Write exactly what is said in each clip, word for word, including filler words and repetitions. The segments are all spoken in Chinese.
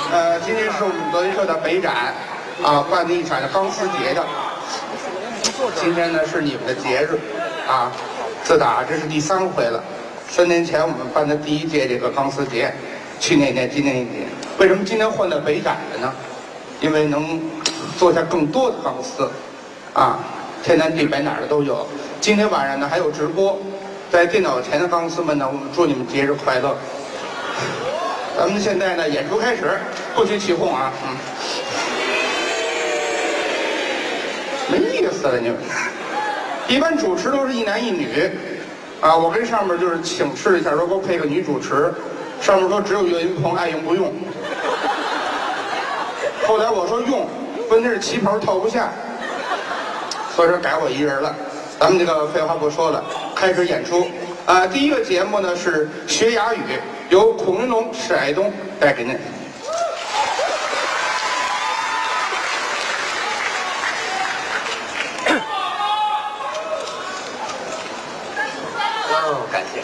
呃，今天是我们德云社的北展，啊，办的一场钢丝节的。今天呢是你们的节日，啊，自打这是第三回了。三年前我们办的第一届这个钢丝节，去年一年，今年一年。为什么今天换到北展了呢？因为能做下更多的钢丝，啊，天南地北哪儿的都有。今天晚上呢还有直播，在电脑前的钢丝们呢，我们祝你们节日快乐。咱们现在呢演出开始，不许起哄啊，嗯，没意思了你们。一般主持都是一男一女，啊，我跟上面就是请示一下，说给我配个女主持，上面说只有岳云鹏，爱用不用。后来我说用，问题是旗袍套不下，所以说改我一人了。咱们这个废话不说了，开始演出。啊、呃，第一个节目呢是学哑语，由孔云龙、史爱东带给您。 哦，感谢。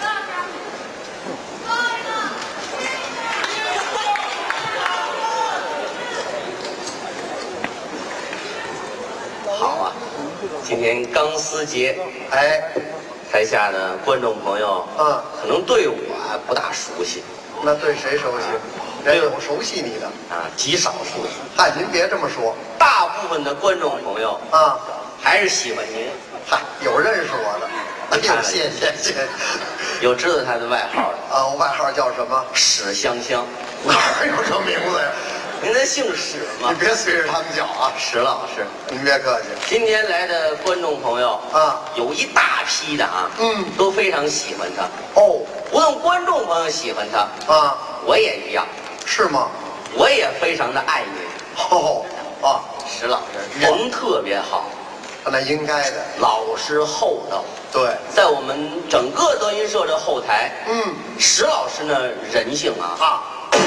好啊，今天钢丝节，哎。台下呢，观众朋友，嗯，可能对我不大熟悉， 那对谁熟悉？人有熟悉你的啊，极少数。 嗨，您别这么说， 大部分的观众朋友啊， 还是喜欢您。 嗨，有认识我的，哎呦，谢谢谢谢。 有知道他的外号的啊，我外号叫什么？ 史香香。 哪有这名字呀？ 您那姓史吗？ 你别随着他们叫啊， 史老师， 您别客气。 今天来的观众朋友啊， 有一大批的啊， 嗯， 都非常喜欢他。 哦， 不论观众朋友喜欢他啊， 我也一样。 是吗？ 我也非常的爱您。 哦，啊， 史老师人特别好， 那应该的， 老实厚道。 对， 在我们整个德云社这后台， 嗯， 史老师呢人性啊啊。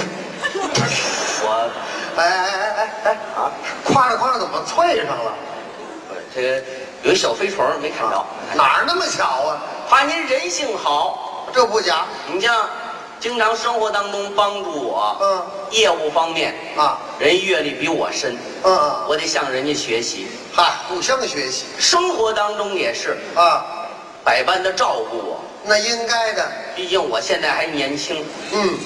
我， 哎哎哎哎哎啊！夸着夸着怎么脆上了？ 这个有一小飞虫没看到， 啊、哪儿那么巧啊？ 怕您人性好， 这不假。 你像经常生活当中帮助我， 嗯， 业务方面啊， 人阅历比我深， 嗯嗯， 我得向人家学习， 嗨，互相学习。 生活当中也是啊， 百般的照顾我， 那应该的。 毕竟我现在还年轻， 嗯。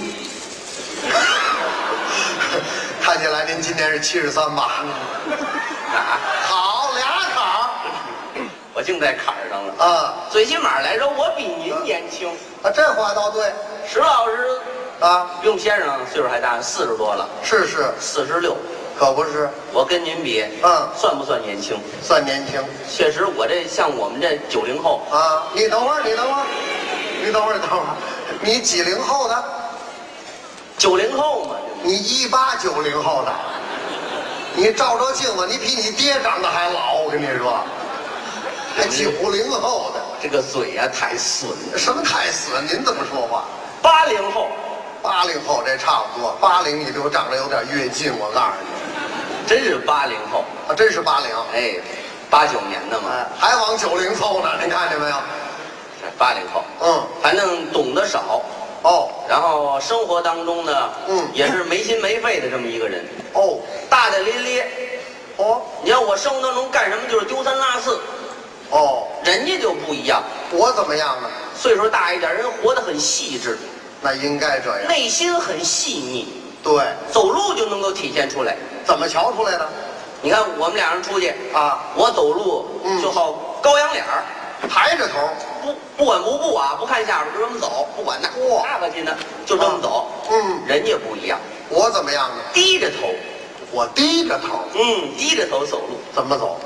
看起来您今年是七十三吧？ 啊， 好，俩坎儿， 我净在坎儿上了。 啊， 最起码来说，我比您年轻。 啊，这话倒对。 石老师啊， 比我们先生岁数还大，四十多了。 是是， 四十六， 可不是。 我跟您比， 嗯， 算不算年轻？ 算年轻。 确实，我这像我们这九零后啊，你等会儿，你等会儿，你等会儿，等会儿，你几零后的？ 九零后嘛。 你一八九零后的，你照照镜子，你比你爹长得还老，我跟你说，还九零后的， 这个嘴呀、啊、太损了。 什么太损？您怎么说话？ 八零后， 八零后这差不多，八零你就长得有点越近，我告诉你， 真是八零后啊，真是八零， 哎，八九年的嘛， 哎，还往九零凑呢，您看见没有？ 八零后， 嗯， 反正懂得少。 哦， 然后生活当中呢， 嗯， 也是没心没肺的这么一个人。 哦， 大大咧咧。 哦， 你看我生活当中干什么就是丢三落四。 哦， 人家就不一样。 我怎么样呢？ 岁数大一点，人活得很细致， 那应该这样， 内心很细腻。 对， 走路就能够体现出来。 怎么瞧出来的？ 你看我们俩人出去啊， 我走路嗯就好高扬脸儿。 抬着头， 不不管不顾啊，不看下边就这么走，不管那哇那个劲呢，就这么走。 嗯， 人家不一样， 我怎么样呢？ 低着头， 我低着头， 嗯，低着头走路。 怎么走？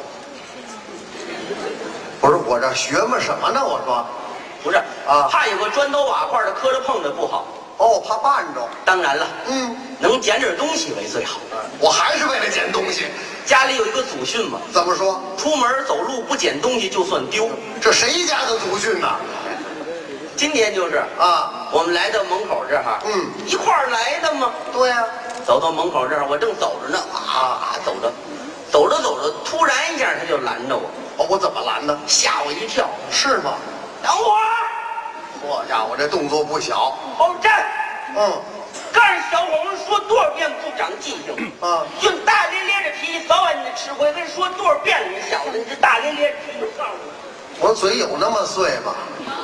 不是我这学么什么呢？我说， 不是啊怕有个砖头瓦块的磕着碰着不好。 哦，怕绊着。 当然了， 嗯， 能捡点东西为最好。 我还是为了捡东西。 家里有一个祖训嘛， 怎么说？ 出门走路不捡东西就算丢。 这谁家的祖训呢？ 今天就是啊， 我们来到门口这儿哈， 嗯， 一块儿来的嘛。 对呀、 走到门口这儿，我正走着呢，啊，走着，走着走着，突然一下他就拦着我， 哦，我怎么拦的？ 吓我一跳。 是吗？ 等会儿， 嚯家伙，这动作不小。 后站， 嗯， 干小伙们说多少遍不长记性啊！ 就大咧咧的皮，早晚你得吃亏。跟你说多少遍了，你小子，你这大咧咧的皮，我告诉你， 我嘴有那么碎吗？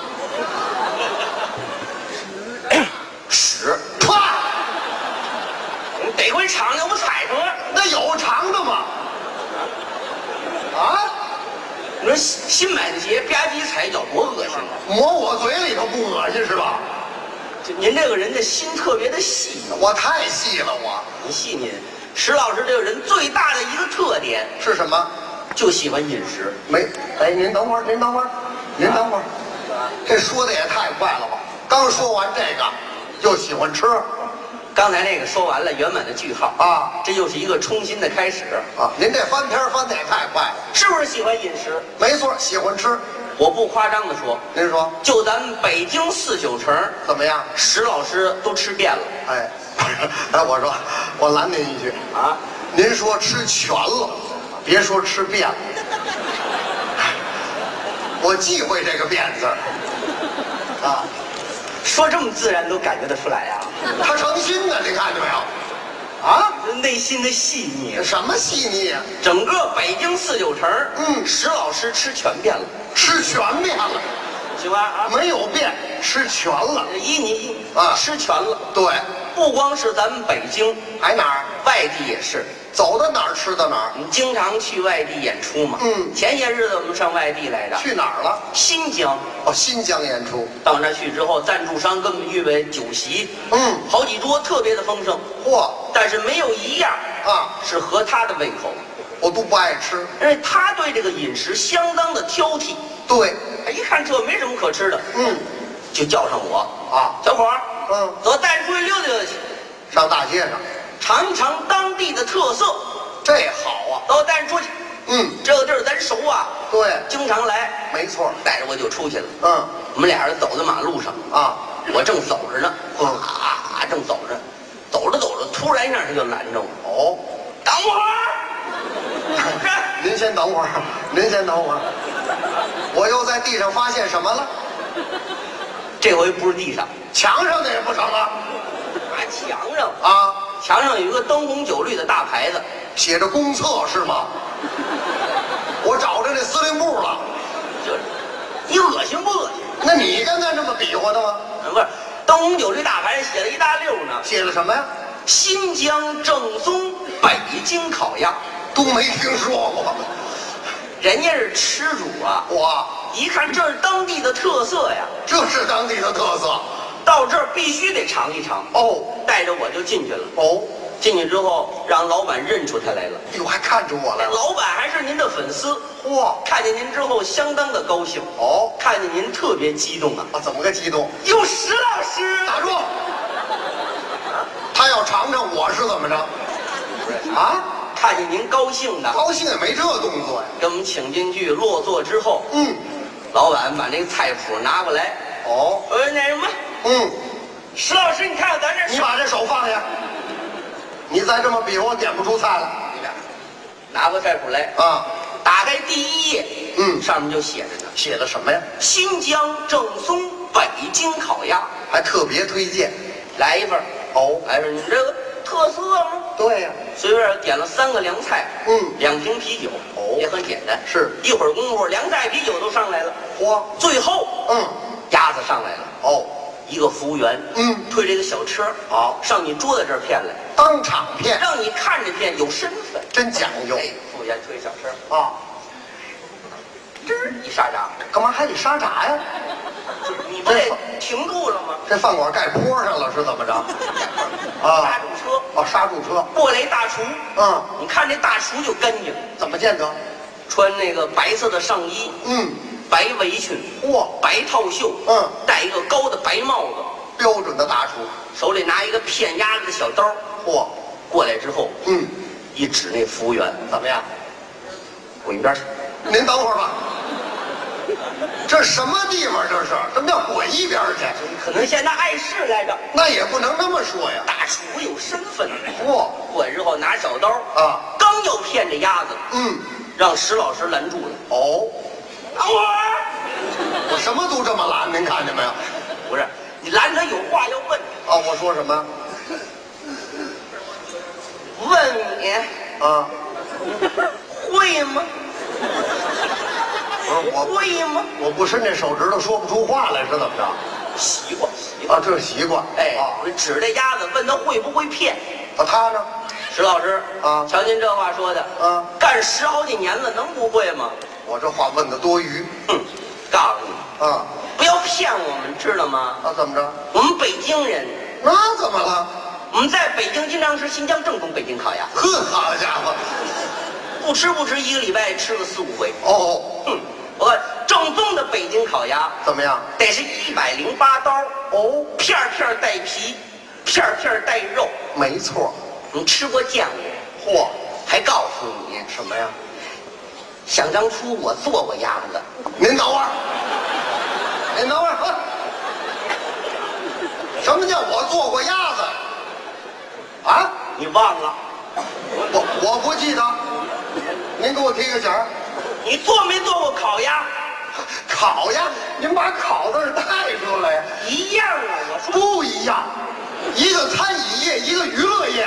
屎！啪！ 你得回厂子，我踩上了。 那有长的吗？啊？ 你说新新买的鞋吧唧踩一脚多恶心啊！ 抹我嘴里头不恶心是吧？ 就您这个人的心特别的细腻， 我太细了，我你细腻。石老师这个人最大的一个特点是什么？ 就喜欢饮食。 没，哎，您等会儿，您等会儿，您等会儿，这说的也太快了吧？刚说完这个，就喜欢吃刚才那个说完了，圆满的句号啊， 这又是一个冲新的开始啊！您这翻篇翻的也太快了， 是不是喜欢饮食？ 没错，喜欢吃。 我不夸张的说， 您说就咱们北京四九城， 怎么样？ 石老师都吃遍了。 哎，哎，我说，我拦您一句啊， 您说吃全了，别说吃遍了。我忌讳这个“遍”字儿啊， 说这么自然都感觉得出来呀、啊， 他诚心的，您看见没有？啊， 内心的细腻， 什么细腻啊？ 整个北京四九城， 嗯， 石老师吃全遍了， 吃全遍了， 行吧？啊， 没有遍，吃全了。 依你依啊吃全了。 对， 不光是咱们北京， 还哪儿？ 外地也是。 走到哪儿吃到哪儿。 你经常去外地演出嘛？ 嗯前些日子我们上外地来着， 去哪儿了？ 新疆。 哦，新疆演出。 到那儿去之后，赞助商给我们预备酒席， 嗯， 好几桌，特别的丰盛。 嚯但是没有一样啊， 是合他的胃口， 我都不爱吃。 因为他对这个饮食相当的挑剔。 对， 哎，一看这没什么可吃的， 嗯， 就叫上我啊， 小伙儿， 嗯， 走，带你出去溜达溜达去， 上大街上， 尝尝当地的特色。 这好啊。 走，带你出去。 嗯， 这个地儿咱熟啊， 对， 经常来。 没错。 带着我就出去了。 嗯， 我们俩人走在马路上， 啊， 我正走着呢， 嗯啊，正走着，走着走着，突然一下他就拦着我， 哦， 等会儿。 您先等会儿，您先等会儿。我又在地上发现什么了？ 这回不是地上， 墙上的也不成啊。 啊，墙上， 啊， 墙上有一个灯红酒绿的大牌子， 写着公厕是吗？我找着那司令部了。 就是你恶心不恶心？ 那你刚才这么比划的吗？ 不是，灯红酒绿大牌写了一大溜呢， 写的什么呀？ 新疆正宗北京烤鸭， 都没听说过。 人家是吃主啊， 哇， 一看这是当地的特色呀， 这是当地的特色。 到这儿必须得尝一尝。 哦带着我就进去了。 哦， 进去之后，让老板认出他来了。 哟，还看着我来了。 老板还是您的粉丝， 嚯， 看见您之后相当的高兴。 哦， 看见您特别激动啊！ 啊，怎么个激动？ 哟，石老师， 打住！他要尝尝我是怎么着？啊， 看见您高兴的， 高兴也没这动作呀。 给我们请进去落座之后， 嗯， 老板把那个菜谱拿过来。 哦， 呃，那什么， 嗯， 石老师，你看看咱这你把这手放下。你再这么比划，我点不出菜来。 拿过菜谱来啊， 打开第一页， 嗯上面就写着呢， 写的什么呀？ 新疆正宗北京烤鸭， 还特别推荐。 来一份儿。 哦， 来说你这个特色吗？ 对呀、 随便点了三个凉菜， 嗯两瓶啤酒， 哦也很简单。 是一会儿功夫，凉菜、啤酒都上来了。 嚯， 最后， 嗯， 鸭子上来了。 哦， 一个服务员， 嗯推着一个小车， 好上你桌子这儿骗来， 当场骗， 让你看着骗，有身份。 真讲究哎，服务员推小车， 啊！ 吱儿一刹闸， 干嘛还得沙闸呀？ 你不得停住了吗？ 这饭馆盖坡上了是怎么着？ 刹啊， 住车， 哦，刹住车。 过来一大厨， 嗯， 你看这大厨就干净， 怎么见得？ 穿那个白色的上衣， 嗯， 白围裙， 嚯， 白套袖， 嗯， 戴一个高的白帽子， 标准的大厨。 手里拿一个片鸭子的小刀， 嚯， 过来之后， 嗯， 一指那服务员， 怎么样？ 滚一边去！ 您等会儿吧。这什么地方？这是什么叫滚一边去？ 可能现在碍事来着。 那也不能那么说呀。 大厨有身份， 嚯， 过来之后拿小刀啊， 刚要骗这鸭子， 嗯， 让石老师拦住了。 哦， 等会儿， 我什么都这么拦，您看见没有？ 不是你拦他有话要问。 哦，我说什么？ 你啊， 会吗？ 不是我会吗？ 我不伸这手指头说不出话来是怎么着？ 习惯习惯啊，这是习惯。 哎， 啊， 我指这鸭子问他会不会骗。 啊，他呢？ 石老师啊瞧您这话说的， 啊， 干十好几年了，能不会吗？ 我这话问的多余。 哼，告诉你， 啊不要骗我们，知道吗？ 啊，怎么着？ 我们北京人， 那怎么了？ 我们在北京经常吃新疆正宗北京烤鸭， 呵，好家伙！ 不吃不吃，一个礼拜吃个四五回。 哦， 哼，我正宗的北京烤鸭怎么样？ 得是一百零八刀， 哦， 片儿片儿带皮，片儿片儿带肉。 没错。 你吃过见过？ 嚯， 还告诉你， 什么呀？ 想当初我做过鸭子。 您等会儿，您等会儿。呵什么叫我做过鸭子？啊？ 你忘了？ 我我不记得。您给我提个醒儿。 你做没做过烤鸭？ 烤鸭，您把烤字带出来。 一样啊，我说不一样，一个餐饮业，一个娱乐业，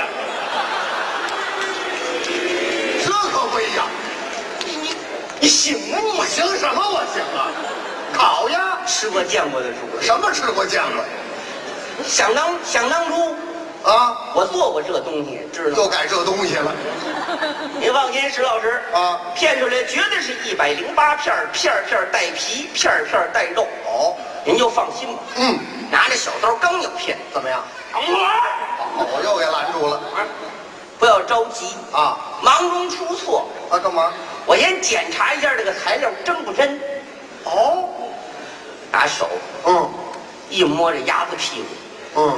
这可不一样。 你你你醒啊你！ 我行什么？我行啊！烤鸭吃过见过的主食。 什么吃过见过想当想当初， 啊？ 我做过这东西，知道吗？ 又改这东西了您放心，石老师啊， 骗出来绝对是一百零八片儿，片儿片儿带皮，片儿片儿带肉。 哦， 您就放心吧。 嗯， 拿着小刀刚要骗， 怎么样？ 等会儿， 哦，我又给拦住了不要着急， 啊！ 忙中出错。 啊，干嘛？ 我先检查一下这个材料真不真。 哦， 拿手嗯一摸这鸭子屁股， 嗯，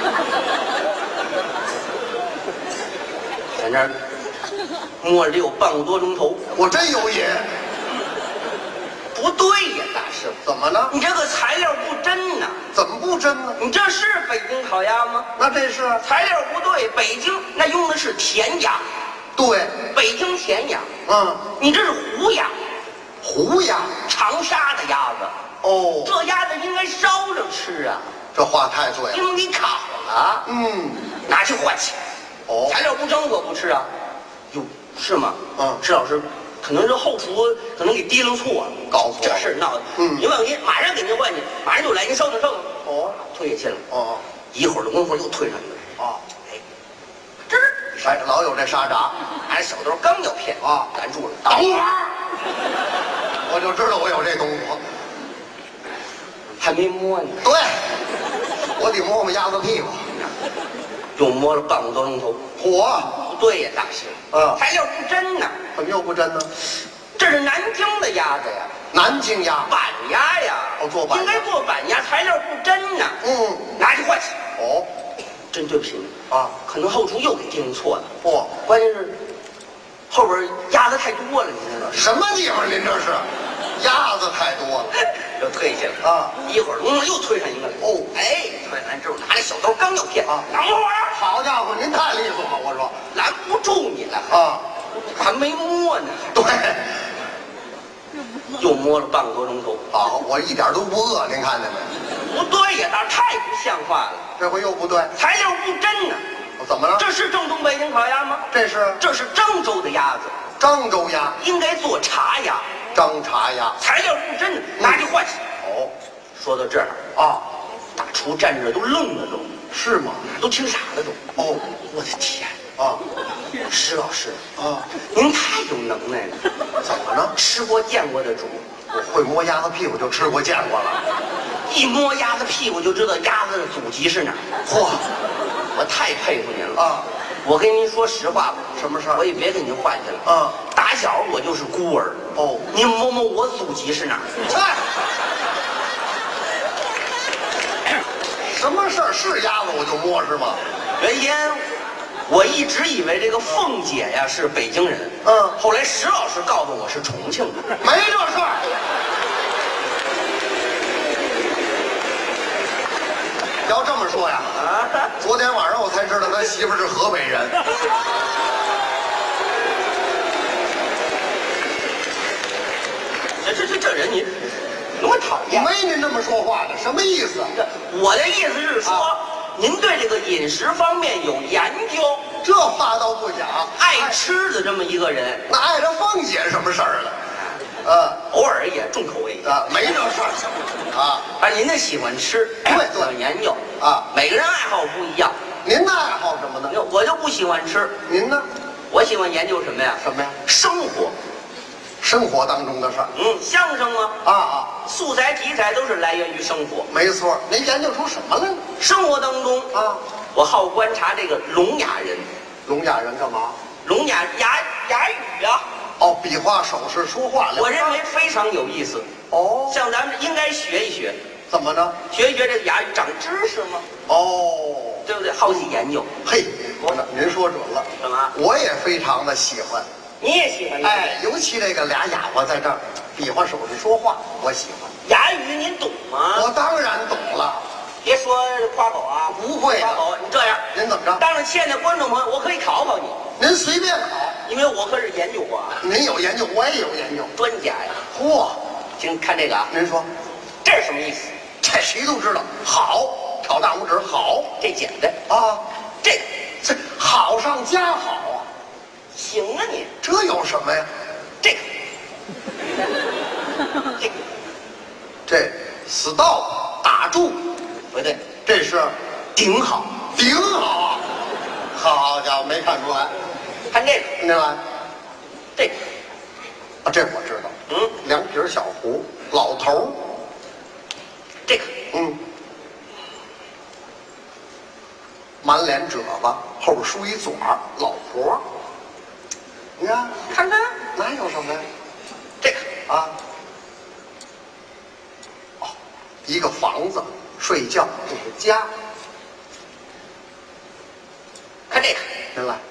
在那儿摸了得有半个多钟头。 我真有瘾。 不对呀，大师傅， 怎么呢？ 你这个材料不真呐！ 怎么不真呢？ 你这是北京烤鸭吗？ 那这是材料不对，北京那用的是甜鸭， 对， 北京甜鸭， 嗯， 你这是胡鸭， 胡鸭。 长沙的鸭子。 哦， 这鸭子应该烧着吃啊， 这话太对了。 因为你烤了， 嗯， 拿去换去。 哦， 材料不真我不吃啊。哟，是吗？ 嗯石老师，可能是后厨可能给提溜错了， 告诉我这事闹的。 嗯您放心，马上给您换去，马上就来，您稍等稍等。 哦推下去了， 哦一会儿的功夫又推上去了。 哦， 哎，吱儿， 哎，老有这沙闸拿着小刀刚要骗啊， 拦住了。 等会儿，我就知道我有这动作。 还没摸呢， 对，我得摸摸鸭子屁股。 又摸了半个多钟头。 嚯， 不对呀，大师， 嗯材料不真呐， 怎么又不真呢？ 这是南京的鸭子呀， 南京鸭。 板鸭呀。 哦做板鸭应该做板鸭，材料不真呐。 嗯， 拿去换去。 哦， 真对不起您啊， 可能后厨又给定错了。 嚯， 关键是后边鸭子太多了，你知道吗？ 什么地方？您这是？鸭子太多了。 又退下了啊！ 一会儿功夫又推上一个来。 哦哎，推完之后拿着小刀刚要骗啊等会儿好家伙，您太利索了，我说。 拦不住你了， 啊， 还没摸呢， 对， 又摸了半个多钟头。 好，我一点都不饿，您看见没？ 不对呀，那太不像话了， 这回又不对， 材料不真呢。 怎么了？ 这是正宗北京烤鸭吗？ 这是这是漳州的鸭子， 漳州鸭， 应该做茶鸭， 张茶鸭。 材料不真呢，拿去换去。 哦， 说到这儿， 啊， 大厨站着都愣了都， 是吗？ 都听傻了都。 哦， 我的天， 啊石老师， 啊， 您太有能耐了， 怎么呢？ 吃过见过的主， 我会摸鸭子屁股，就吃过见过了。 一摸鸭子屁股就知道鸭子的祖籍是哪儿。 嚯， 我太佩服您了啊！ 我跟您说实话吧， 什么事儿我也别给您换去了。 啊， 打小我就是孤儿。 哦您摸摸我祖籍是哪儿？ 嗨，什么事儿是鸭子我就摸是吗？ 原先我一直以为这个凤姐呀是北京人， 嗯后来石老师告诉我是重庆的。 没这事儿。要这么说呀， 啊， 昨天晚上我才知道他媳妇是河北人。 这这这这人你那么讨厌。 没您这么说话的，什么意思？ 这我的意思是说， 啊您对这个饮食方面有研究。 这话倒不假， 爱吃的这么一个人。 那碍着凤姐什么事儿了？呃， 偶尔也重口味啊，没这事儿啊。 反正您这喜欢吃， 对对喜欢研究啊， 每个人爱好不一样。 您的爱好什么呢？ 我就不喜欢吃， 您呢？ 我喜欢研究什么呀？ 什么呀？ 生活， 生活当中的事儿。 嗯，相声啊， 啊啊， 素材题材都是来源于生活。 没错。您研究出什么来了？ 生活当中啊， 我好观察这个聋哑人。 聋哑人干嘛？ 聋哑哑哑语啊。 哦，比划手势说话。 我认为非常有意思。 哦， 像咱们应该学一学。 怎么呢？ 学一学这个哑语，长知识吗？ 哦， 对不对？好奇研究。 嘿，我呢，您说准了。 什么？ 我也非常的喜欢。 你也喜欢？ 哎，尤其这个俩哑巴在这儿比划手势说话，我喜欢。 哑语您懂吗？ 我当然懂了。 别说夸口啊， 不会的。 夸口，你这样， 您怎么着？ 当着亲爱的观众朋友，我可以考考你。 您随便考， 因为我可是研究过啊。 您有研究，我也有研究。 专家呀。 嚯， 请看这个啊。 您说， 这是什么意思？ 这谁都知道，好，挑大拇指，好， 这简单啊。 这个这好上加好啊， 行啊你。 这有什么呀？ 这个，这个， 这 stop 打住， 不对， 这是顶好， 顶好。好家伙，没看出来。 看这个， 您来， 这个啊，这我知道。 嗯， 两撇小胡，老头儿。 这个， 嗯，满脸褶子，后边梳一嘴儿，老婆儿。你看， 看看哪有什么呀？ 这个啊，哦，一个房子，睡觉这是家。 看这个， 您来，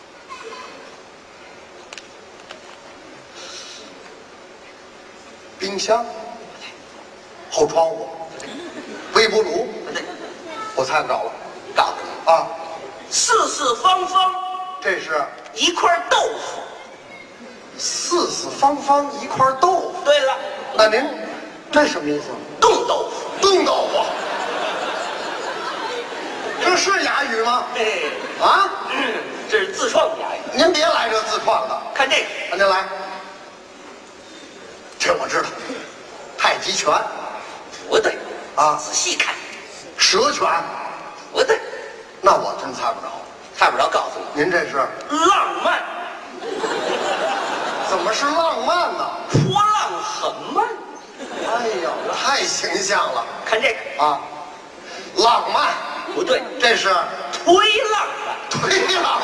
冰箱，后窗户，微波炉， 不对， 我猜不着了告诉你， 啊。 四四方方这是一块豆腐。 四四方方一块豆腐。 对了， 那您这什么意思？ 冻豆腐。 冻豆腐，这是哑语吗？ 嘿， 啊， 嗯，这是自创哑语。 您别来这自创的， 看这个， 啊，您来，这我知道，太极拳不对啊， 仔细看， 蛇拳， 不对， 那我真猜不着。 猜不着，告诉你， 您这是浪漫， 怎么是浪漫呢？ 波浪很慢。 哎呦，太形象了看这个， 啊！浪漫， 不对， 这是推浪漫。 推浪漫。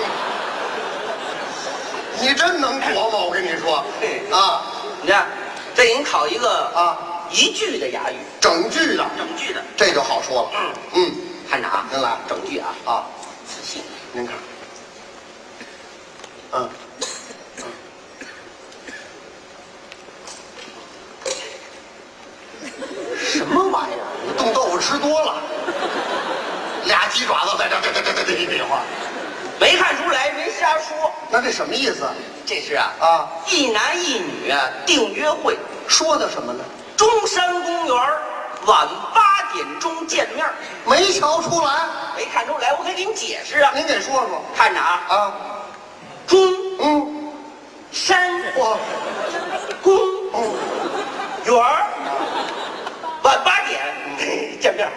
你真能琢磨，我跟你说啊， 你看，这给您考一个啊， 一句的哑语， 整句的， 整句的。 这就好说了。 嗯嗯， 看着啊， 您来整句啊， 啊， 仔细。 您看，嗯，什么玩意儿？你冻豆腐吃多了，俩鸡爪子在这这这这这这一比划， 没看出来，没瞎说。 那这什么意思？ 这是啊啊， 一男一女啊定约会， 说的什么呢？ 中山公园晚八点钟见面。 没瞧出来， 没看出来，我可以给你解释啊。 您给说说看着啊， 啊。 中嗯， 山我， 公嗯， 园儿晚八点见面。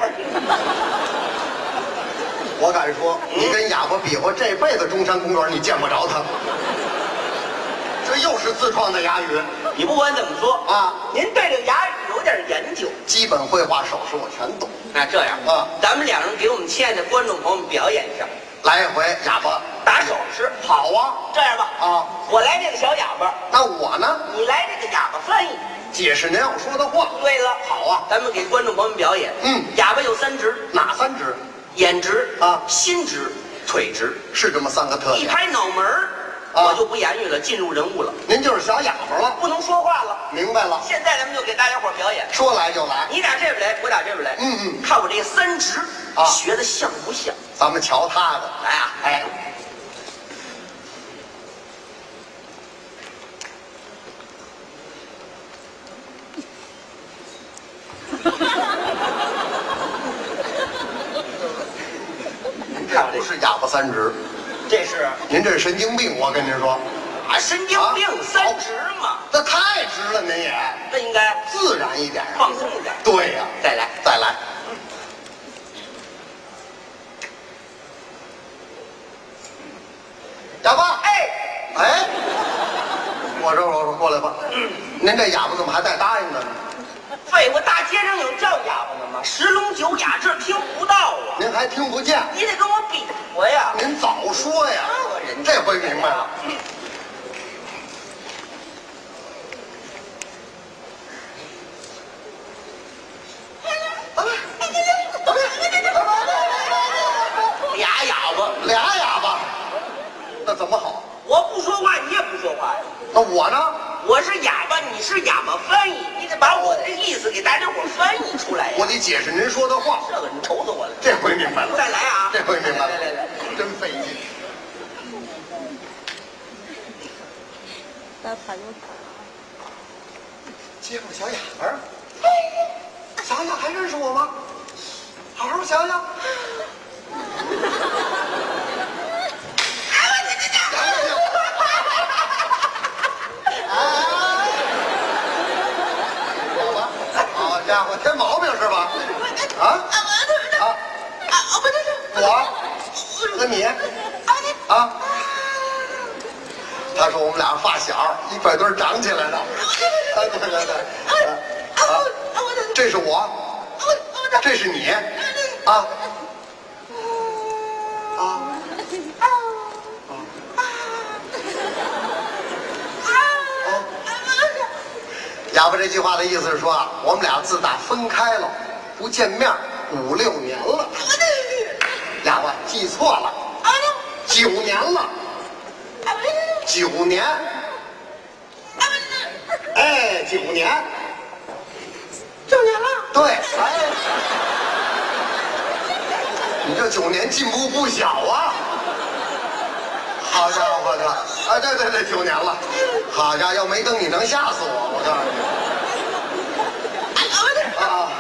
我敢说，你跟哑巴比划，这辈子中山公园你见不着他。这又是自创的哑语你不管怎么说啊， 您对这个哑语有点研究。 基本绘画手势我全懂。 那这样啊， 咱们两人给我们亲爱的观众朋友们表演一下来一回哑巴， 打手势。 好啊。 这样吧， 啊， 我来这个小哑巴， 那我呢？ 你来这个哑巴翻译。 解释您要说的话。 对了， 好啊， 咱们给观众朋友们表演。 嗯， 哑巴有三直： 哪三指？ 眼直啊心直，腿直。 是这么三个特点。 一拍脑门儿， 啊我就不言语了，进入人物了， 您就是小哑巴了。 不能说话了。 明白了， 现在咱们就给大家伙儿表演， 说来就来。 你打这边来，我打这边来。 嗯嗯看我这个三直啊学的像不像？ 咱们瞧他的。 来啊， 哎， 看我这不是哑巴三指， 这是您这是神经病，我跟您说。 啊，神经病三直嘛。 那太直了，您也。 那应该自然一点啊， 放松一点。 对呀， 再来， 再来。哑巴， 哎哎，我说我说过来吧。您这哑巴怎么还带答应的呢？ 废话，大街上有叫哑巴的吗？十聋九哑，这听不到啊！ 您还听不见？ 你得跟我比划呀！ 您早说呀！这回明白了。 俩哑巴， 俩哑巴，那怎么好？ 我不说话，你也不说话呀。 那我呢？ 我是哑巴，你是哑巴翻译，你得把我的意思给大家伙翻译出来呀。 我得解释您说的话。 这个你愁死我了。 这回明白了。 再来啊！ 这回明白了。 来来来， 真费劲。接住小哑巴，想想还认识我吗？好好想想。好家伙，添毛病是吧？啊啊！我和你啊。他说我们俩发小，一块堆长起来的。啊，对对对。啊，这是我，这是你，啊啊。哑巴这句话的意思是说啊，我们俩自打分开了，不见面五六年了。哑巴记错了，九年了，九年。哎，九年， 九年了。 对，哎，你这九年进步不小啊。好家伙的，啊，对对对，九年了。好家伙，要没灯你能吓死我，我告诉你。啊，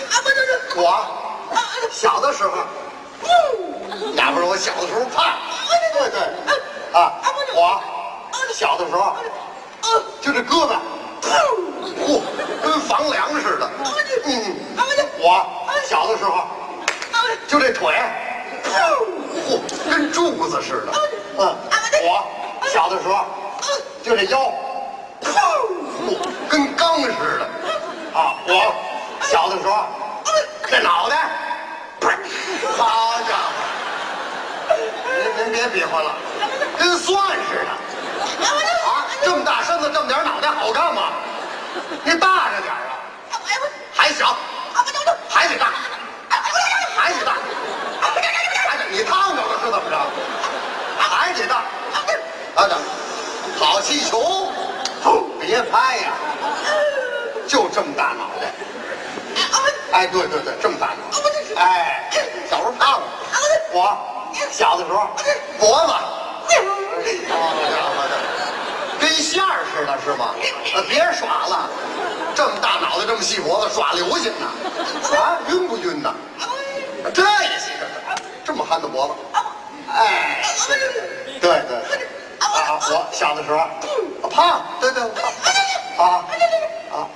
我小的时候，哑巴说我小的时候胖，对对，啊，我小的时候就这胳膊，嚯，跟房梁似的。嗯，我小的时候就这腿，嚯，跟柱子似的。嗯，我小的时候就这腰，嚯，跟钢似的。啊，我小的时候这脑袋，好家伙，您您别比划了，跟蒜似的。啊，这么大身子，这么点脑袋好看吗？你大着点啊，还小，还得大，还得大，还得你烫着了是怎么着？还得大，等等，好气球，别拍呀，就这么大脑袋。哎，对对对，这么大脑袋。哎，小时候胖了，我小的时候脖子，好家伙的，跟线儿似的，是吗？呃，别耍了，这么大脑袋，这么细脖子，耍流行呢？啊，晕不晕呢？这也行，这么憨的脖子。哎，对对对，啊，我小的时候胖，对对胖，啊啊。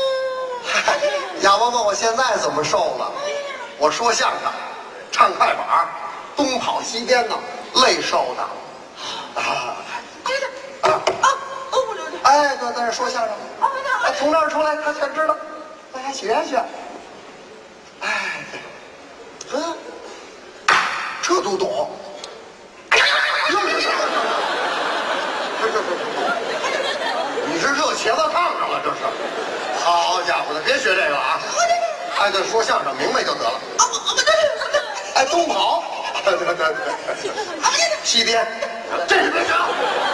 哑巴问我现在怎么瘦了？我说相声，唱快板，东跑西颠的，累瘦的。啊啊啊！哎，对对，说相声，哎，从这儿出来，他全知道，大家学学。哎，嗯，这都懂。又是什么？这这这这，你是热茄子烫上了，这是。好家伙的，别学这个啊！哎，对，说相声明白就得了。哎，东跑，对对对对，西颠，这是别讲。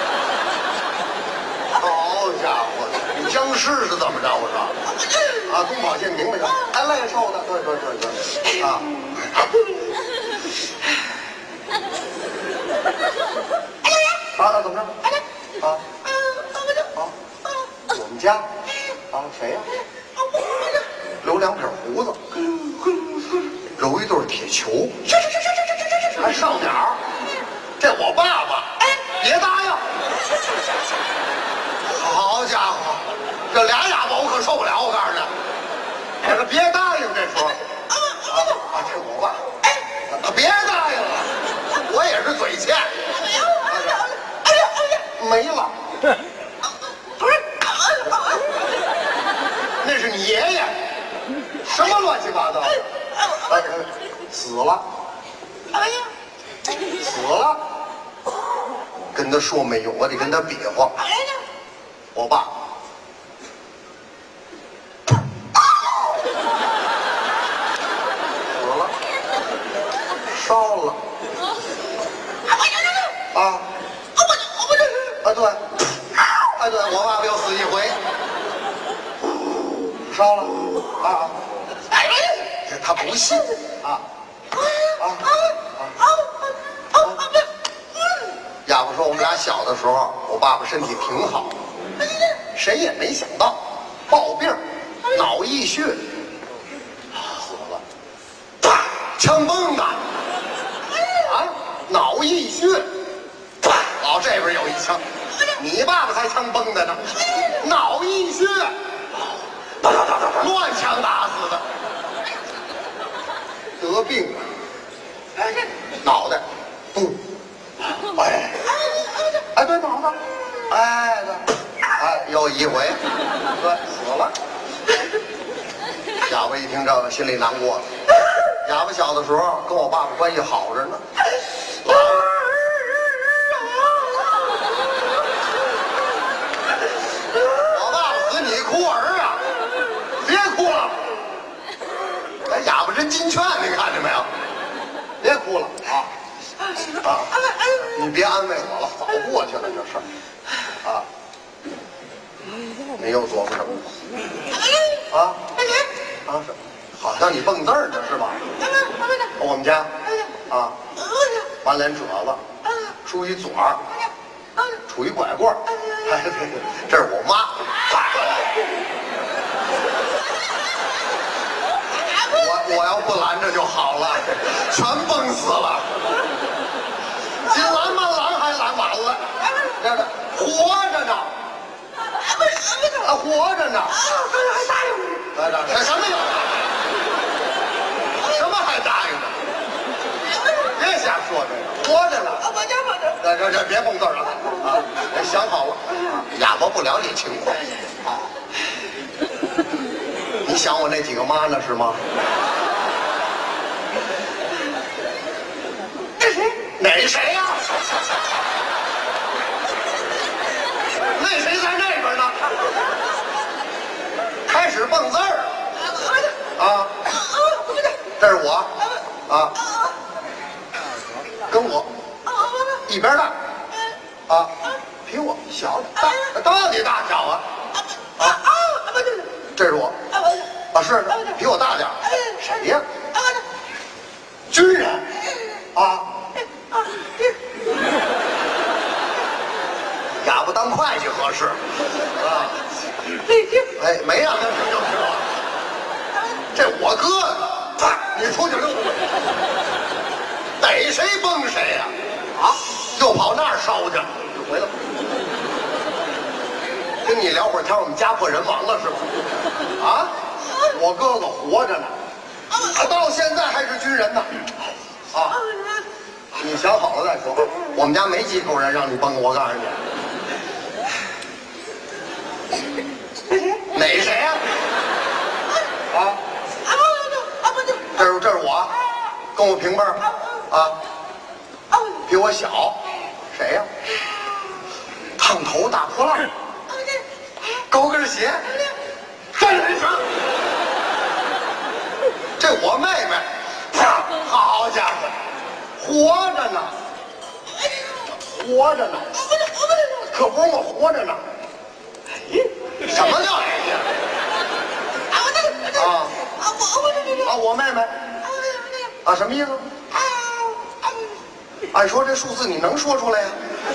好家伙的，你僵尸是怎么着？我说，啊，东跑西明白就，哎，累瘦的，对对对对，啊。啊，怎么着？啊，啊，我们家。啊，谁呀、啊？留两撇胡子，揉一对铁球，还上鸟，这我爸这俩哑巴我可受不了，我告诉你，我说别答应这时候。啊啊，这我爸，啊别答应了，我也是嘴欠。哎呀哎呀，没了。不是，那是你爷爷，什么乱七八糟的？哎，死了。哎呀，死了。跟他说没用，我得跟他比划。我爸。烧了啊！啊对，哎对，我爸爸又死一回，烧了啊！这他不信啊啊啊！哑巴说，我们俩小的时候，我爸爸身体挺好，谁也没想到暴病，脑溢血，死了，啪，枪崩的。脑溢血，老这边有一枪，你爸爸才枪崩的呢，脑溢血，乱枪打死的，得病了，脑袋，咚，哎，哎对脑子，哎对，哎又一回，对死了。哑巴一听这个，心里难过了。哑巴小的时候跟我爸爸关系好着呢。我爸爸死你哭儿啊！别哭了，哎，哑巴真金劝，你看见没有？别哭了啊啊！你别安慰我了，早过去了这事儿啊。你又琢磨什么？啊啊是，好像你蹦字儿呢是吧？我们家啊，满脸褶子，梳一嘴儿，杵一拐棍儿，哎，这是我妈。我我要不拦着就好了，全崩死了。金拦慢拦还拦晚了，这个活着呢，啊活着呢，还答应你，来这这什么呀？什么还答应呢？别瞎说这个，活着呢。我家活着。这这这别蹦字了啊！想好了，哑巴不了解情况啊。你想我那几个妈呢是吗？那谁？哪谁呀？那谁在那边呢？开始蹦字儿啊！这是我啊，跟我一边大啊，比我小大，到底大小啊？啊，这是我啊，是比我大点儿，谁呀？军人啊，哑巴当会计合适啊。哎，没让他听就听了，这我哥哥，你出去溜达，逮谁崩谁呀？啊，又跑那儿烧去，回来。跟你聊会儿天，我们家破人亡了是吧？啊，我哥哥活着呢，他到现在还是军人呢。啊，你想好了再说。我们家没几口人让你崩，我告诉你。哪谁呀？啊？这是这是我，跟我平辈儿啊，比我小，谁呀？烫头大破烂，高跟鞋，站着一拳，这我妹妹，好家伙，活着呢，活着呢，可不是我活着呢。什么叫哎呀？啊啊！我妹妹啊，什么意思？按说这数字你能说出来呀？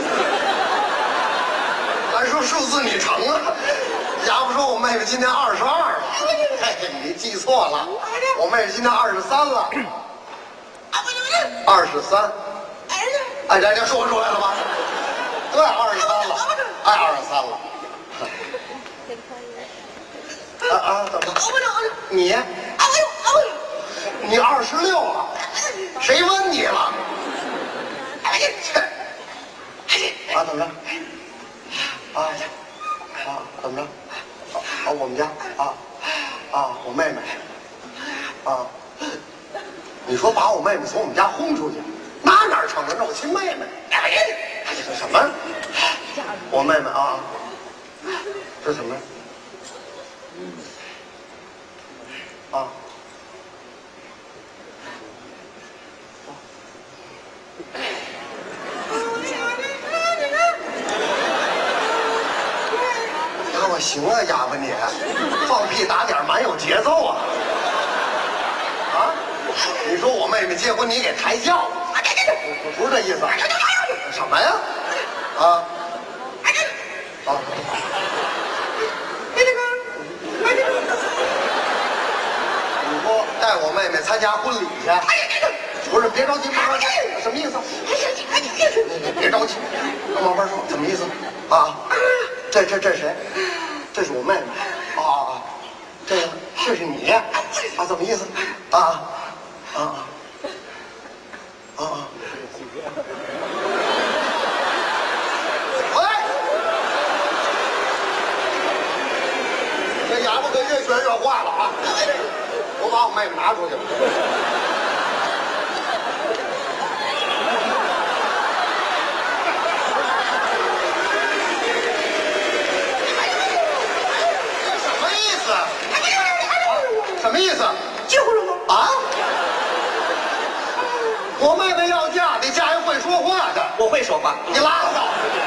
按说数字你成啊？哑巴说我妹妹今年二十二了，嘿，你记错了，我妹妹今年二十三了。二十三，哎，人家说出来了吧？对，二十三了，哎，二十三了。 啊，怎么？你？你二十六了？谁问你了？啊，怎么着？啊啊，怎么着？啊，我们家啊啊，我妹妹啊，你说把我妹妹从我们家轰出去，那哪成了肉亲妹妹？这什么？我妹妹啊，这什么？啊。那我行啊，哑巴你，放屁打点蛮有节奏啊！啊，你说我妹妹结婚你给抬轿了？不是这意思。什么呀？啊啊！你说带我妹妹参加婚礼去？不是，别着急，别着急，什么意思？别着急，跟王班说，什么意思？啊，这这这谁？这是我妹妹。啊啊啊！这个这是你啊？怎么意思？啊啊啊啊！喂，这哑巴可越学越坏了啊！我把我妹妹拿出去了。什么意思？结婚了吗？啊！我妹妹要嫁，得嫁一会说话的。 我会说话。 你拉倒！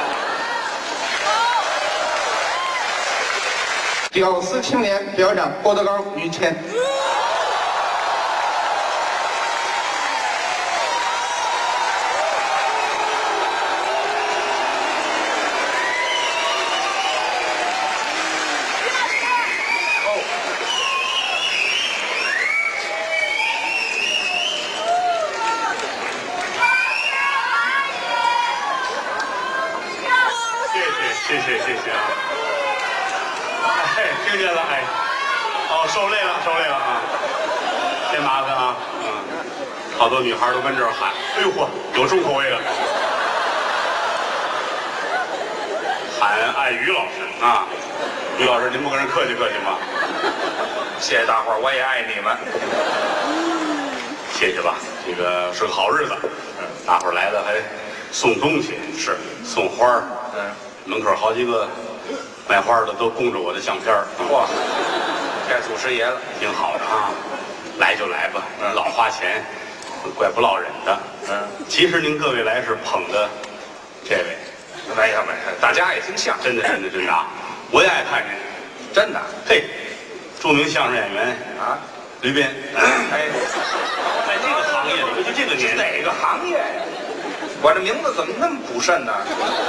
屌丝青年表长郭德纲、于谦。 谢谢谢谢啊！哎，听见了哎，哦，受累了受累了啊！嫌麻烦啊，嗯，好多女孩都跟这儿喊，哎呦嚯，有重口味的，喊爱于老师啊，于老师您不跟人客气客气吗？谢谢大伙儿，我也爱你们，谢谢吧，这个是个好日子，嗯，大伙儿来了还送东西，是送花儿，嗯。门口好几个卖花的都供着我的相片儿，哇，该祖师爷了，挺好的啊。来就来吧，嗯、老花钱，怪不落忍的。嗯，其实您各位来是捧的这位，没有没有，大家也挺像，真的真的真的啊，我也爱看您，真的。嘿，著名相声演员啊，吕斌，哎，在这个行业里，就这个年哪个行业呀？我这名字怎么那么补肾呢？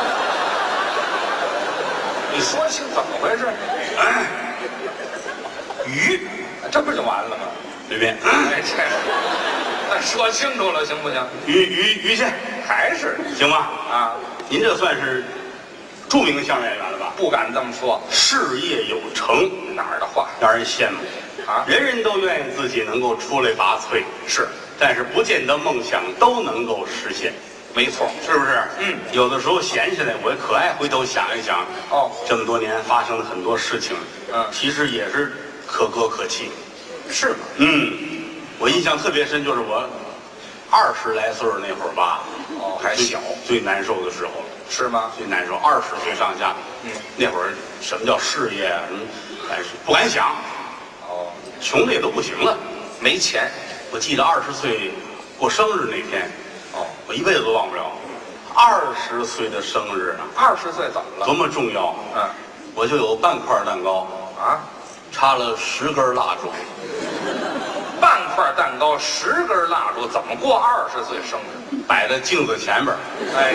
你说清怎么回事？哎，于，这不就完了吗？随便。哎，这，那说清楚了行不行？于于于谦，还是行吗？啊，您这算是著名相声演员了吧？不敢这么说，事业有成，哪儿的话让人羡慕啊！人人都愿意自己能够出类拔萃，是，但是不见得梦想都能够实现。没错，是不是？嗯，有的时候闲下来，我可爱回头想一想。哦，这么多年发生了很多事情，嗯，其实也是可歌可泣，是吗？嗯，我印象特别深，就是我二十来岁那会儿吧，哦，还小，最难受的时候，是吗？最难受，二十岁上下，嗯，那会儿什么叫事业啊？什么，哎，不敢想。哦，穷的也都不行了，没钱。我记得二十岁过生日那天。哦，我一辈子都忘不了，二十岁的生日啊！二十岁怎么了？多么重要！嗯，我就有半块蛋糕啊，插了十根蜡烛。半块蛋糕，十根蜡烛，怎么过二十岁生日？摆在镜子前边。哎，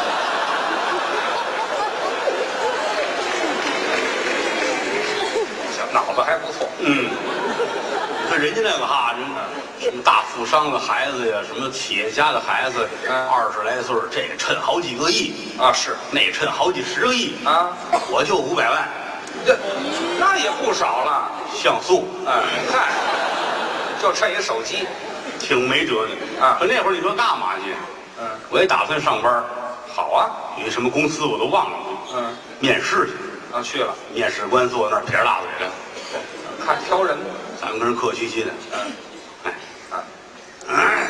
小脑子还不错。嗯。看人家那个哈，什么大富商的孩子呀，什么企业家的孩子，二十来岁，这个趁好几个亿啊，是那趁好几十个亿啊，我就五百万， 这那也不少了。 像素， 哎，嗨，就趁一手机， 挺没辙的啊。 可那会儿你说干嘛去？ 嗯， 我也打算上班。 好啊， 有什么公司我都忘了。 嗯， 面试去。 啊，去了。 面试官坐那儿撇着大嘴的， 看挑人。 咱们跟人客气气的。 嗯， 哎， 啊， 哎，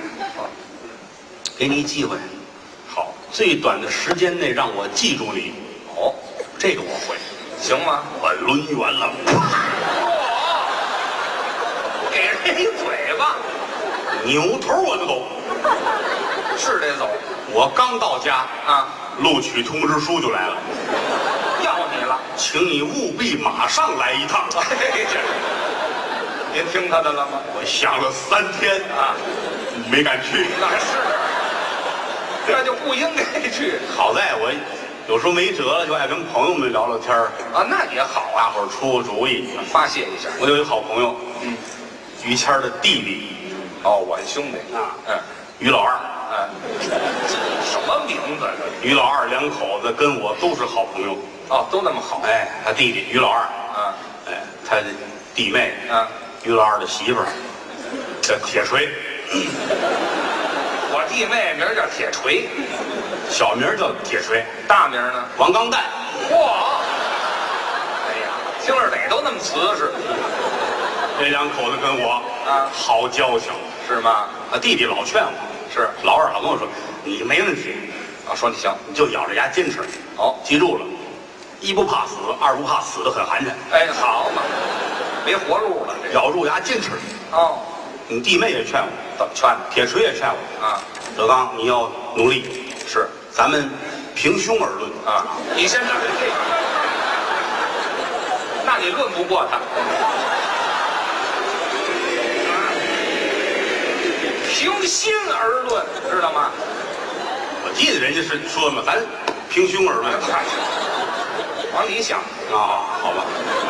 给你一机会， 好， 最短的时间内让我记住你。 哦， 这个我会。 行吗？ 我抡圆了， 给人一嘴巴， 扭头我就走。 是得走我刚到家啊， 录取通知书就来了， 要你了， 请你务必马上来一趟。 您听他的了吗？ 我想了三天啊， 没敢去。 那是，这就不应该去。 好在我有时候没辙了，就爱跟朋友们聊聊天啊，那也好啊， 大伙儿出个主意， 发泄一下。 我有一个好朋友， 嗯， 于谦儿的弟弟， 哦，我兄弟啊， 嗯， 于老二， 嗯，什么名字这？ 于老二两口子跟我都是好朋友。 哦，都那么好。 哎，他弟弟于老二， 啊， 哎，他的弟妹， 啊， 于老二的媳妇儿叫铁锤， 我弟妹名叫铁锤， 小名叫铁锤， 大名呢？ 王钢蛋。 嚯！哎呀，听着哪都那么瓷实， 这两口子跟我啊好交情。 是吗？ 啊，弟弟老劝我， 是老二老跟我说，你没问题， 啊，说你行。 你就咬着牙坚持。 哦， 记住了，一不怕死，二不怕死的很寒碜， 哎，好嘛，别活路了这。 咬住牙坚持。 哦， 你弟妹也劝我， 怎么劝的？ 铁锤也劝我啊， 德刚你要努力， 是咱们平胸而论啊，你先让人这个，那你论不过他。平心而论，知道吗？ 我记得人家是说嘛，咱平胸而论嗨，往里想啊，好吧。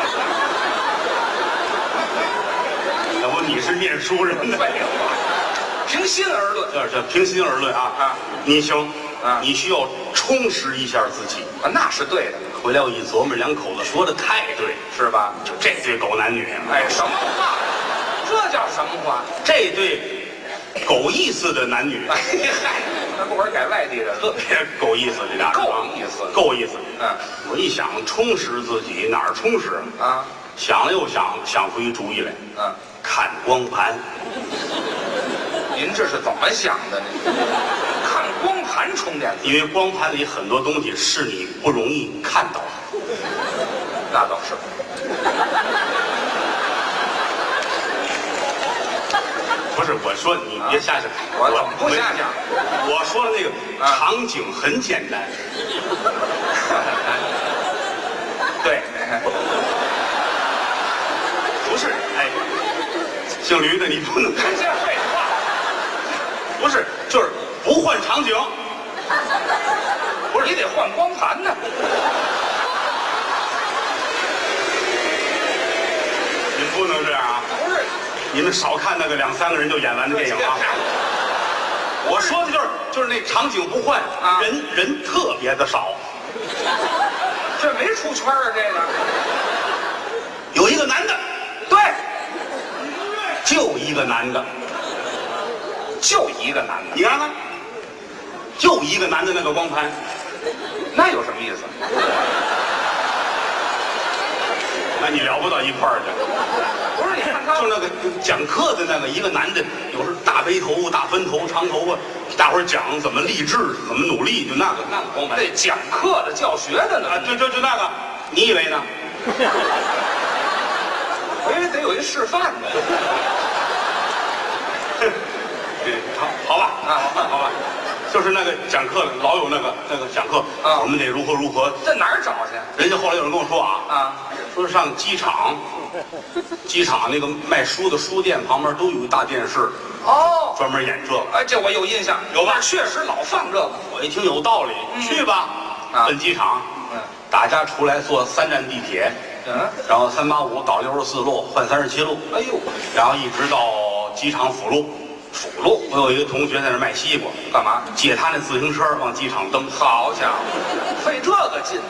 要不你是念书人的， 废话，平心而论这这平心而论啊啊， 你行啊你需要充实一下自己。 啊，那是对的， 回来我一琢磨，两口子说的太对， 是吧？ 就这对狗男女啊， 哎，什么话？这叫什么话？ 这对狗意思的男女， 哎嗨，那不会改外地人特别够意思，这俩人啊够意思够意思。 嗯， 我一想充实自己，哪儿充实啊？ 啊， 想了又想，想出一主意来， 嗯， 看光盘。 您这是怎么想的呢？看光盘充电， 因为光盘里很多东西是你不容易看到的。 那倒是。 不是我说你别瞎想， 我怎么不瞎想？ 我说的那个啊场景很简单。 对， 不是，哎，姓驴的你不能， 这废话。 不是，就是不换场景， 不是你得换光盘呢。 你不能这样啊！ 不是， 你们少看那个两三个人就演完的电影啊！我说的就是就是那场景不换， 啊人人特别的少。 这没出圈啊，这个。 有一个男的， 对， 就一个男的， 就一个男的， 你看看，就一个男的那个光盘， 那有什么意思？ 那你聊不到一块儿去。 不是，你看他就那个讲课的那个一个男的，有时候大背头、大分头、长头发，大伙儿讲怎么励志、怎么努力，就那个那个光盘。 那讲课的、教学的呢？ 啊，就就就那个，你以为呢？ 我以为得有一示范的。 对，好，好吧， 啊， 好吧，就是那个讲课的，老有那个那个讲课， 啊我们得如何如何。 在哪儿找去？ 人家后来有人跟我说啊， 啊， 说上机场，机场那个卖书的书店旁边都有一大电视， 哦， 专门演这个。 哎，这我有印象， 有吧那确实老放这个。 我一听有道理，去吧， 啊奔机场， 嗯大家出来坐三站地铁， 嗯， 然后三八五倒六十四路换三十七路， 哎呦， 然后一直到机场辅路。 辅路我有一个同学在那卖西瓜， 干嘛？ 借他那自行车往机场蹬。 好家伙，费这个劲到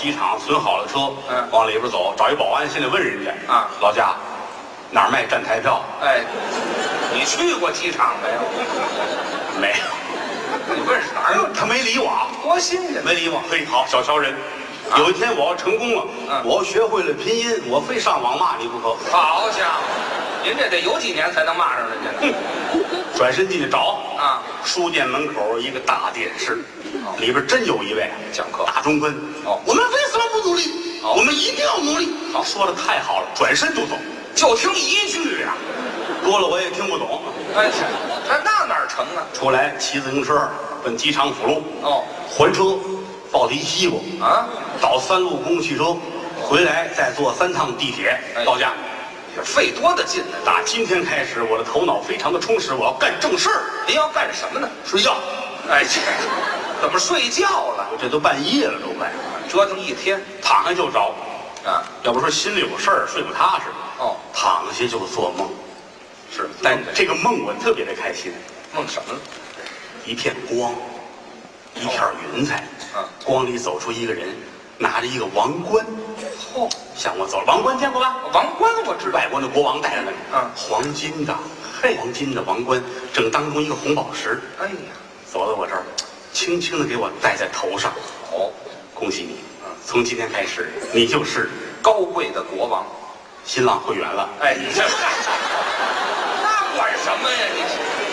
机场，损好了车， 嗯， 往里边走，找一保安，先得问人家啊， 老家哪儿卖站台票？ 哎，你去过机场没有？ 没有。 你问是哪儿有？ 他没理我， 多新鲜！ 没理我。嘿，好，小瞧人。有一天我要成功了， 嗯， 我要学会了拼音，我非上网骂你不可。 好家伙，您这得有几年才能骂上人家呢？ 转身进去找啊， 书店门口一个大电视，里边真有一位讲课大中分。 哦， 我们为什么不努力？ 哦， 我们一定要努力。好，说的太好了，转身就走， 就听一句呀， 多了我也听不懂。 哎，这那哪成啊？ 出来骑自行车奔机场辅路， 哦， 还车抱着一西瓜啊， 倒三路公共汽车，回来再坐三趟地铁到家。 这费多大劲呢！ 打今天开始，我的头脑非常的充实，我要干正事儿。 您要干什么呢？ 睡觉。 哎，这怎么睡觉了？ 这都半夜了，都快折腾一天， 躺下就着啊！ 要不说心里有事儿，睡不踏实。 哦， 躺下就做梦， 是， 但这个梦我特别的开心。 梦什么了？ 一片光，一片云彩。 嗯， 光里走出一个人，拿着一个王冠。 嚯， 向我走了。王冠见过吧？ 王冠我知道， 外国的国王戴着呢。 嗯， 黄金的， 嘿， 黄金的王冠，正当中一个红宝石。 哎呀， 走到我这儿，轻轻的给我戴在头上。 哦， 恭喜你，从今天开始，你就是高贵的国王， 新浪会员了。 哎，你这那管什么呀？你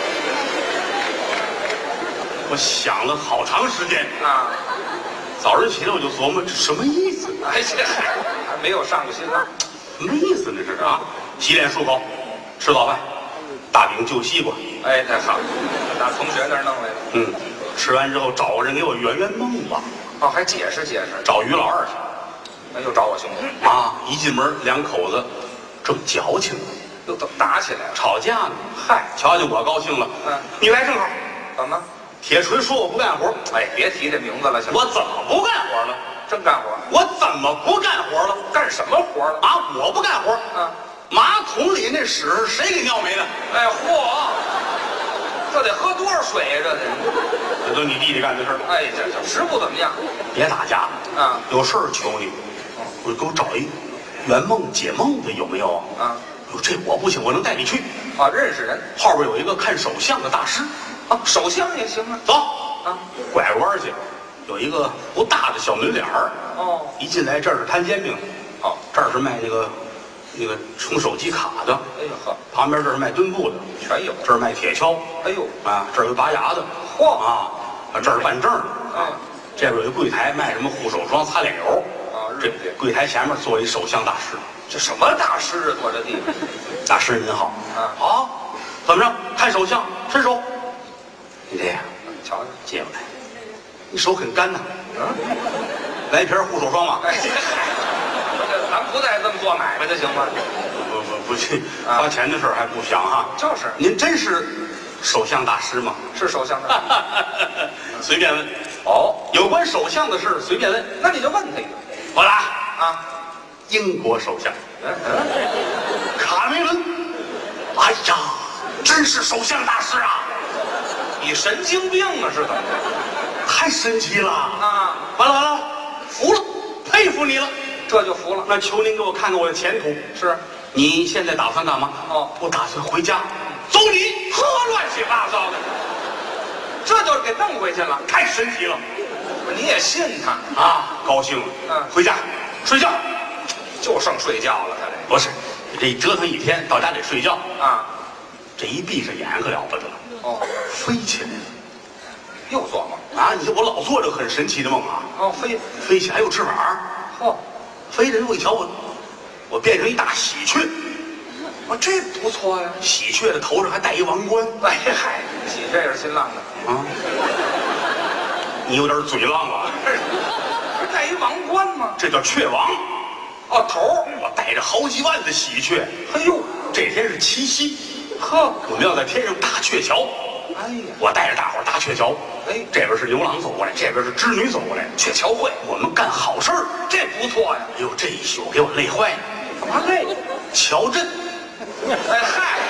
我想了好长时间啊， 早上起来我就琢磨这什么意思？ 哎，这还没有上过新浪， 什么意思那是啊？洗脸漱口，吃早饭，大饼就西瓜。 哎，太好，打同学那儿弄来的。 嗯，吃完之后找个人给我圆圆梦吧。 哦，还解释解释， 找于老二去。 那又找我兄弟啊！一进门，两口子正矫情呢， 又都打起来了， 吵架呢。 嗨， 瞧见我高兴了。 嗯， 你来正好。 怎么？ 铁锤说我不干活。 哎，别提这名字了，行吗？ 我怎么不干活了？ 真干活？ 我怎么不干活了？ 干什么活了？ 啊，我不干活。 啊， 马桶里那屎是谁给尿没的？ 哎，嚯，这得喝多少水呀？这得。 这都你弟弟干的事儿。 哎，这这实不怎么样。 别打架了啊！ 有事儿求你，我给我找一圆梦解梦的有没有？ 啊， 哟，这我不行，我能带你去。 啊，认识人， 后边有一个看手相的大师。 啊，手相也行啊。 走啊， 拐个弯去，有一个不大的小门脸儿。 哦， 一进来这儿是摊煎饼， 哦， 这儿是卖那个那个充手机卡的。 哎呦呵， 旁边这是卖墩布的， 全有。 这儿卖铁锹。 哎呦， 啊，这儿有拔牙的。 嚯啊，啊这儿办证的。 哎， 这边有一柜台卖什么护手霜、擦脸油。 啊， 这日柜台前面坐一手相大师。 这什么大师啊？坐这地方。 大师您好。 啊， 好，怎么着？看手相，伸手。你这样， 瞧瞧， 借过来。你手很干呐。 嗯， 来一瓶护手霜吧。 哎，这咱不再这么做买卖的行吗？ 不不不去，花钱的事儿还不想哈。 就是， 您真是手相大师吗？ 是手相的。 随便问。 哦， 有关手相的事随便问。 那你就问他一个。 我来啊， 英国首相嗯嗯， 卡梅伦。哎呀，真是手相大师啊！ 你神经病啊？是怎么着？ 太神奇了啊！ 完了完了，服了，佩服你了。 这就服了。 那求您给我看看我的前途。 是， 你现在打算干嘛？ 哦， 我打算回家。走你！ 呵，乱七八糟的，这就给弄回去了。 太神奇了你也信他？ 啊！高兴了。 嗯， 回家睡觉。 就剩睡觉了，他这不是，这一折腾一天，到家得睡觉。 啊， 这一闭上眼可了不得了， 哦， 飞起来了。 又做梦啊！你说我老做这个很神奇的梦啊， 哦，飞， 飞起来还有翅膀。 嚯， 飞着我一瞧，我我变成一大喜鹊。 啊，这不错呀。 喜鹊的头上还戴一王冠。 哎嗨，喜鹊也是新浪的啊，你有点嘴浪啊。 不是戴一王冠吗？ 这叫雀王。 哦，头我带着好几万的喜鹊。 哎呦， 这天是七夕， 呵， 我们要在天上搭鹊桥。 哎呀， 我带着大伙儿搭鹊桥。 哎， 这边是牛郎走过来，这边是织女走过来， 鹊桥会， 我们干好事儿。 这不错呀。 哎呦，这一宿给我累坏了。 干嘛累？ 乔振。 哎嗨，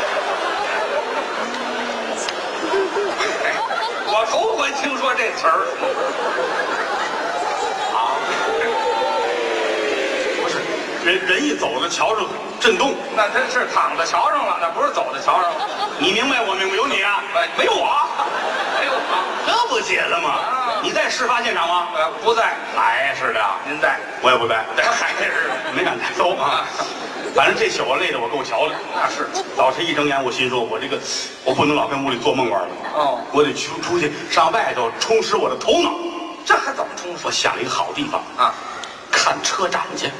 哎，我头回听说这词儿。 啊， 一走在桥上震动。 那真是躺在桥上了，那不是走在桥上了。 你明白我明白，有你啊， 没有我，没有我， 这不解了吗？ 啊、 你在事发现场吗？ 呃，不在。 哎，是的， 您在， 我也不在， 还是没敢抬头啊。反正这宿我累得我够瞧的。 那是， 早晨一睁眼，我心说，我这个我不能老跟屋里做梦玩了。 哦， 我得出出去上外头充实我的头脑。 这还怎么充实？ 我想了一个好地方啊， 看车展去。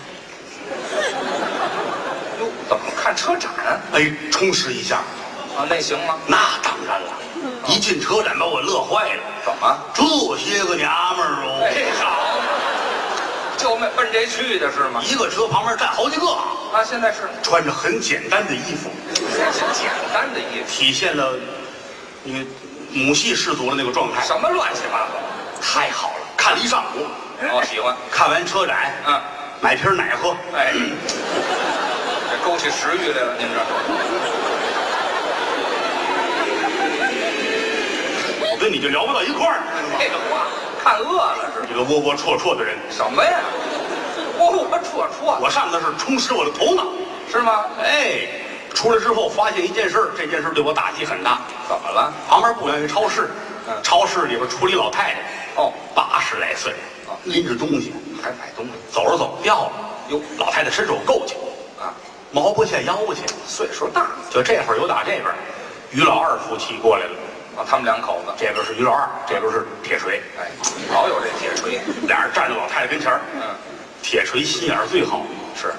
哟，怎么看车展？ 哎，充实一下。 啊，那行吗？ 那当然了，嗯、一进车展把我乐坏了。 怎么？ 这些个娘们儿哦！ 哎，好，就奔奔这去的是吗？ 一个车旁边站好几个啊！现在是穿着很简单的衣服， 是简单的衣服， 体现了你母系氏族的那个状态。 什么乱七八糟？ 太好了，看了一上午。 哦，喜欢。 看完车展， 嗯， 买瓶奶喝。 哎，这勾起食欲来了，您这。 我跟你就聊不到一块儿， 这个话看饿了是吧？ 一个窝窝戳戳的人。 什么呀？窝窝戳戳。 我上的是充实我的头脑， 是吗？ 哎，出来之后发现一件事，这件事对我打击很大。 怎么了？ 旁边不远有一超市， 嗯， 超市里边出了一老太太， 哦， 八十来岁， 哦， 拎着东西， 还买东西， 走着走掉了。 哟， 老太太伸手够去， 啊， 毛不下腰去， 岁数大。 就这会儿有打这边，于老二夫妻过来了。 啊，他们两口子， 这边是于老二，这边是铁锤。 哎，老有这铁锤。 俩人站在老太太跟前儿， 嗯， 铁锤心眼儿最好， 是。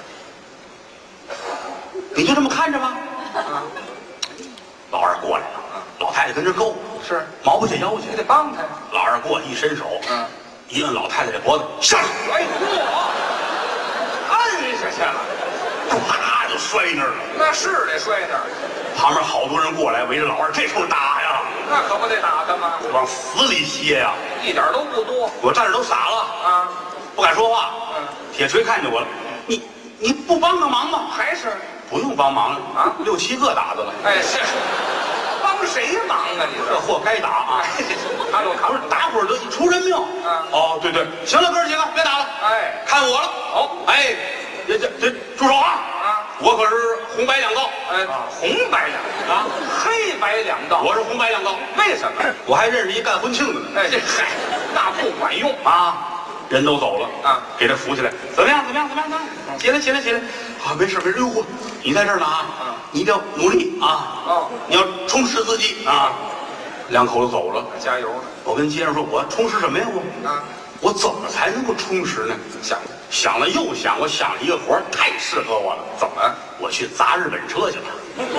你就这么看着吧。 啊， 老二过来了， 啊， 老太太跟这够， 是毛不下腰去， 你得帮他。 老二过去一伸手， 嗯， 一摁老太太的脖子，下去， 哎，我按下去了， 啪就摔那儿了。 那是得摔那儿。 旁边好多人过来围着老二，这处打呀， 那可不得打他吗？ 往死里歇呀， 一点都不多我站着都傻了啊， 不敢说话。 嗯， 铁锤看见我了，你你不帮个忙吗？ 还是不用帮忙了啊， 六七个打的了。 哎，是帮谁忙啊？你这这货该打啊！ 他都看不是打会儿得出人命。 啊哦，对对，行了，哥儿几个别打了， 哎， 看我了。 哦， 哎，这这这住手啊！ 啊， 我可是红白两道。 哎，红白两道啊， 黑白两道。 我是红白两道。 为什么？ 我还认识一干婚庆的呢。 哎，这嗨，那不管用啊，人都走了啊， 给他扶起来，怎么样？怎么样？怎么样？怎么样？起来，起来，起来！啊，没事没事。哟嚯，你在这儿呢啊！ 嗯， 你一定要努力啊！ 哦， 你要充实自己啊！两口子走了， 加油呢！ 我跟街上说，我充实什么呀？我啊， 我怎么才能够充实呢？ 想想了又想，我想了一个活儿太适合我了。 怎么？ 我去砸日本车去了。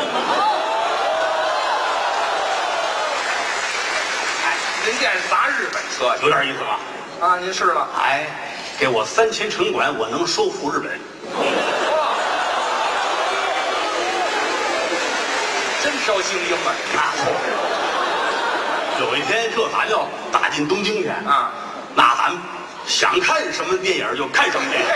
哎，您店砸日本车去有点意思吧？ 啊？您试了？ 哎，给我三千城管，我能收复日本。 哇，真挑精英啊！ 那错。有一天，这咱要打进东京去啊， 那咱想看什么电影就看什么电影。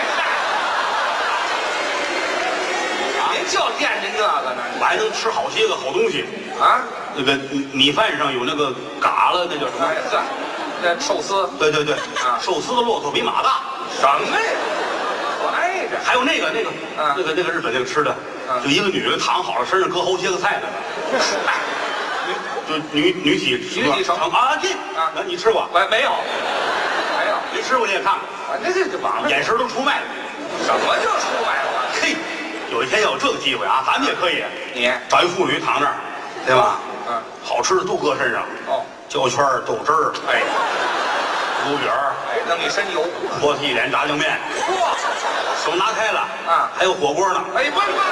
您就惦着那个呢？ 我还能吃好些个好东西。 啊？ 那个米米饭上有那个嘎了，那叫什么？ 哎，这那寿司对对对， 啊寿司的骆驼比马大。 什么呀？我挨着。 还有那个那个、 啊、 那个那个日本那个吃的， 啊、 就一个女的躺好了，身上搁好些个菜呢。就女女体女体成啊，这啊，你吃过？ 没没有？没有， 没吃过你也看过啊？这这这网上眼神都出卖了。 什么叫出卖了？ 嘿，有一天要有这个机会啊，咱们也可以。 你找一妇女躺那儿，对吧？ 嗯， 好吃的都搁身上。 哦， 焦圈豆汁儿， 哎， 油饼儿， 哎，弄一身油， 泼屉脸炸酱面， 哇， 手拿开了啊， 还有火锅呢。 哎，不是不是，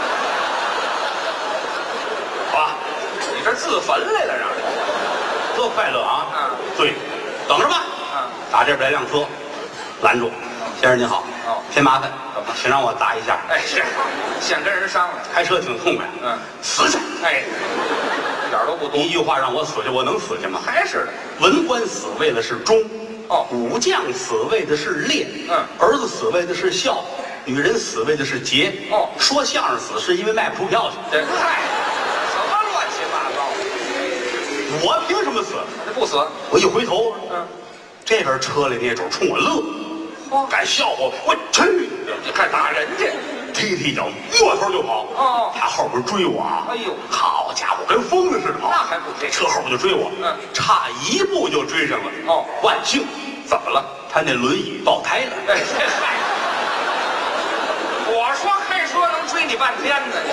好吧， 你这自焚来了，让人多快乐啊！ 啊， 对，等着吧。 啊， 打这边来辆车，拦住，先生您好， 哦， 偏麻烦，请让我砸一下。 哎，是，先跟人商量， 开车挺痛快， 嗯， 死去。 哎，一点都不多。 一句话让我死去，我能死去吗？ 还是的。 文官死为的是忠， 哦， 武将死为的是烈， 嗯， 儿子死为的是孝，女人死为的是节。 哦， 说相声死是因为卖不出票去。 这嗨，什么乱七八糟？ 我凭什么死？ 这不死？ 我一回头， 嗯， 这边车里那主冲我乐， 哦， 敢笑话我，我去！ 你看打人去， 踢踢脚，摸头就跑。 哦， 他后边追我啊！ 哎呦， 好家伙，跟疯子似的跑。 那还不这车后边就追我，嗯，差一步就追上了。 哦， 万幸， 怎么了？ 他那轮椅爆胎了。 哎，嗨，我说开车能追你半天呢，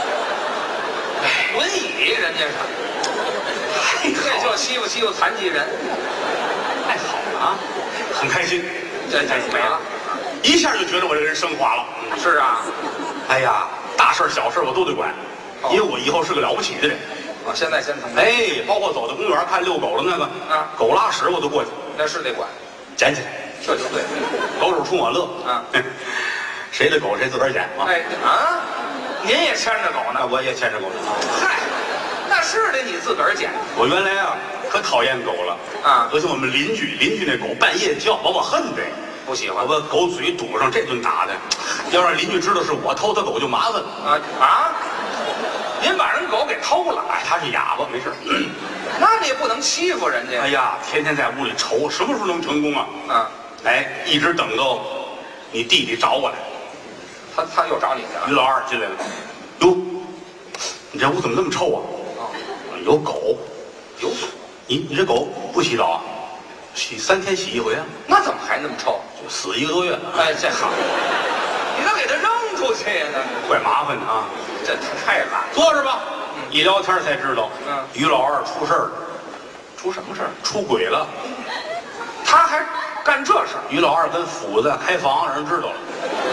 轮椅人家是，这就欺负欺负残疾人， 太好了啊，很开心。 这这没了， 一下就觉得我这个人升华了。 是啊， 哎呀，大事小事我都得管，因为我以后是个了不起的人。 啊，现在先成。 哎，包括走到公园看遛狗的那个，啊，狗拉屎我都过去， 那是得管， 捡起来， 这就对， 狗主冲我乐啊， 谁的狗谁自个儿捡啊。 哎啊，您也牵着狗呢？ 那我也牵着狗呢。 嗨，那是得你自个儿捡。 我原来啊可讨厌狗了啊，尤其我们邻居，邻居那狗半夜叫，把我恨的。 不喜欢， 我把狗嘴堵上，这顿打的，要让邻居知道是我偷他狗就麻烦了啊啊！您把人狗给偷了， 哎，他是哑巴，没事。 嗯，那你也不能欺负人家。 哎呀，天天在屋里愁，什么时候能成功啊？啊，哎，一直等到你弟弟找我来， 他他又找你去了。 于老二进来了，哟，你这屋怎么这么臭啊？哦，有狗， 有狗， 你你这狗不洗澡啊？洗三天洗一回啊？ 那怎么还那么臭？ 就死一个多月了。 哎，这好，你咋给他扔出去呀？那怪麻烦的啊！ 这太懒。 坐着吧。嗯、一聊天才知道，嗯，于老二出事儿了。 出什么事儿？ 出轨了。 他还干这事儿？ 于老二跟斧子开房，让人知道了。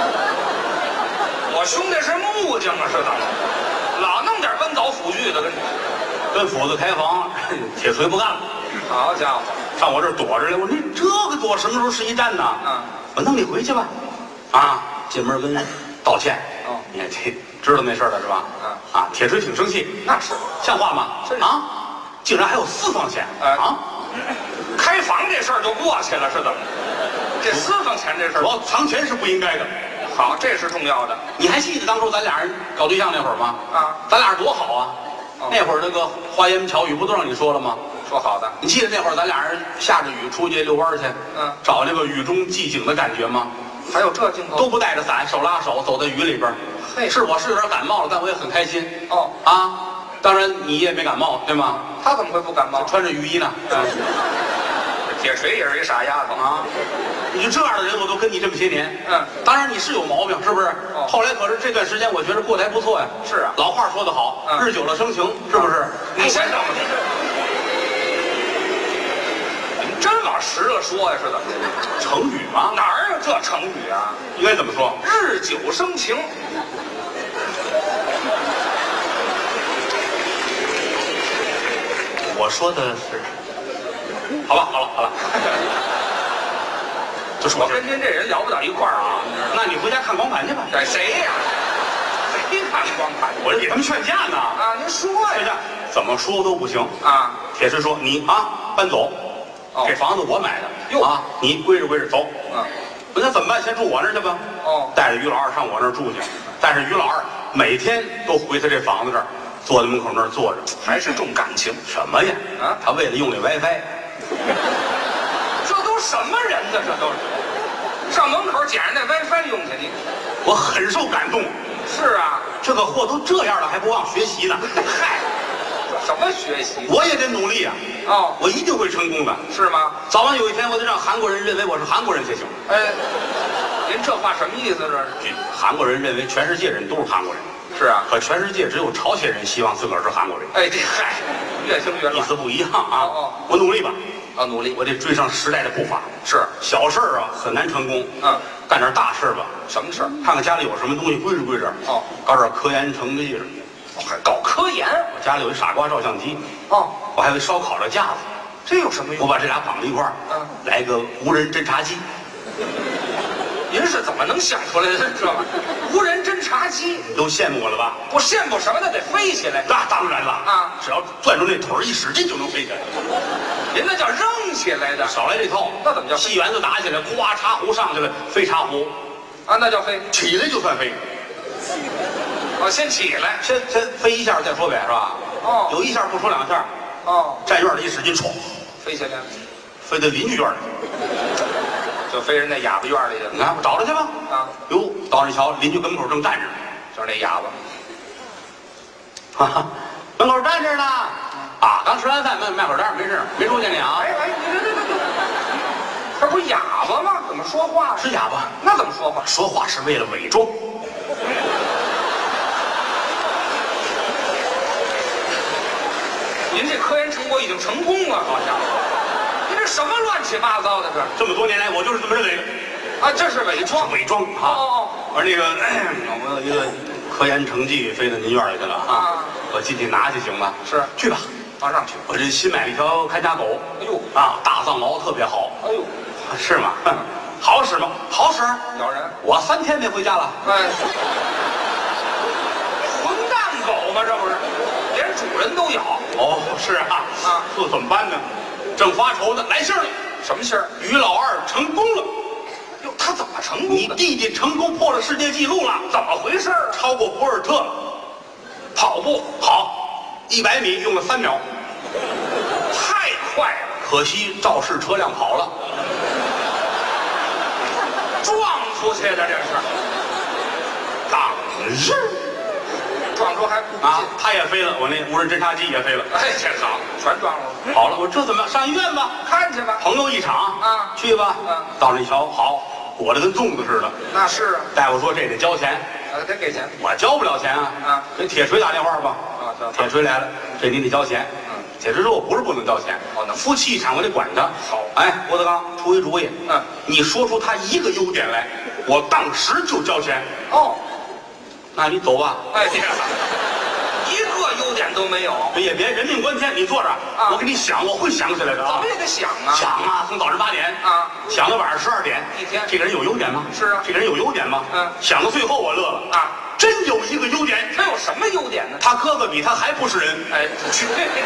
我兄弟是木匠啊，是怎么？老弄点温早斧锯的，跟跟斧子开房，铁锤不干了。 好家伙！ 上我这儿躲着来，我说你这个躲什么时候是一战呢？嗯，我弄你回去吧。啊，进门跟人道歉。哦，你看这知道那事儿了是吧？嗯，啊，铁锤挺生气。 那是， 像话吗？啊，竟然还有私房钱。啊， 开房这事儿就过去了是怎么？这私房钱这事儿， 主要藏钱是不应该的。 好，这是重要的。 你还记得当初咱俩人搞对象那会儿吗？啊，咱俩多好啊！那会儿那个花言巧语不都让你说了吗？ 说好的， 你记得那会儿咱俩人下着雨出去遛弯去，嗯，找那个雨中寂景的感觉吗？ 还有这镜头， 都不带着伞，手拉手走在雨里边。嘿，是我是有点感冒了，但我也很开心。哦啊，当然你也没感冒，对吗？ 他怎么会不感冒？ 穿着雨衣呢。嗯， 铁锤也是一傻丫头啊！你就这样的人，我都跟你这么些年。嗯，当然你是有毛病，是不是？哦。后来可是这段时间，我觉得过得还不错呀。 是啊， 老话说得好，日久了生情，是不是？ 你先等着。真往实了说呀，是怎么的？ 成语吗？ 哪儿有这成语啊？ 应该怎么说？ 日久生情。 我说的是，好了好了好了， 就是我跟您这人聊不到一块儿啊。 那你回家看光盘去吧。 哎，谁呀？谁看光盘？ 我这给他们劝架呢。 啊，您说呀？ 怎么说都不行啊。 铁石说：“你啊，搬走。”这房子我买的，哟啊！你归着归着走，嗯，那怎么办？先住我那儿去吧。哦，带着于老二上我那儿住去。但是于老二每天都回他这房子这儿，坐在门口那儿坐着， 还是重感情。 什么呀？啊，他为了用这 WiFi， 这都什么人呢？这都是上门口捡着那 WiFi 用去，你我很受感动。 是啊， 这个货都这样了，还不忘学习呢。 嗨。什么学习？ 我也得努力啊！哦，我一定会成功的， 是吗？ 早晚有一天，我得让韩国人认为我是韩国人才行。 哎，您这话什么意思？这是？ 韩国人认为全世界人都是韩国人。 是啊， 可全世界只有朝鲜人希望自个儿是韩国人。 哎，这嗨，越听越意思不一样啊！哦，我努力吧。 啊，努力， 我得追上时代的步伐。 是， 小事儿啊很难成功。嗯，干点大事吧。 什么事儿？ 看看家里有什么东西归置归置。哦，搞点科研成绩了。 还搞科研？ 我家里有一傻瓜照相机，哦，我还有一烧烤的架子， 这有什么用？ 我把这俩绑在一块儿，嗯，来个无人侦察机。 您是怎么能想出来的这玩意儿？无人侦察机， 你都羡慕我了吧？ 我羡慕什么呢？得飞起来。 那当然了啊， 只要攥住那腿儿一使劲就能飞起来。 您那叫扔起来的， 少来这套。 那怎么叫？ 戏园子打起来，咵茶壶上去了，飞茶壶， 啊，那叫飞。 起来就算飞。 哦，先起来， 先先飞一下再说呗，是吧？哦，有一下不说两下，哦，站院里一使劲，唰， 飞起来， 飞到邻居院里， 就就飞人那哑巴院里去了。 你看，我找他去吧。 啊， 哟，到那瞧，邻居门口正站着， 就是那哑巴。 哈哈，门口站着呢。啊，刚吃完饭，卖卖会儿单，没事，没瞅见你啊。 哎哎，你这这这这，他不是哑巴吗？怎么说话？ 是哑巴， 那怎么说话？ 说话是为了伪装。 您这科研成果已经成功了，好像。您这什么乱七八糟的这？ 这么多年来，我就是这么认为的。 啊，这是伪装。 伪装啊！ 哦哦。 而那个，我有一个科研成绩飞到您院里去了啊，我进去拿去行吗？ 是， 去吧。 马上去。 我这新买了一条看家狗， 哎呦啊，大藏獒特别好。 哎呦， 是吗？好使吗？好使。 咬人。 我三天没回家了。 哎，混蛋狗吗？这不是，连主人都咬。 哦，是啊。啊，这怎么办呢？正发愁呢，来信了。 什么信儿？ 于老二成功了。 哟，他怎么成功的？ 你弟弟成功破了世界纪录了。 怎么回事啊？ 超过博尔特跑步好，一百米用了三秒。 太快了， 可惜肇事车辆跑了， 撞出去的这是。 当是撞出还不啊，他也飞了，我那无人侦察机也飞了。 哎，这好，全撞了。 好了，我这怎么上医院吧？ 看去吧。 朋友一场啊， 去吧。 嗯， 到那一瞧，好，裹得跟粽子似的。 那是啊。 大夫说这得交钱。 呃，得给钱。 我交不了钱啊。 啊， 给铁锤打电话吧。 啊， 铁锤来了，这你得交钱。 嗯， 铁锤说我不是不能交钱， 哦，能夫妻一场我得管他。 好， 哎，郭德纲出一主意。 嗯， 你说出他一个优点来，我当时就交钱。 哦， 那你走吧。 哎呀，一个优点都没有。 也别人命关天，你坐着， 啊， 我给你想，我会想起来的啊。 怎么也得想啊。 想啊，从早上八点啊， 想到晚上十二点， 一天。 这个人有优点吗？ 是啊。 这个人有优点吗？ 嗯。 想到最后我乐了啊，真有一个优点。 他有什么优点呢？ 他哥哥比他还不是人。 哎，去。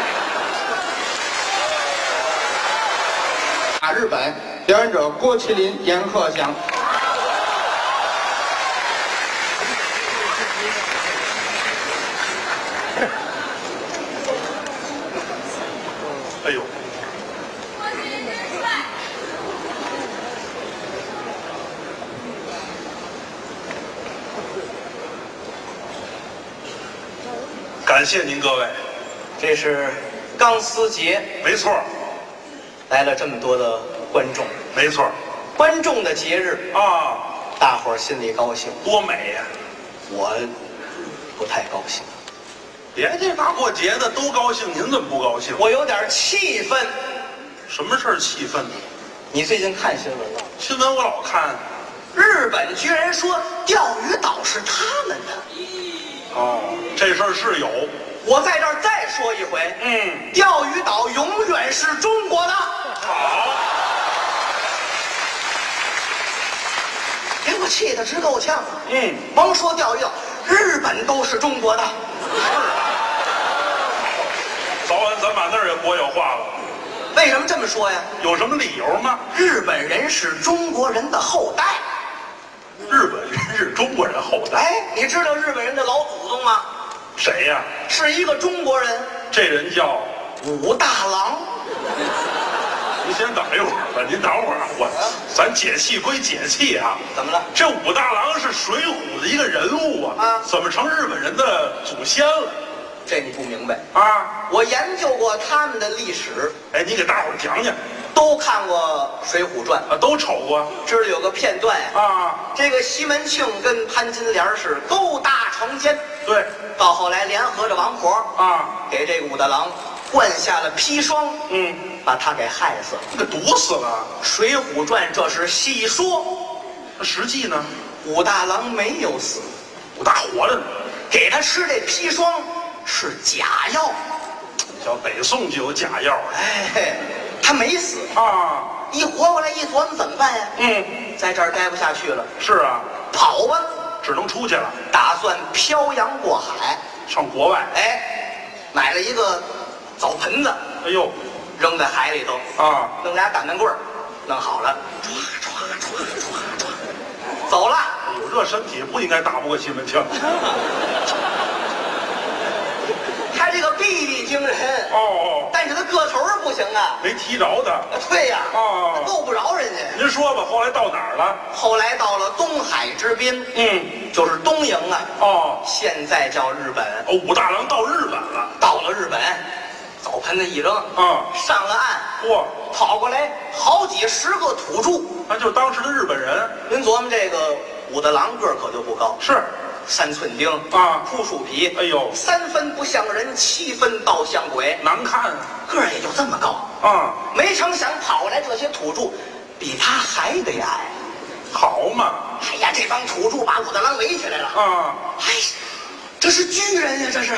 啊，日本表演者郭麒麟、阎鹤祥。 哎呦！ 感谢您各位， 这是钢丝节， 没错， 来了这么多的观众， 没错， 观众的节日啊， 大伙儿心里高兴， 多美呀！ 我不太高兴， 别介大过节的都高兴，您怎么不高兴？ 我有点气愤。 什么事儿气愤呢？ 你最近看新闻了？ 新闻我老看。 日本居然说钓鱼岛是他们的。 哦，这事儿是有。 我在这儿再说一回， 嗯， 钓鱼岛永远是中国的。 好， 给我气得直够呛啊！ 嗯， 甭说钓鱼岛，日本都是中国的。 是啊。早晚咱把那儿也国有化了。 为什么这么说呀？ 有什么理由吗？ 日本人是中国人的后代。 日本人是中国人后代。 哎，你知道日本人的老祖宗吗？ 谁呀？ 是一个中国人。 这人叫武大郎。 您先等一会儿吧，您等会儿，我咱解气归解气啊。 怎么了？ 这武大郎是《水浒》的一个人物啊， 啊， 怎么成日本人的祖先了？ 这你不明白啊？ 我研究过他们的历史。 哎，你给大伙儿讲讲。 都看过《水浒传》 啊，都瞅过。 知道有个片段呀， 啊， 这个西门庆跟潘金莲是勾搭成奸。 对， 到后来联合着王婆啊， 给这个武大郎灌下了砒霜， 嗯， 把他给害死了， 给毒死了。 《水浒传》这是戏说， 那实际呢？ 武大郎没有死， 武大活着呢， 给他吃这砒霜是假药。 叫北宋就有假药。 哎，他没死啊！ 一活过来一琢磨怎么办呀？ 嗯， 在这儿待不下去了。 是啊， 跑吧， 只能出去了， 打算漂洋过海上国外。 哎，买了一个澡盆子， 哎呦， 扔在海里头啊， 弄俩擀面棍儿，弄好了，唰唰唰唰唰，走了。 有这身体不应该打不过西门庆。 他这个臂力惊人哦哦， 但见着他个头不行啊， 没提着他。 对呀， 哦， 够不着人家。 您说吧，后来到哪儿了？ 后来到了东海之滨， 嗯， 就是东瀛啊。 哦， 现在叫日本。 哦，武大郎到日本了。 到了日本，澡盆子一扔， 啊， 上了岸， 嚯， 跑过来好几十个土著， 那就是当时的日本人。 您琢磨这个武大郎个儿可就不高， 是三寸丁啊， 枯树皮， 哎呦， 三分不像人，七分倒像鬼， 难看啊， 个儿也就这么高啊。 没成想跑过来这些土著，比他还得矮。 好嘛， 哎呀，这帮土著把武大郎围起来了啊！ 哎，这是巨人呀，这是，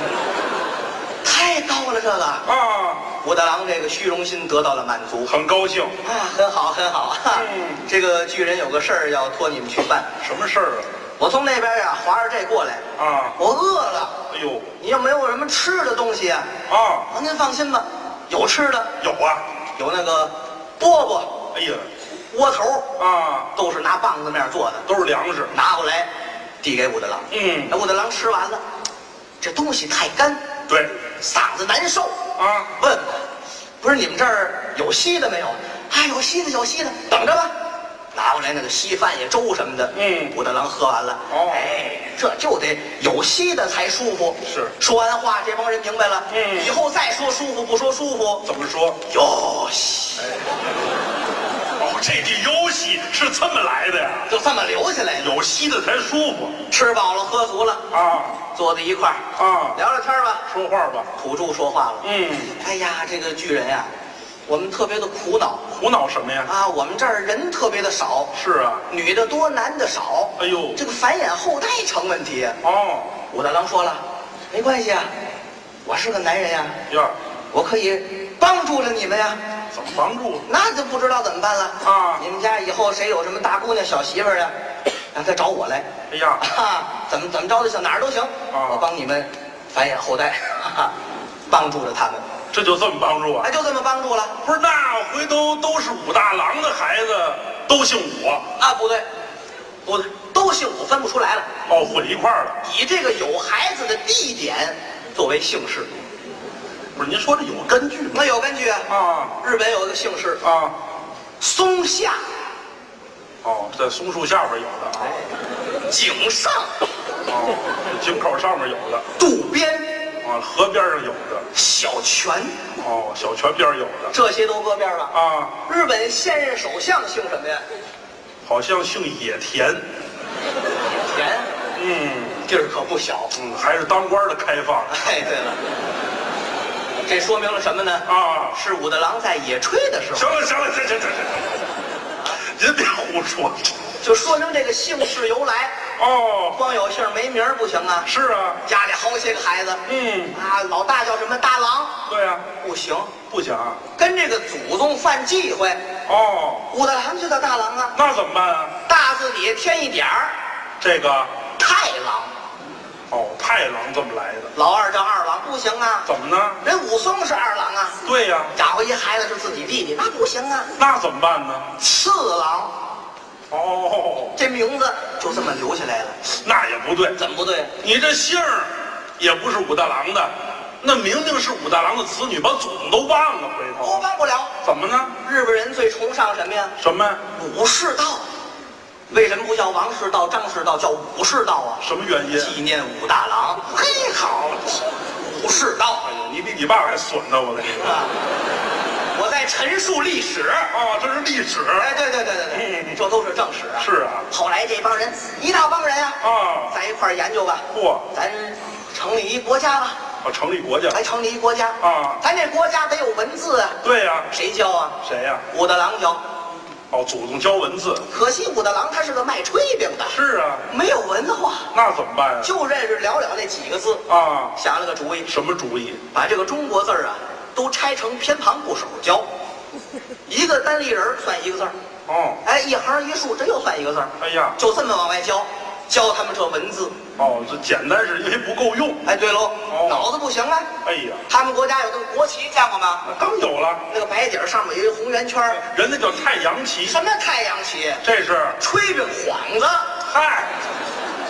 太高了这个啊！ 武大郎这个虚荣心得到了满足， 很高兴啊，很好很好。嗯，这个巨人有个事儿要托你们去办。 什么事儿啊？ 我从那边呀划着这过来啊， 我饿了。 哎呦， 你有没有什么吃的东西啊？ 啊， 啊，您放心吧，有吃的， 有啊， 有那个饽饽、 哎呀， 窝头啊， 都是拿棒子面做的， 都是粮食， 拿过来递给武大郎。 嗯， 那武大郎吃完了，这东西太干， 对， 嗓子难受啊。 问问，不是你们这儿有稀的没有？哎，有稀的，有稀的，等着吧。拿过来那个稀饭呀、粥什么的， 嗯， 武大郎喝完了， 哦， 哎，这就得有稀的才舒服。 是， 说完话，这帮人明白了， 嗯， 以后再说舒服不说舒服， 怎么说？ 哟西， 哎，哦，这句哟西是这么来的呀？ 就这么留下来的， 有稀的才舒服。 吃饱了，喝足了啊， 坐在一块儿啊， 聊聊天吧， 说话吧。 土著说话了， 嗯， 哎呀，这个巨人呀、我们特别的苦恼。 苦恼什么呀？ 啊，我们这儿人特别的少， 是啊， 女的多，男的少。 哎呦， 这个繁衍后代成问题啊。 哦， 武大郎说了，没关系啊，我是个男人呀， 呀， 我可以帮助了你们呀。 怎么帮助？ 那就不知道怎么办了啊！ 你们家以后谁有什么大姑娘、小媳妇儿呀，让他找我来。 哎呀， 啊，怎么怎么着的，上哪儿都行， 啊、 我帮你们繁衍后代，哈哈，帮助了他们。 这就这么帮助啊？ 哎，就这么帮助了。 不是，那回头都是武大郎的孩子，都姓武啊？不对，不对，都姓武，分不出来了。 哦，混一块儿了。 以这个有孩子的地点作为姓氏。 不是，您说这有根据吗？ 那有根据啊。 啊， 日本有一个姓氏啊， 松下。 哦，在松树下边有的啊。 井上。 哦，井口上面有的。 渡边。 啊，河边上有的。 小泉。 哦，小泉边有的。 这些都搁边了啊。 日本现任首相姓什么呀？ 好像姓野田。 野田。 嗯， 地儿可不小。 嗯，还是当官的开放。 哎，对了，这说明了什么呢？ 啊， 是武大郎在野炊的时候。 行了，行了，行行行行，您别胡说。 就说明这个姓氏由来。 哦， 光有姓没名不行啊。 是啊， 家里好些个孩子。 嗯， 啊，老大叫什么大郎？ 对啊， 不行， 不行， 跟这个祖宗犯忌讳。 哦， 武大郎就叫大郎啊。 那怎么办啊？ 大字底下添一点儿， 这个太郎。 哦，太郎这么来的。 老二叫二郎，不行啊。 怎么呢？ 人武松是二郎啊。 对呀、啊， 养活一孩子是自己弟弟，那不行啊。 那怎么办呢？ 次郎。 哦， 这名字就这么留下来了。 那也不对。 怎么不对？ 你这姓儿也不是武大郎的，那明明是武大郎的子女，把祖宗都忘了，回头。 我忘不了。 怎么呢？ 日本人最崇尚什么呀？ 什么？ 武士道。为什么不叫王士道、张士道，叫武士道啊？ 什么原因？ 纪念武大郎。嘿，好，武士道。 哎呦，你比你爸还损呢，我跟你说。 啊，我在陈述历史啊，这是历史。 哎，对对对对对，嗯、这都是正史啊。 是啊。 后来这帮人一大帮人啊， 啊， 在一块儿研究吧。 嚯， 咱成立一国家吧。 啊，成立国家。 来成立一国家啊， 咱这国家得有文字啊。 对呀、啊。 谁教啊？ 谁呀、啊？ 武大郎教。 哦，祖宗教文字。 可惜武大郎他是个卖炊饼的。 是啊。 没有文化。 那怎么办啊？ 就认识寥寥那几个字啊。 想了个主意。 什么主意？ 把这个中国字儿啊，都拆成偏旁部首教。一个单立人算一个字儿。 哦。 哎，一行一竖，这又算一个字儿。 哎呀， 就这么往外教，教他们这文字。 哦，这简单是因为不够用。 哎，对喽， 哦、 脑子不行啊。 哎呀， 他们国家有那个国旗，见过吗？ 当有了。 那个白底儿上面有一个红圆圈， 人那叫太阳旗。 什么太阳旗？ 这是炊饼幌子。 嗨，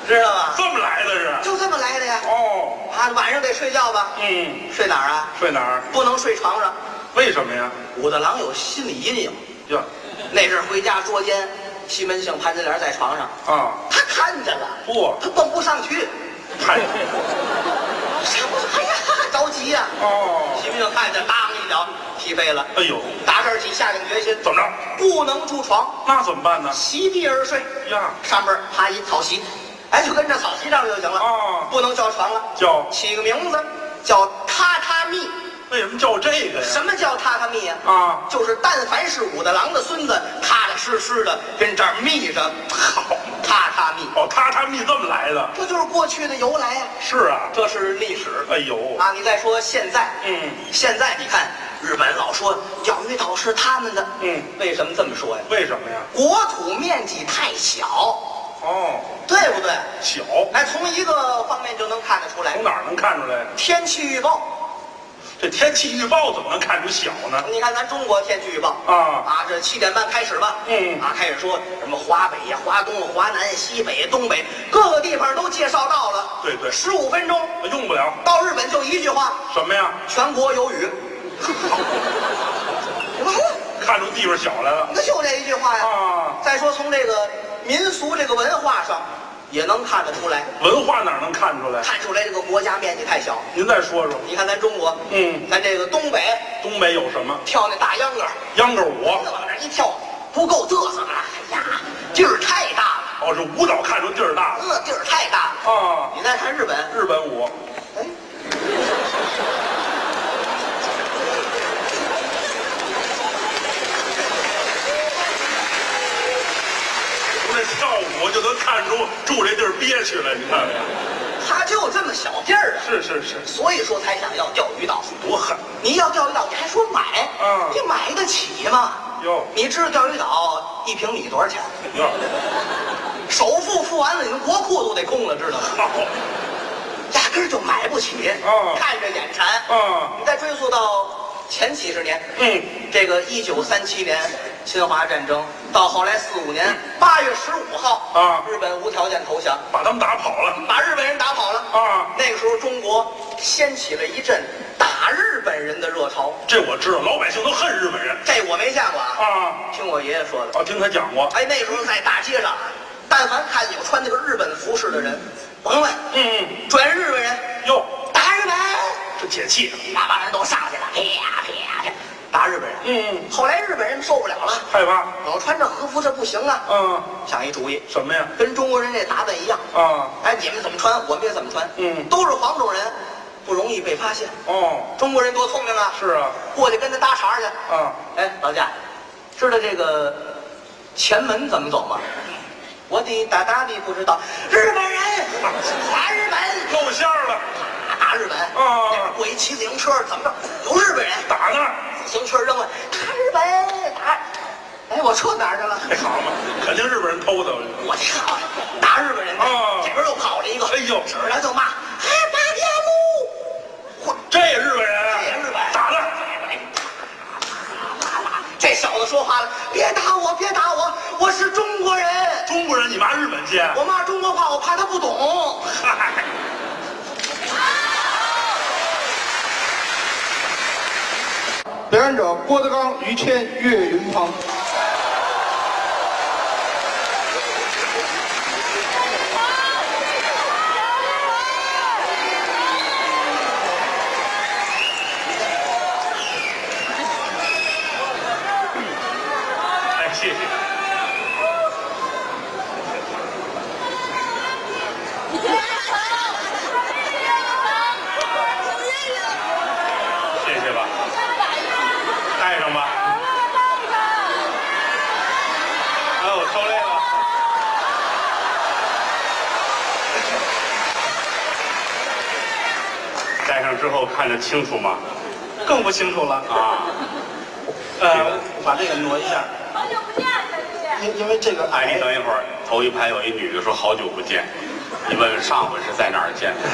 知道吗？ 这么来的是？ 就这么来的呀。 哦， 啊，晚上得睡觉吧？ 嗯， 睡哪儿啊？ 睡哪儿？ 不能睡床上。 为什么呀？ 武大郎有心理阴影。 呀， 那阵回家捉奸，西门庆、潘金莲在床上啊， 他看见了， 嚯， 他蹦不上去， 看， 哎呀，着急呀！ 哦， 西门庆看见，当一脚踢飞了。 哎呦， 打这儿起下定决心， 怎么着？ 不能住床， 那怎么办呢？ 席地而睡呀， 上边趴一草席，哎，就跟这草席上就行了。 哦， 不能叫床了， 叫起个名字叫榻榻米。 为什么叫这个呀？ 什么叫榻榻米呀？ 啊， 就是但凡是武大郎的孙子，踏踏实实的跟这儿密着，好，榻榻米。 哦，榻榻米这么来的， 这就是过去的由来呀。 是啊， 这是历史。 哎呦， 啊，你再说现在， 嗯， 现在你看日本老说钓鱼岛是他们的， 嗯， 为什么这么说呀？ 为什么呀？ 国土面积太小， 哦， 对不对？ 小， 哎，从一个方面就能看得出来。 从哪儿能看出来？ 天气预报。 这天气预报怎么能看出小呢？ 你看咱中国天气预报啊啊，这七点半开始吧， 嗯啊，开始说什么华北呀、华东、华南、西北、东北各个地方都介绍到了。 对对， 十五分钟用不了。 到日本就一句话， 什么呀？ 全国有雨。完了， 看出地方小来了。 那就这一句话呀。 啊， 再说从这个民俗这个文化上，也能看得出来。 文化哪能看出来？ 看出来这个国家面积太小。 您再说说。 你看咱中国， 嗯， 咱这个东北， 东北有什么？ 跳那大秧歌， 秧歌舞， 往那一跳，不够嘚瑟了。哎呀，地儿太大了。 哦，是舞蹈看出地儿大了。 呃，地儿太大了。 啊， 你再看日本， 日本舞， 哎， 从这跳舞就能看出住这地儿憋屈了，你看看。 它就这么小地儿啊。 是是是， 所以说才想要钓鱼岛。 多狠！ 你要钓鱼岛，你还说买？ 嗯你买得起吗？ 哟你知道钓鱼岛一平米多少钱？ 哟， 首付付完了，你们国库都得空了，知道吗？ 好， 压根儿就买不起。 嗯看着眼馋。 嗯你再追溯到前几十年， 嗯， 这个一九三七年侵华战争，到后来四五年八月十五号啊日本无条件投降， 把他们打跑了。 把日本人打跑了啊那个时候中国掀起了一阵打日本人的热潮。 这我知道，老百姓都恨日本人这我没见过啊， 啊。 听我爷爷说的。 哦，听他讲过。 哎，那时候在大街上，但凡看有穿那个日本服饰的人，甭问， 嗯， 准日本人， 哟， 打日本， 这解气。 那帮人都上去了，啪啪啪，打日本人。 嗯， 后来日本人受不了了， 害怕。 老穿着和服这不行啊， 嗯， 想一主意， 什么呀？ 跟中国人这打扮一样。 啊， 哎，你们怎么穿，我们也怎么穿。 嗯都是黄种人，不容易被发现。 哦， 中国人多聪明啊！ 是啊， 过去跟他搭茬去。 啊， 哎，老贾，知道这个前门怎么走吗？我的大大的不知道。日本人打日本， 露馅儿了。 打日本。 啊那边过一骑自行车，怎么着？有日本人打那儿。 自行车扔了，打日本打。哎，我车哪儿去了？ 这好嘛，肯定日本人偷的。 我这好，打日本人。 啊这边又跑了一个， 哎呦指着就骂，哎，八条路。嚯， 这也日本人啊？ 这也日本打那儿。 这小子说话了，别打我，别打我，我是中国人。 中国人你骂日本去？ 我骂中国话，我怕他不懂。 嗨， 表演者郭德纲、于谦、岳云鹏。 哎，谢谢。谢谢吧，带上吧。哎，我受累了。戴上之后看得清楚吗？ 更不清楚了。 啊， 呃，把这个挪一下， 好久不见，小弟。 因因为这个哎，你等一会儿，头一排有一女的说好久不见，你问问上回是在哪儿见的？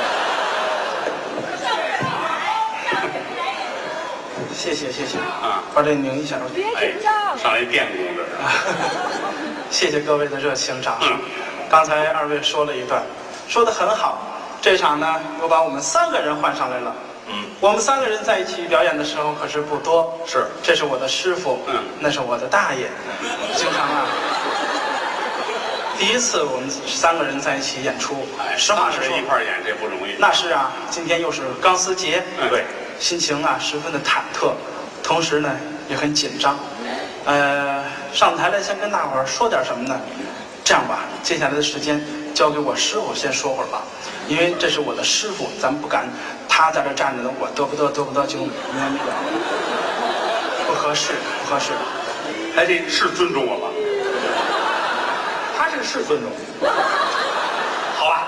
谢谢谢谢啊， 把这拧一下。 别哎紧张，， 上来电工这是。 谢谢各位的热情掌声。 嗯刚才二位说了一段，说得很好。这场呢，又把我们三个人换上来了。 嗯， 我们三个人在一起表演的时候可是不多。 是， 这是我的师傅， 嗯， 那是我的大爷，经常啊。第一次我们三个人在一起演出， 哎， 实话实说， 一块演这不容易。 那是啊，今天又是钢丝节， 嗯，对， 心情啊十分的忐忑，同时呢也很紧张。呃，上台来先跟大伙儿说点什么呢？这样吧，接下来的时间交给我师傅先说会儿吧，因为这是我的师傅，咱们不敢他在这站着呢，我嘚不嘚嘚不嘚就那个不合适，不合适。 哎，这是尊重我吗？ 他这是尊重。 好吧。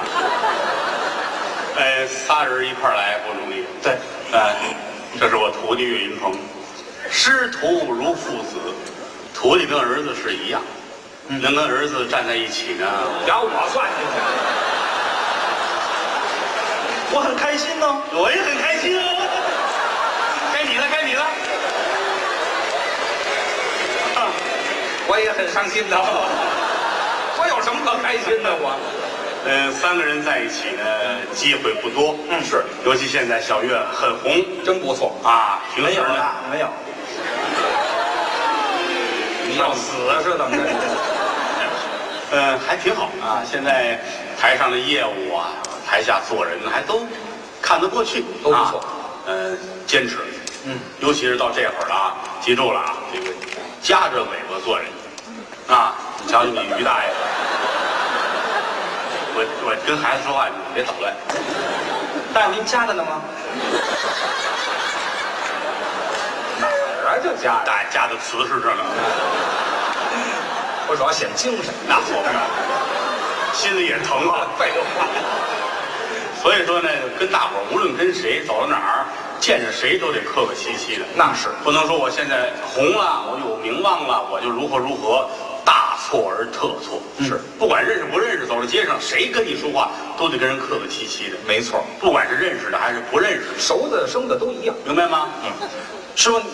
呃，仨人一块儿来不容易。 对， 呃，这是我徒弟岳云鹏，师徒如父子，徒弟跟儿子是一样。能跟儿子站在一起呢， 然后我算进去， 我很开心呢， 我也很开心哦。该你了，该你了。 我也很伤心的。我有什么可开心的？我， 呃，三个人在一起呢，机会不多。 嗯，是， 尤其现在小岳很红， 真不错啊， 没有了，没有。 你要死是怎么着？ 呃，还挺好啊。现在台上的业务啊，台下做人还都看得过去， 都不错。 呃，坚持， 嗯， 尤其是到这会儿了啊，记住了啊，这个夹着尾巴做人啊。你瞧你于大爷，我我跟孩子说话，你别捣乱。 大爷您夹着呢吗？ 哪儿啊？就夹着， 大爷夹的瓷实着呢。 我主要显精神。 那错不了，心里也疼啊。 废话。 所以说呢，跟大伙儿无论跟谁走到哪儿，见着谁都得客客气气的。 那是不能说我现在红了，我有名望了，我就如何如何，大错而特错。 是， 不管认识不认识，走到街上谁跟你说话，都得跟人客客气气的。 没错， 不管是认识的还是不认识的， 熟的生的都一样， 明白吗？ 嗯， 师傅，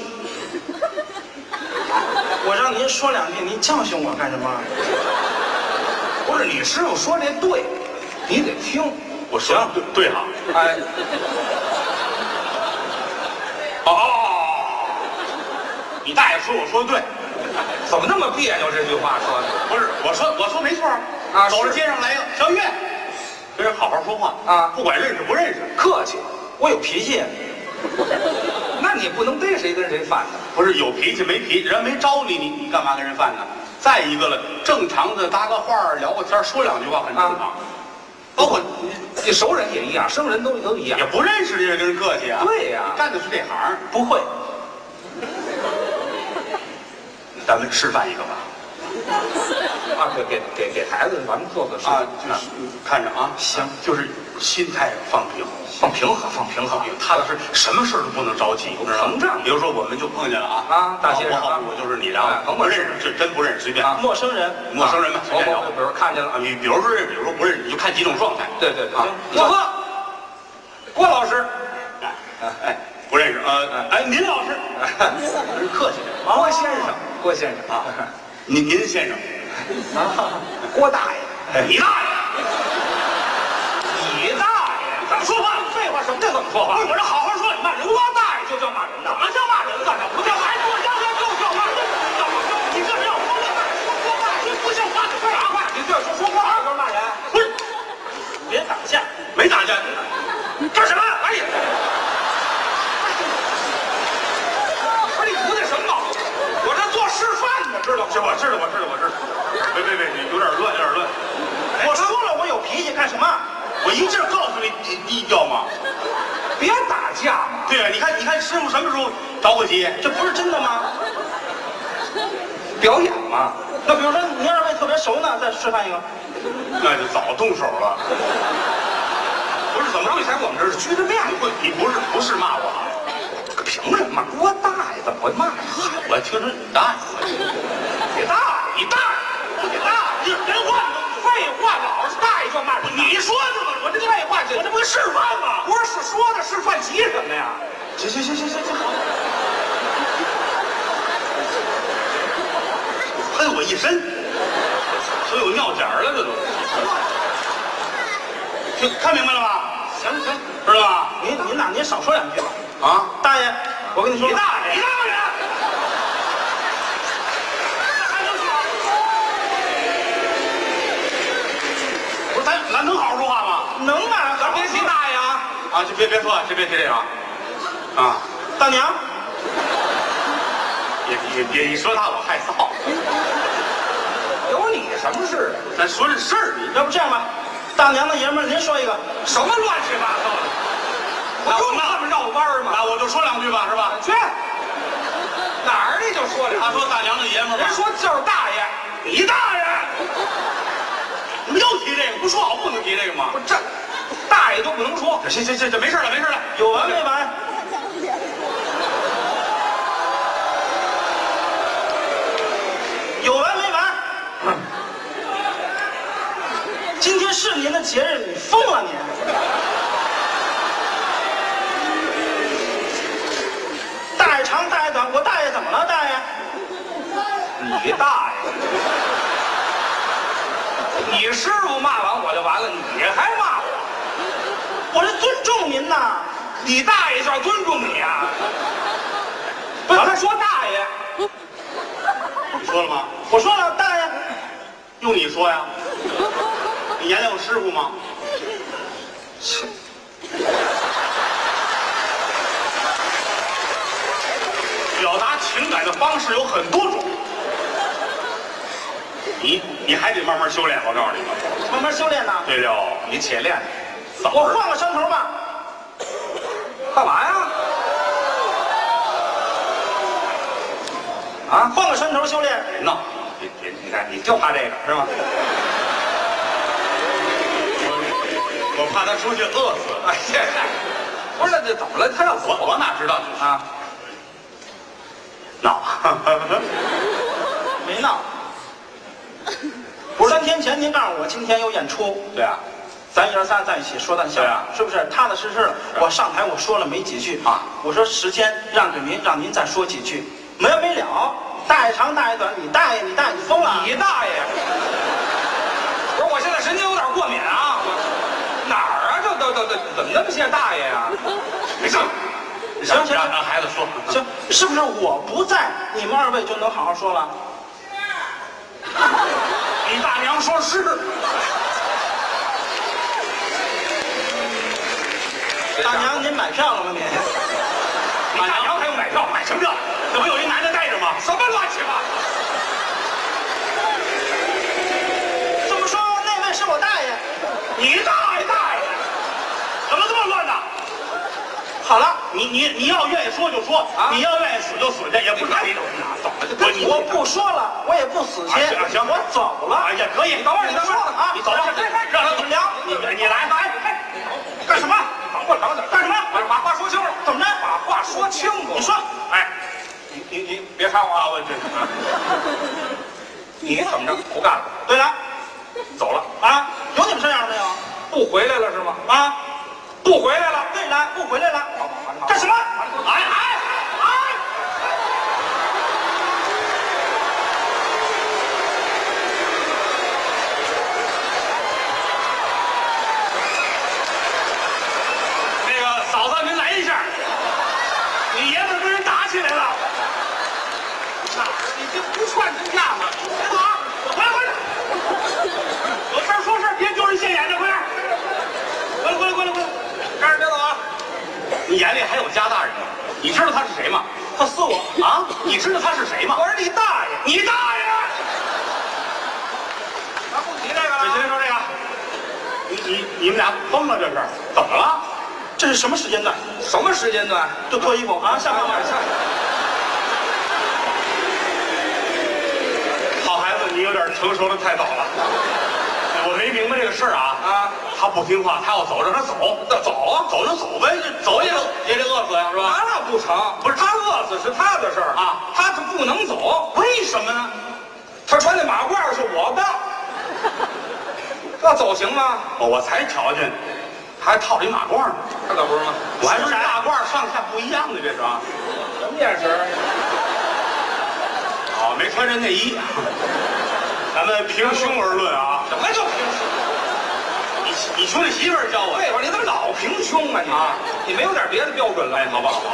我让您说两遍，您教训我干什么？ 不是你师傅说这对，你得听。 我说对对哈。 哎， 哦，你大爷说我说的对， 怎么那么别扭？这句话说的不是我说我说没错啊。 走到街上来一个小岳，跟人好好说话啊， 不管认识不认识， 客气。 我有脾气。 那你不能逮谁跟谁犯呢？ 不是有脾气没脾气，人没招你，你你干嘛跟人犯呢？再一个了，正常的搭个话聊个天，说两句话很正常。包括你熟人也一样，生人都都一样。 也不认识的人跟人客气啊。 对呀， 干的是这行。 不会。 咱们示范一个吧。 啊，给给给给孩子咱们做个示啊，就是看着啊， 行， 就是心态放平， 放平和，放平和， 踏踏实实，什么事儿都不能着急， 有膨胀。 比如说，我们就碰见了啊啊，大街上我好我就是你，然后甭不认识，这真不认识，随便。 陌生人， 陌生人嘛，随便聊。 比如看见了啊，你比如说认识，比如说不认识，你就看几种状态。 对对对， 啊， 郭哥，郭老师， 哎哎，不认识，呃，哎，您老师，客气点。 郭先生，郭先生啊，您您先生， 啊，郭大爷， 你大爷， 你大爷，怎么说话？废话，什么叫怎么说话？ 我这好好说，你骂人， 郭大爷就叫骂人的， 怎么叫骂人？ 干什么不叫骂人？我叫叫就叫骂人，你这是要说说话，说不像话，说啥话？你这说说话就是骂人， 不是， 别打架， 没打架， 干什么？哎呀！不是你图那什么毛病？我这做示范呢，知道吗？ 这我知道，我知道，我知道。别别别，你有点乱，有点乱。 我说了，我有脾气干什么？ 我一劲儿告诉你，低低调嘛。 别打架嘛！ 对啊，你看，你看师傅什么时候着过急？ 这不是真的吗？ 表演嘛。 那比如说您二位特别熟呢，再示范一个。 那就早动手了。不是怎么着？ 刚才我们这是拘着面子， 不，你不是不是骂我啊？ 凭什么？郭大爷怎么会骂人？ 我听说你大爷， 你大爷，你大爷，你大爷，人话废话，老是大爷就骂人。你说的吗？我这废话，我这不是示范吗？不是是说的示范，急什么呀？ 行行行行行行， 喷我一身，都有尿点儿了，这都。 就看明白了吧？ 行行， 知道吧？ 您您呐，您少说两句吧。 啊， 大爷，我跟你说， 你大爷， 你大爷！ 不是咱咱能好好说话吗？ 能啊， 咱别提大爷啊！啊，就别别说，就别提这个啊！ 大娘， 别别别一说他我害臊。 有你什么事？ 咱说这事儿，你要不这样吧，大娘的爷们儿，您说一个。 什么乱七八糟的？我用那么绕弯儿吗？ 那我就说两句吧，是吧？ 去哪儿你就说两句。 他说大娘的爷们儿， 人说就是大爷， 你大爷！你们又提这个，不说好不能提这个吗？ 不这大爷都不能说。 行行行，这没事了，没事了， 有完没完？有完没完？今天是您的节日，你疯了你！大爷长，大爷短，我大爷怎么了？大爷？ 你大爷！你师傅骂完我就完了，你还骂我？ 我是尊重您呐。 你大爷就要尊重你啊！不是他说大爷， 你说了吗？ 我说了，大爷。 用你说呀？你眼里有师傅吗？表达情感的方式有很多种，你你还得慢慢修炼。我告诉你们， 慢慢修炼呐。 对了，你且练。 我换个山头吧。 干嘛呀？啊， 换个山头修炼。 别闹，别别，你看你就怕这个是吧？我我怕他出去饿死。 哎呀，不是这怎么了？他要走， 我我哪知道啊？ 闹， 没闹。不是三天前您告诉我今天有演出， 对啊， 咱爷儿仨在一起说段相声， 啊、 是不是？踏踏实实的。我上台我说了没几句啊，我说时间让给您，让您再说几句，没完没了。大爷长大爷短，你大爷你大爷你疯了！ 你大爷！不是，我现在神经有点过敏啊！哪儿啊？这都都都怎么那么些大爷呀？ 没事， 行行， 让让孩子说。 行，是不是我不在，你们二位就能好好说了？ 你大娘说是。 大娘，您买票了吗？您？ 你大娘还用买票？买什么票？这不有一男的带着吗？ 什么乱七八糟！ 这么说，那位是我大爷。 你大爷大爷！怎么这么乱呢？ 好了， 你你你要愿意说就说，啊、你要愿意死就死去，也不是这种啊，走了就我我不说了，我也不死去。 行行， 我走了。 哎呀，可以， 你等会儿，你等会儿啊！ 你走了， 让他们聊。 你你来来， 干什么？ 等会儿等会儿， 干什么？ 把把话说清楚。 怎么着？ 把话说清楚。 你说， 哎， 你你你别插我啊！我这啊，你怎么着？不干了？ 对了， 走了啊？有你们这样没有？ 不回来了是吗？ 啊？ 不回来了？ 对了，不回来了。干什么？ 哎哎哎！那个嫂子，您来一下，你爷们跟人打起来了。 哪儿？你这不串真架吗？别走啊！ 回来回来！有事说事，别丢人现眼的，快点！过来过来过来过来！ 赶紧别走啊！ 你眼里还有家大人吗？你知道他是谁吗？ 他撕我啊！你知道他是谁吗？ 我是你大爷！ 你大爷！ 咱不提这个了。 你先说这个。你你你们俩疯了，这是怎么了？ 这是什么时间段？ 什么时间段？ 就脱衣服啊！下班了。 好孩子，你有点成熟的太早了。我没明白这个事儿啊啊！他不听话，他要走，让他走， 那走啊， 走就走呗，这走也得也得饿死呀，是吧？ 那不成，不是他饿死是他的事儿啊， 他他不能走， 为什么呢？ 他穿那马褂是我的，那走行吗？ 我我才瞧见，他还套着一马褂呢， 那可不是吗？ 我还说马褂上下不一样的，这是啊？ 什么眼神？ 哦，没穿人内衣。咱们平胸而论啊， 什么就平胸？ 你你兄弟媳妇儿教我。 对吧？你怎么老平胸啊你？啊，你没有点别的标准了？ 哎，好吧，好吧。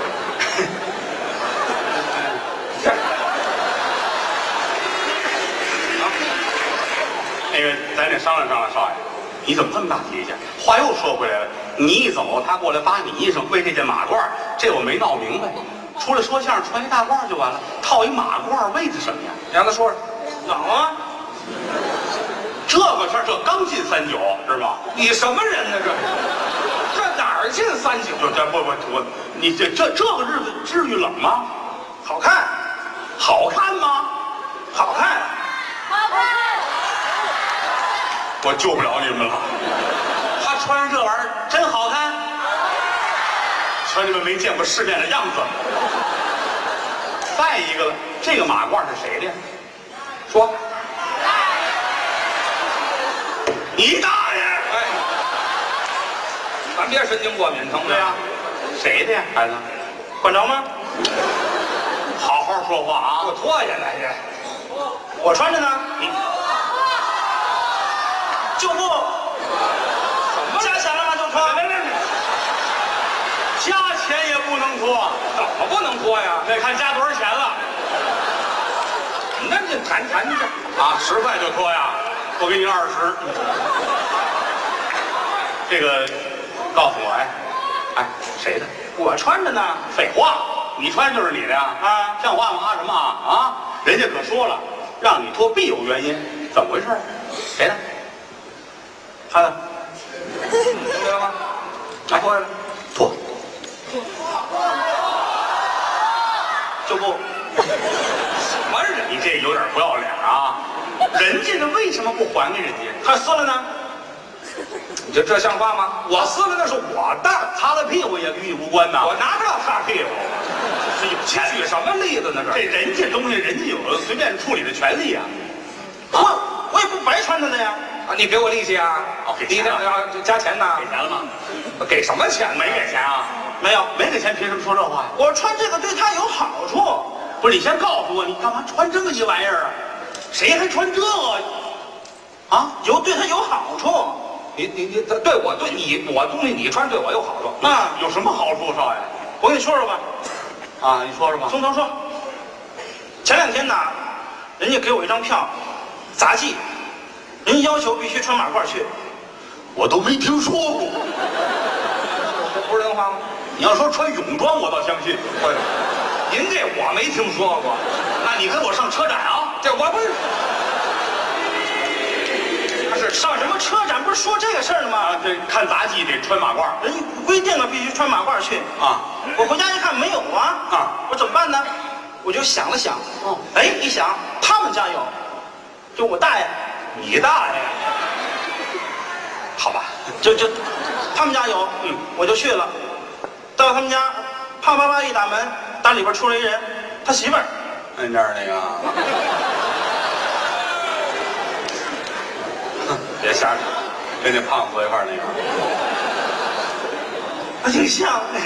那个，咱得商量商量，少爷，你怎么这么大脾气？话又说回来了，你一走，他过来扒你衣裳，为这件马褂，这我没闹明白。出来说相声，穿一大褂就完了，套一马褂，为的什么呀？ 你让他说说。 冷啊！ 这个事儿，这刚进三九，知道吗？ 你什么人呢？这这哪儿进三九？ 就这不不我，你这这这个日子至于冷吗？ 好看， 好看吗？ 好看， 好看。 我救不了你们了。他穿上这玩意儿真好看，瞧你们没见过世面的样子。再一个了，这个马褂是谁的呀？说。你大爷！ 哎，咱别神经过敏，成不成？ 对呀，谁的呀，孩子？ 管着吗？ 好好说话啊！ 给我脱下来去！ 我穿着呢。 你就不加钱了吗？就穿。 别别别！加钱也不能脱， 怎么不能脱呀？ 得看加多少钱了。 那你谈谈去啊，十块就脱呀？我给你二十。这个，告诉我，哎，哎，谁的？ 我穿着呢。 废话，你穿就是你的呀？ 啊， 像话吗？什么啊？啊，人家可说了，让你脱必有原因，怎么回事？谁的？ 他的。 明白了吗？拿脱下来。 脱。 就不。 什么人？你这有点不要脸啊！人家的为什么不还给人家？ 他撕了呢？ 你这这像话吗？我撕了那是我的， 擦了屁股也与你无关呐。 我拿不了擦屁股。 是有钱， 举什么例子呢？这这人家东西，人家有随便处理的权利啊。 我我也不白穿他的呀。 啊，你给我利息啊？ 哦，给你钱了这要加钱呢？ 给钱了吗？ 给什么钱？ 没给钱啊？ 没有， 没给钱，凭什么说这话呀？ 我穿这个对他有好处。 不是，你先告诉我，你干嘛穿这么一玩意儿啊？谁还穿这个？啊， 有对他有好处。 你你你，对我对你，我东西你穿对我有好处。 啊， 有什么好处，少爷？ 我跟你说说吧。 啊，你说说吧。 从头说。前两天呢，人家给我一张票，杂技，人家要求必须穿马褂去。 我都没听说过。 这不是人话吗？ 你要说穿泳装，我倒相信。 对，您这我没听说过。 那你跟我上车展啊？ 这我不是。 他是上什么车展？不是说这个事儿呢吗？ 啊，这看杂技得穿马褂。 人规定了必须穿马褂去。 啊， 我回家一看没有啊。 啊， 我怎么办呢？我就想了想。 哦， 哎，一想他们家有，就我大爷。 你大爷。好吧， 就就他们家有， 嗯， 我就去了。到他们家，啪啪啪一打门，打里边出来一人，他媳妇儿。 摁这儿那个。别瞎扯，跟那胖子坐一块儿那个。 他挺像。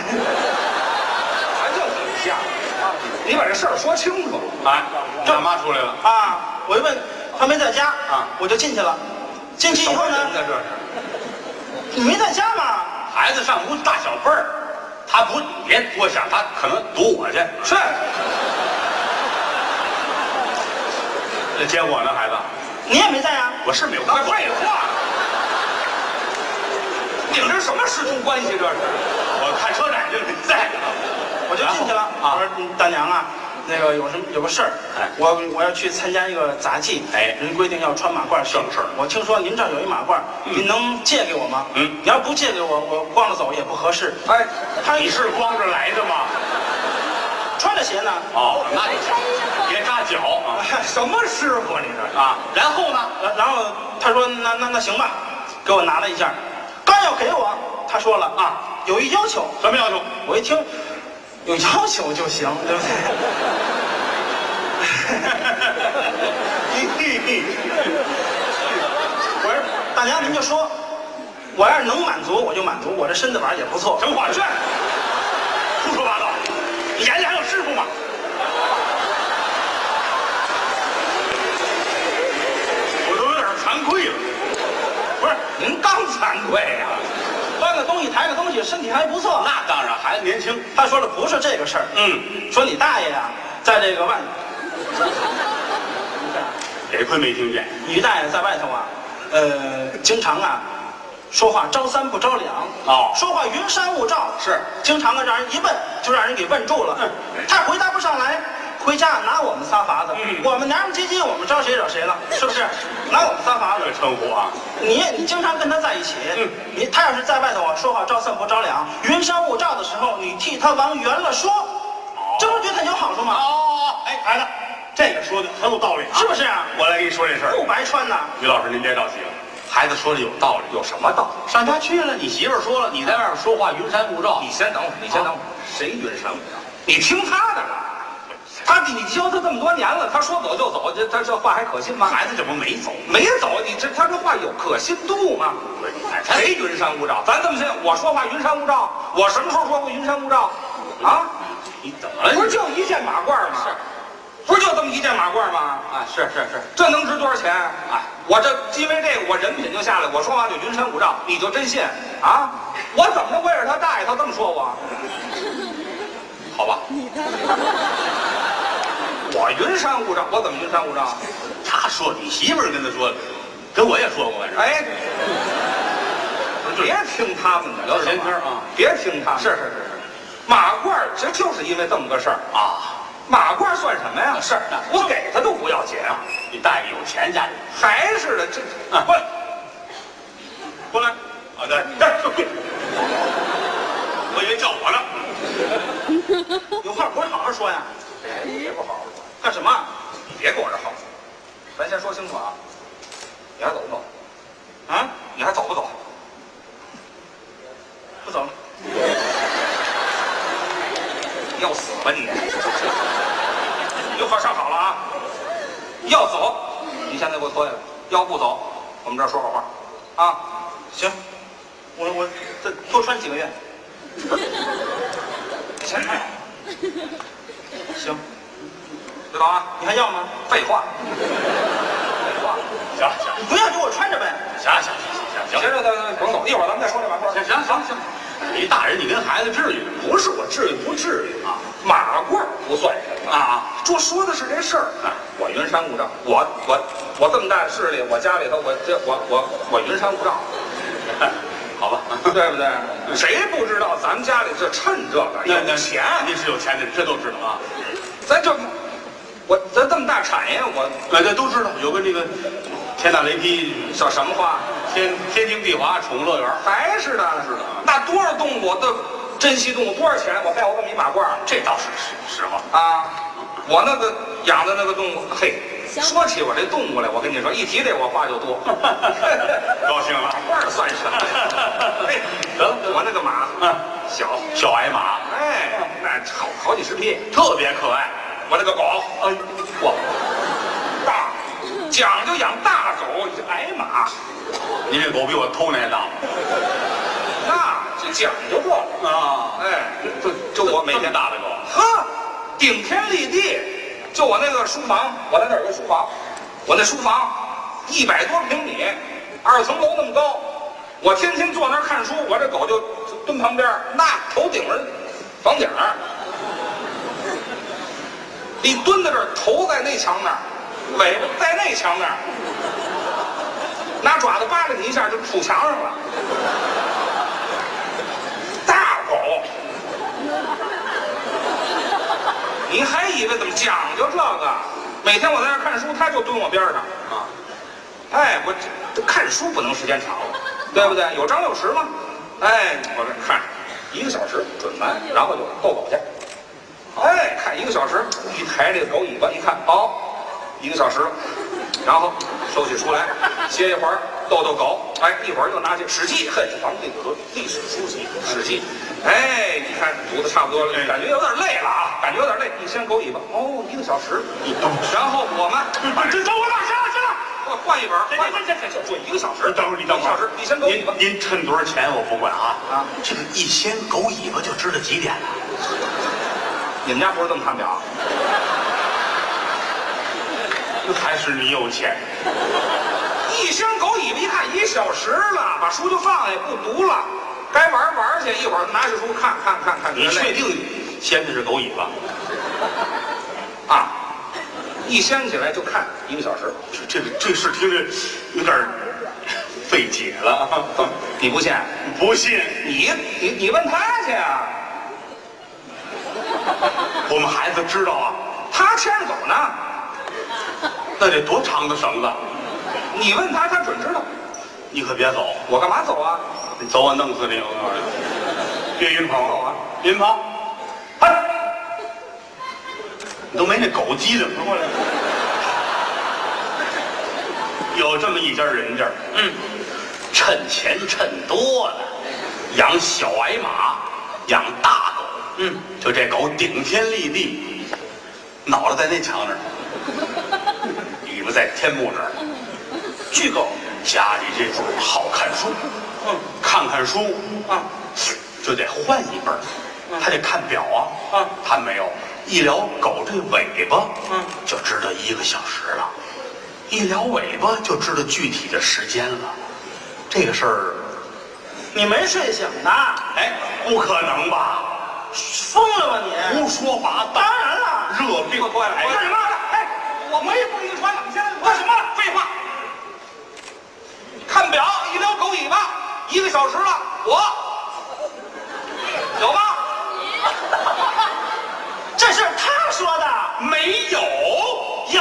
还就很像。你把这事儿说清楚。 哎，大妈出来了啊！我一问，他没在家啊， 我就进去了。进去以后呢？ 这是。 你没在家吗？ 孩子上屋大小辈儿，他不，你别多想，他可能堵我去。 是。 这接我呢，孩子。 你也没在呀？ 我是没有。 废话。你们这什么师徒关系？这是。 我看车展去了，你在。 我就进去了。 啊， 我说大娘啊，那个有什么有个事儿， 哎， 我我要去参加一个杂技， 哎， 人规定要穿马褂去。 正事儿。 我听说您这儿有一马褂，您能借给我吗？ 嗯， 你要不借给我，我光着走也不合适。 哎， 他你是光着来的吗？ 穿着鞋呢。 哦，那你别扎脚啊！ 什么师傅你这啊？然后呢？ 然后他说那那那行吧，给我拿了一件，刚要给我，他说了啊，有一要求。 什么要求？ 我一听，有要求就行，对不对？我说大娘您就说，我要是能满足我就满足，我这身子板也不错。 什么话？这胡说八道！你眼里还有师傅吗？我都有点惭愧了。 不是， 您刚三岁呀、啊，搬个东西抬个东西，身体还不错。 那当然，孩子年轻。 他说的不是这个事儿， 嗯， 说你大爷呀、啊，在这个外， 得亏没听见。 你大爷在外头啊，呃，经常啊，说话招三不着两， 哦， 说话云山雾罩， 是， 经常啊让人一问就让人给问住了，嗯，他回答不上来。回家拿我们仨法子，嗯、我们娘们唧唧，我们招谁惹谁了，是不是？拿我们仨法子。 这个称呼啊， 你你经常跟他在一起，嗯，你他要是在外头啊说话招三不着两，云山雾罩的时候，你替他往圆了说，哦、这不是对他有好处吗？ 哦，哎，孩子，这个说的很有道理啊， 是不是啊？ 我来给你说这事儿， 不白穿呐。 于老师您别着急了，孩子说的有道理， 有什么道理？ 上家去了，你媳妇儿说了，你在外边说话云山雾罩。 你先等会儿，你先等会儿，谁云山雾罩？你听他的了。他你教他这么多年了，他说走就走，这他这话还可信吗？ 孩子这不没走， 没走，你这他这话有可信度吗？谁云山雾罩？咱这么信，我说话云山雾罩，我什么时候说过云山雾罩？啊？ 你怎么了？ 不是就一件马褂吗？是，不是就这么一件马褂吗？ 啊，是是是， 这能值多少钱？哎，我这因为这个，我人品就下来，我说话就云山雾罩，你就真信啊？我怎么能为了他大爷他这么说我？好吧。我云山雾罩，我怎么云山雾罩？ 他说你媳妇儿跟他说，跟我也说过是。 哎，别听他们的， 聊闲天啊！ 别听他们。是是是是，马褂这就是因为这么个事儿啊。马褂算什么呀？是，我给他都不要钱啊。 你大爷有钱家里还是的，这啊，过来，过来啊！对，这就对。 我以为叫我呢。 有话不是好好说呀？别不好好说。干什么？你别跟我这耗，咱先说清楚啊！你还走不走？啊？你还走不走？不走了。要死吧你！有话上好了啊！要走，你现在给我脱下来；要不走，我们这儿说好话啊！行，我我再多穿几个月。钱太好。行。知道啊？你还要吗？废话，废话。行了行了，你不要给我穿着呗。 行行行行行行行，甭走，一会儿咱们再说这马褂。 行行行行，你大人，你跟孩子至于？ 不是我至于不至于啊，马褂不算什么啊。说说的是这事儿啊，我云山雾罩，我我我这么大的势力，我家里头我这我我我云山雾罩， 好吧， 对不对？谁不知道咱们家里这趁这个有钱？ 您是有钱的，这都知道啊。 咱这。我咱这么大产业，我大家都知道有个这个天打雷劈叫什么话？ 天天经地华，宠物乐园还是的，是的。那多少动物都珍稀动物多少钱？我带我这么一马褂， 这倒是实实话啊。我那个养的那个动物，嘿，说起我这动物来，我跟你说，一提这我话就多， 高兴了。 马褂算什么？哎，得了，我那个马， 嗯， 小小矮马， 哎，那好好几十匹， 特别可爱。 我那个狗，哎，哇，大，讲究养大狗，矮马。 您这狗比我头那还大。 那就讲究这个啊， 哎，就就我每天大的狗， 呵，顶天立地。就我那个书房，我在那儿有个书房，我那书房一百多平米，二层楼那么高，我天天坐那儿看书，我这狗就蹲旁边，那头顶着房顶儿。你蹲在这儿，头在那墙那儿，尾巴在那墙那儿，拿爪子扒拉你一下就杵墙上了。大狗，你还以为怎么讲究这个？每天我在那儿看书，它就蹲我边上啊。哎，我这看书不能时间长了，对不对？有张有弛嘛。哎，我这看一个小时准完，然后就逗狗去。哎，看一个小时，一抬这个狗尾巴，一看，哦，一个小时了，然后收起书来，歇一会儿，逗逗狗，哎，一会儿又拿起《史记》，嘿，房地和历史书籍，《史记》，哎，一看读的差不多了，感觉有点累了啊，感觉有点累，一掀狗尾巴，哦，一个小时，然后我们，这等我了，行了行了，我换一本，换一本，这这这准一个小时， 等会儿你等会儿， 一小时，一掀狗尾巴， 您趁多少钱我不管啊啊， 这个一掀狗尾巴就知道几点了。 你们家不是这么看表？ 还是你有钱？ 一掀狗尾巴一看一小小时了，把书就放下，不读了，该玩玩去。一会儿拿起书看看看看。 你确定掀的是狗尾巴？ 啊，一掀起来就看一个小时。 这这这事听着有点费解了啊！ 你不信？ 不信？ 你你你问他去啊！ 我们孩子知道啊， 他牵着走呢。 那得多长的绳子？ 你问他，他准知道。 你可别走！ 我干嘛走啊？ 你走我弄死你！我告诉你，别云鹏走啊！ 云鹏，嗨！你都没那狗机灵过来。有这么一家人家，嗯，趁钱趁多了，养小矮马，养大狗，嗯，就这狗顶天立地，脑袋在那墙那儿，尾巴在天幕那儿。巨狗家里这主好看书，嗯，看看书啊，就得换一本，他得看表啊，啊，他没有，一撩狗这尾巴，嗯，就知道一个小时了。一撩尾巴就知道具体的时间了，这个事儿， 你没睡醒呢？ 哎，不可能吧？ 疯了吧你？ 胡说八道！ 当然了， 热病过来，干什么？哎，我没不给你穿，你现在干什么？废话！看表，一撩狗尾巴，一个小时了，我有吗？ 这是他说的， 没有有。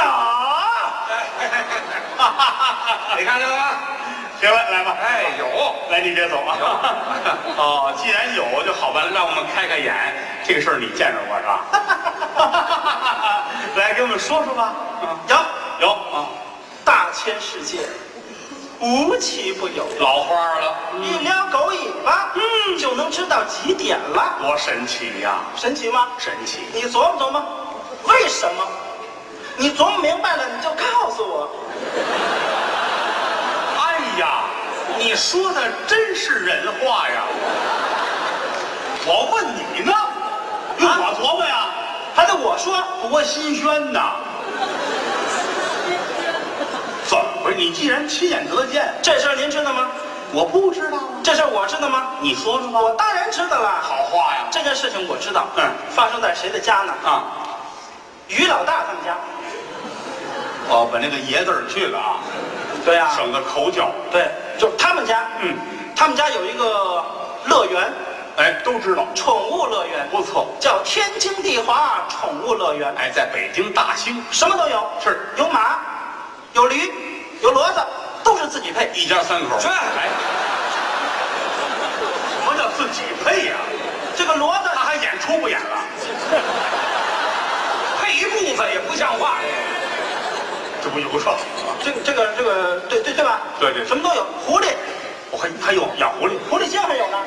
你看见了吗？ 行了，来吧。 哎，有， 来你别走啊。哦，既然有就好办，让我们开开眼。这个事儿你见着过是吧？来，给我们说说吧。 有有啊， 大千世界，无奇不有。 老花了， 一撩狗尾巴，嗯，就能知道几点了。 多神奇呀！ 神奇吗？ 神奇。 你琢磨琢磨，为什么？你琢磨明白了，你就告诉我。 哎呀，你说的真是人话呀！我问你呢，用我琢磨呀， 还得我说， 多新鲜呐！怎么回事？你既然亲眼得见， 这事儿您知道吗？ 我不知道啊。 这事儿我知道吗？ 你说说吧。 我当然知道了。 好话呀！ 这件事情我知道。 嗯， 发生在谁的家呢？ 啊， 于老大他们家。 哦，把那个爷字儿去了啊。 对呀、啊， 省得口角。 对，就是他们家。 嗯， 他们家有一个乐园。 哎，都知道。 宠物乐园不错， 叫天经地华宠物乐园。 哎，在北京大兴， 什么都有。 是， 有马，有驴，有骡子，都是自己配。 一家三口。 这哎，什么叫自己配呀、啊？ 这个骡子他还演出不演了？ 配一部分也不像话。 这不有说？ 这个这个这个对对对吧？ 对对， 什么都有。狐狸， 我还还有养狐狸， 狐狸精还有呢。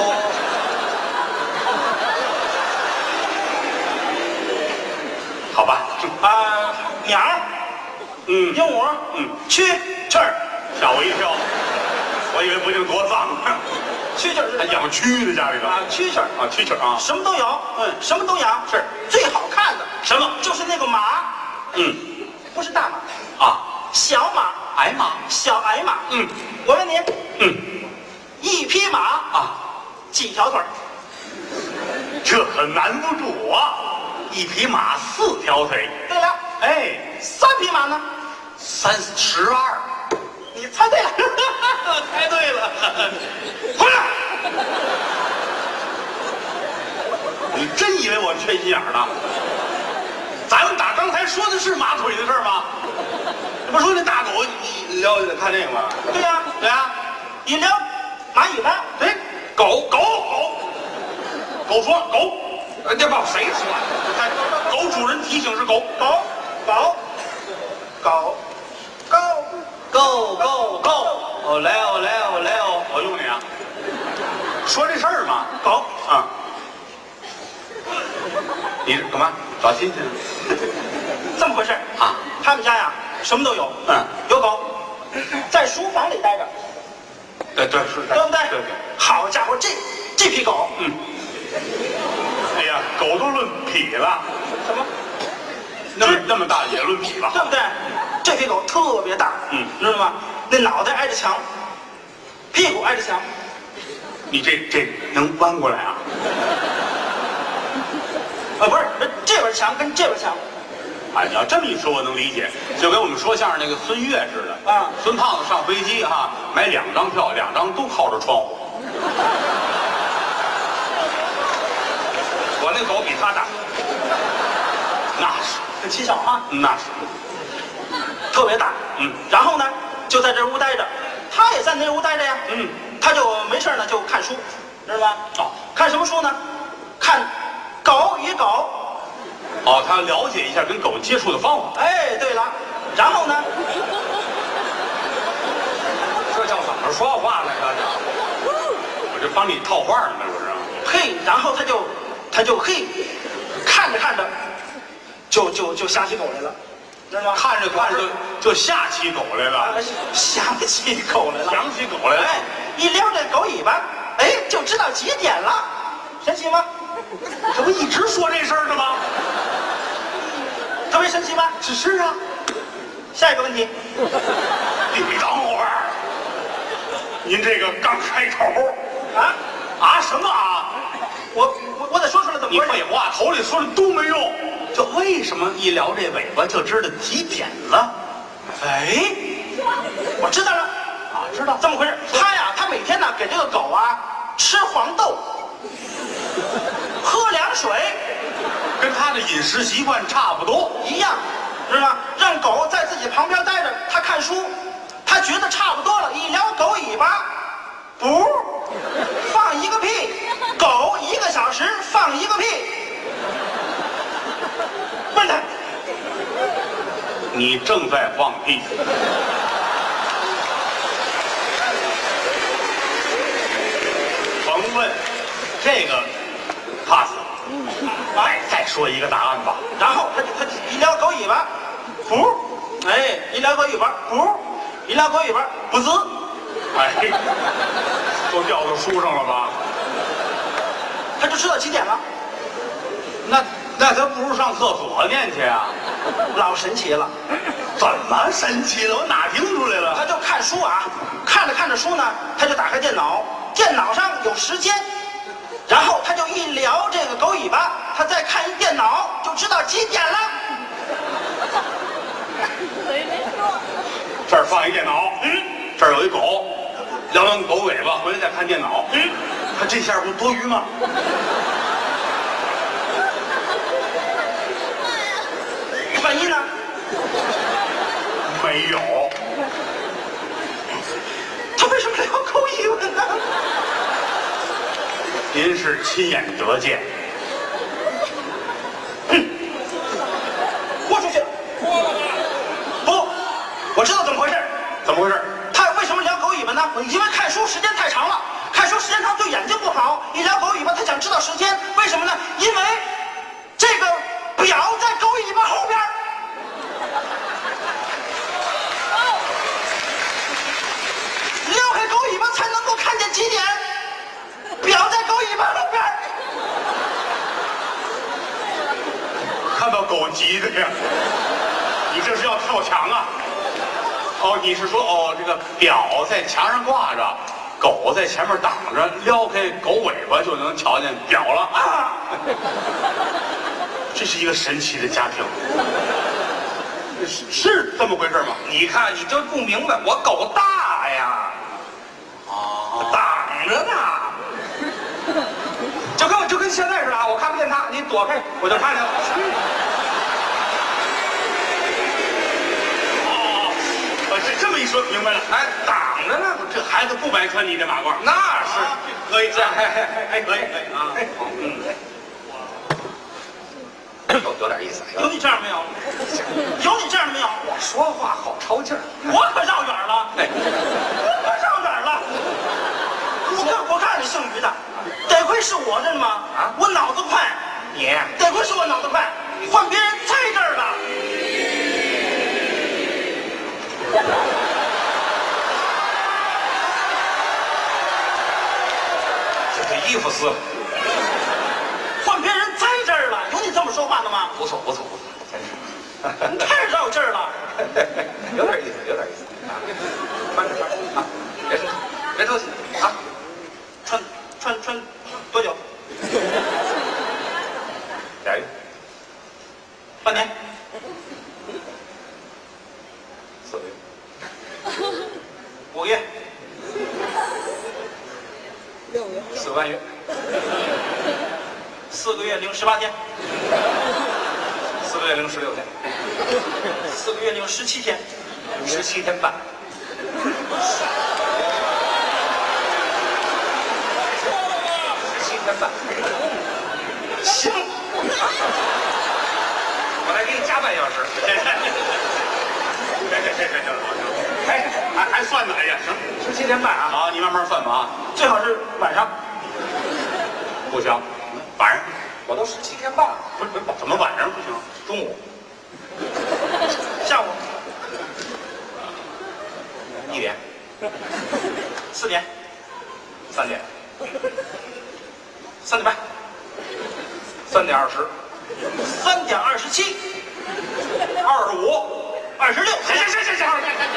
好吧。 啊，鸟， 嗯， 鹦鹉， 嗯， 蛐蛐儿， 吓我一跳，我以为不定多脏呢。 蛐蛐儿还养蛐的家里头啊，蛐蛐儿啊，蛐蛐啊， 什么都有， 嗯， 什么都养。 是最好看的什么？ 就是那个马， 嗯， 不是大马啊， 小马， 矮马， 小矮马。 嗯， 我问你， 嗯， 一匹马啊， 几条腿儿？ 这可难不住啊！一匹马四条腿。 对了， 哎， 三匹马呢？ 三十二。 你猜对了， 猜对了。回来！你真以为我缺心眼儿呢？咱们打刚才说的是马腿的事儿吗？这不是说那大狗一撩起来看这个吗？ 对呀、啊， 对啊， 一撩马尾巴， 对，狗狗狗，狗说狗， 呃，这报谁说的？狗主人提醒是狗， 狗狗狗狗狗狗狗，哦来哦来哦来哦，我用你啊。说这事儿嘛， 狗啊，你干嘛找亲戚呢？ 这么回事啊？ 他们家呀，什么都有。 嗯， 有狗，在书房里待着， 对对是， 对不对？ 对对。 好家伙，这这批狗， 嗯，哎呀，狗都论匹了， 什么？ 那么那么大也论匹了， 对不对？这批狗特别大， 嗯， 知道吗？那脑袋挨着墙， 屁股挨着墙。 你这这能弯过来啊？ 啊，不是，这边墙跟这边墙。 哎，你要这么一说，我能理解，就跟我们说相声那个孙越似的啊。孙胖子上飞机哈，买两张票，两张都靠着窗户。 我那狗比他大， 那是很蹊跷啊， 那是特别大。 嗯， 然后呢，就在这屋待着，他也在那屋待着呀。 嗯， 他就没事呢，就看书，知道吧？ 哦， 看什么书呢？看狗与狗。 哦，他了解一下跟狗接触的方法。 哎，对了，然后呢？ 这叫怎么说话呢？这叫我这帮你套话呢，不是？ 嘿，然后他就他就嘿，看着看着，就就就想起狗来了，知道吗？ 看着看着就就吓起狗来了， 想起狗来了， 想起狗来了。 哎，一撩这狗尾巴，哎，就知道几点了，神奇吗？ 这不一直说这事儿呢吗？ 特别神奇吧？ 是是啊。 下一个问题， 你等会儿，您这个刚开口啊啊什么啊？ 我我我得说出来怎么你回事？ 废话，头里说的都没用。就为什么一撩这尾巴就知道几点了？ 哎，我知道了啊，知道这么回事。他呀，他每天呢给这个狗啊吃黄豆，喝凉水。 跟他的饮食习惯差不多一样，知道吗？让狗在自己旁边待着，他看书，他觉得差不多了，一撩狗尾巴，不，放一个屁，狗一个小时放一个屁，问他， 你正在放屁。甭问，这个 pass。哎，再说一个答案吧。 然后他他一撩狗尾巴，不，哎，一撩狗尾巴，不，一撩狗尾巴，不滋， 哎，都掉到书上了吧？ 他就知道几点了。 那那他不如上厕所念去啊！ 老神奇了， 怎么神奇了？我哪听出来了？ 他就看书啊，看着看着书呢，他就打开电脑，电脑上有时间。然后他就一撩这个狗尾巴，他再看一电脑，就知道几点了。 这儿放一电脑，嗯，这儿有一狗，撩完狗尾巴，回来再看电脑，嗯，他这下不多余吗？ 万一呢？ 没有。 他为什么撩狗尾巴呢？ 您是亲眼得见。 嗯，豁出去。不，我知道怎么回事。 怎么回事？ 他为什么撩狗尾巴呢？因为看书时间太长了，看书时间长对眼睛不好。一撩狗尾巴，他想知道时间，为什么呢？因为这个表在狗尾巴后边。撩开狗尾巴才能够看见几点。表在狗尾巴后边。 看到狗急的呀！你这是要跳墙啊？哦，你是说哦，这个表在墙上挂着，狗在前面挡着，撩开狗尾巴就能瞧见表了啊！这是一个神奇的家庭，是是这么回事吗？ 你看你就不明白，我狗大呀， 啊， 挡着呢。就跟就跟现在似的啊，我看不见他，你躲开我就看见了。 哦，我这这么一说明白了， 哎，挡着呢， 这孩子不白穿你这马褂， 那是、 啊、可以， 哎哎哎哎，可以可以啊，嗯，有有点意思。 有你这样没有？有你这样没有？ 我说话好抄劲儿， 我可绕远了， 哎， 我可绕远了。我看我看你姓于的，得亏是我这吗？啊，我脑子快。 你得亏是我脑子快，换别人在这儿了。 这这衣服撕了， 换别人在这儿了，有你这么说话的吗？ 不错不错不错，真是。 你太绕劲儿了， 有点意思，有点意思啊！慢点，慢点啊！别生气，别生气。 休息啊！穿穿穿多久？ 俩月， 半年， 四个月， 五个月， 六个月， 四个半月，四个月零十八天，四个月零十六天，四个月零十七天，十七天半。十七天半，行，我来给你加半小时。 行行行行行，哎，还还算呢，哎呀，行， 十七天半啊！ 好，你慢慢算吧啊， 最好是晚上。 不行，晚上我都十七天半了， 不是不是，怎么晚上不行？ 中午、下午、一点、四点、三点、三点半、三点二十、三点二十七、二十五、二十六。行行行行行。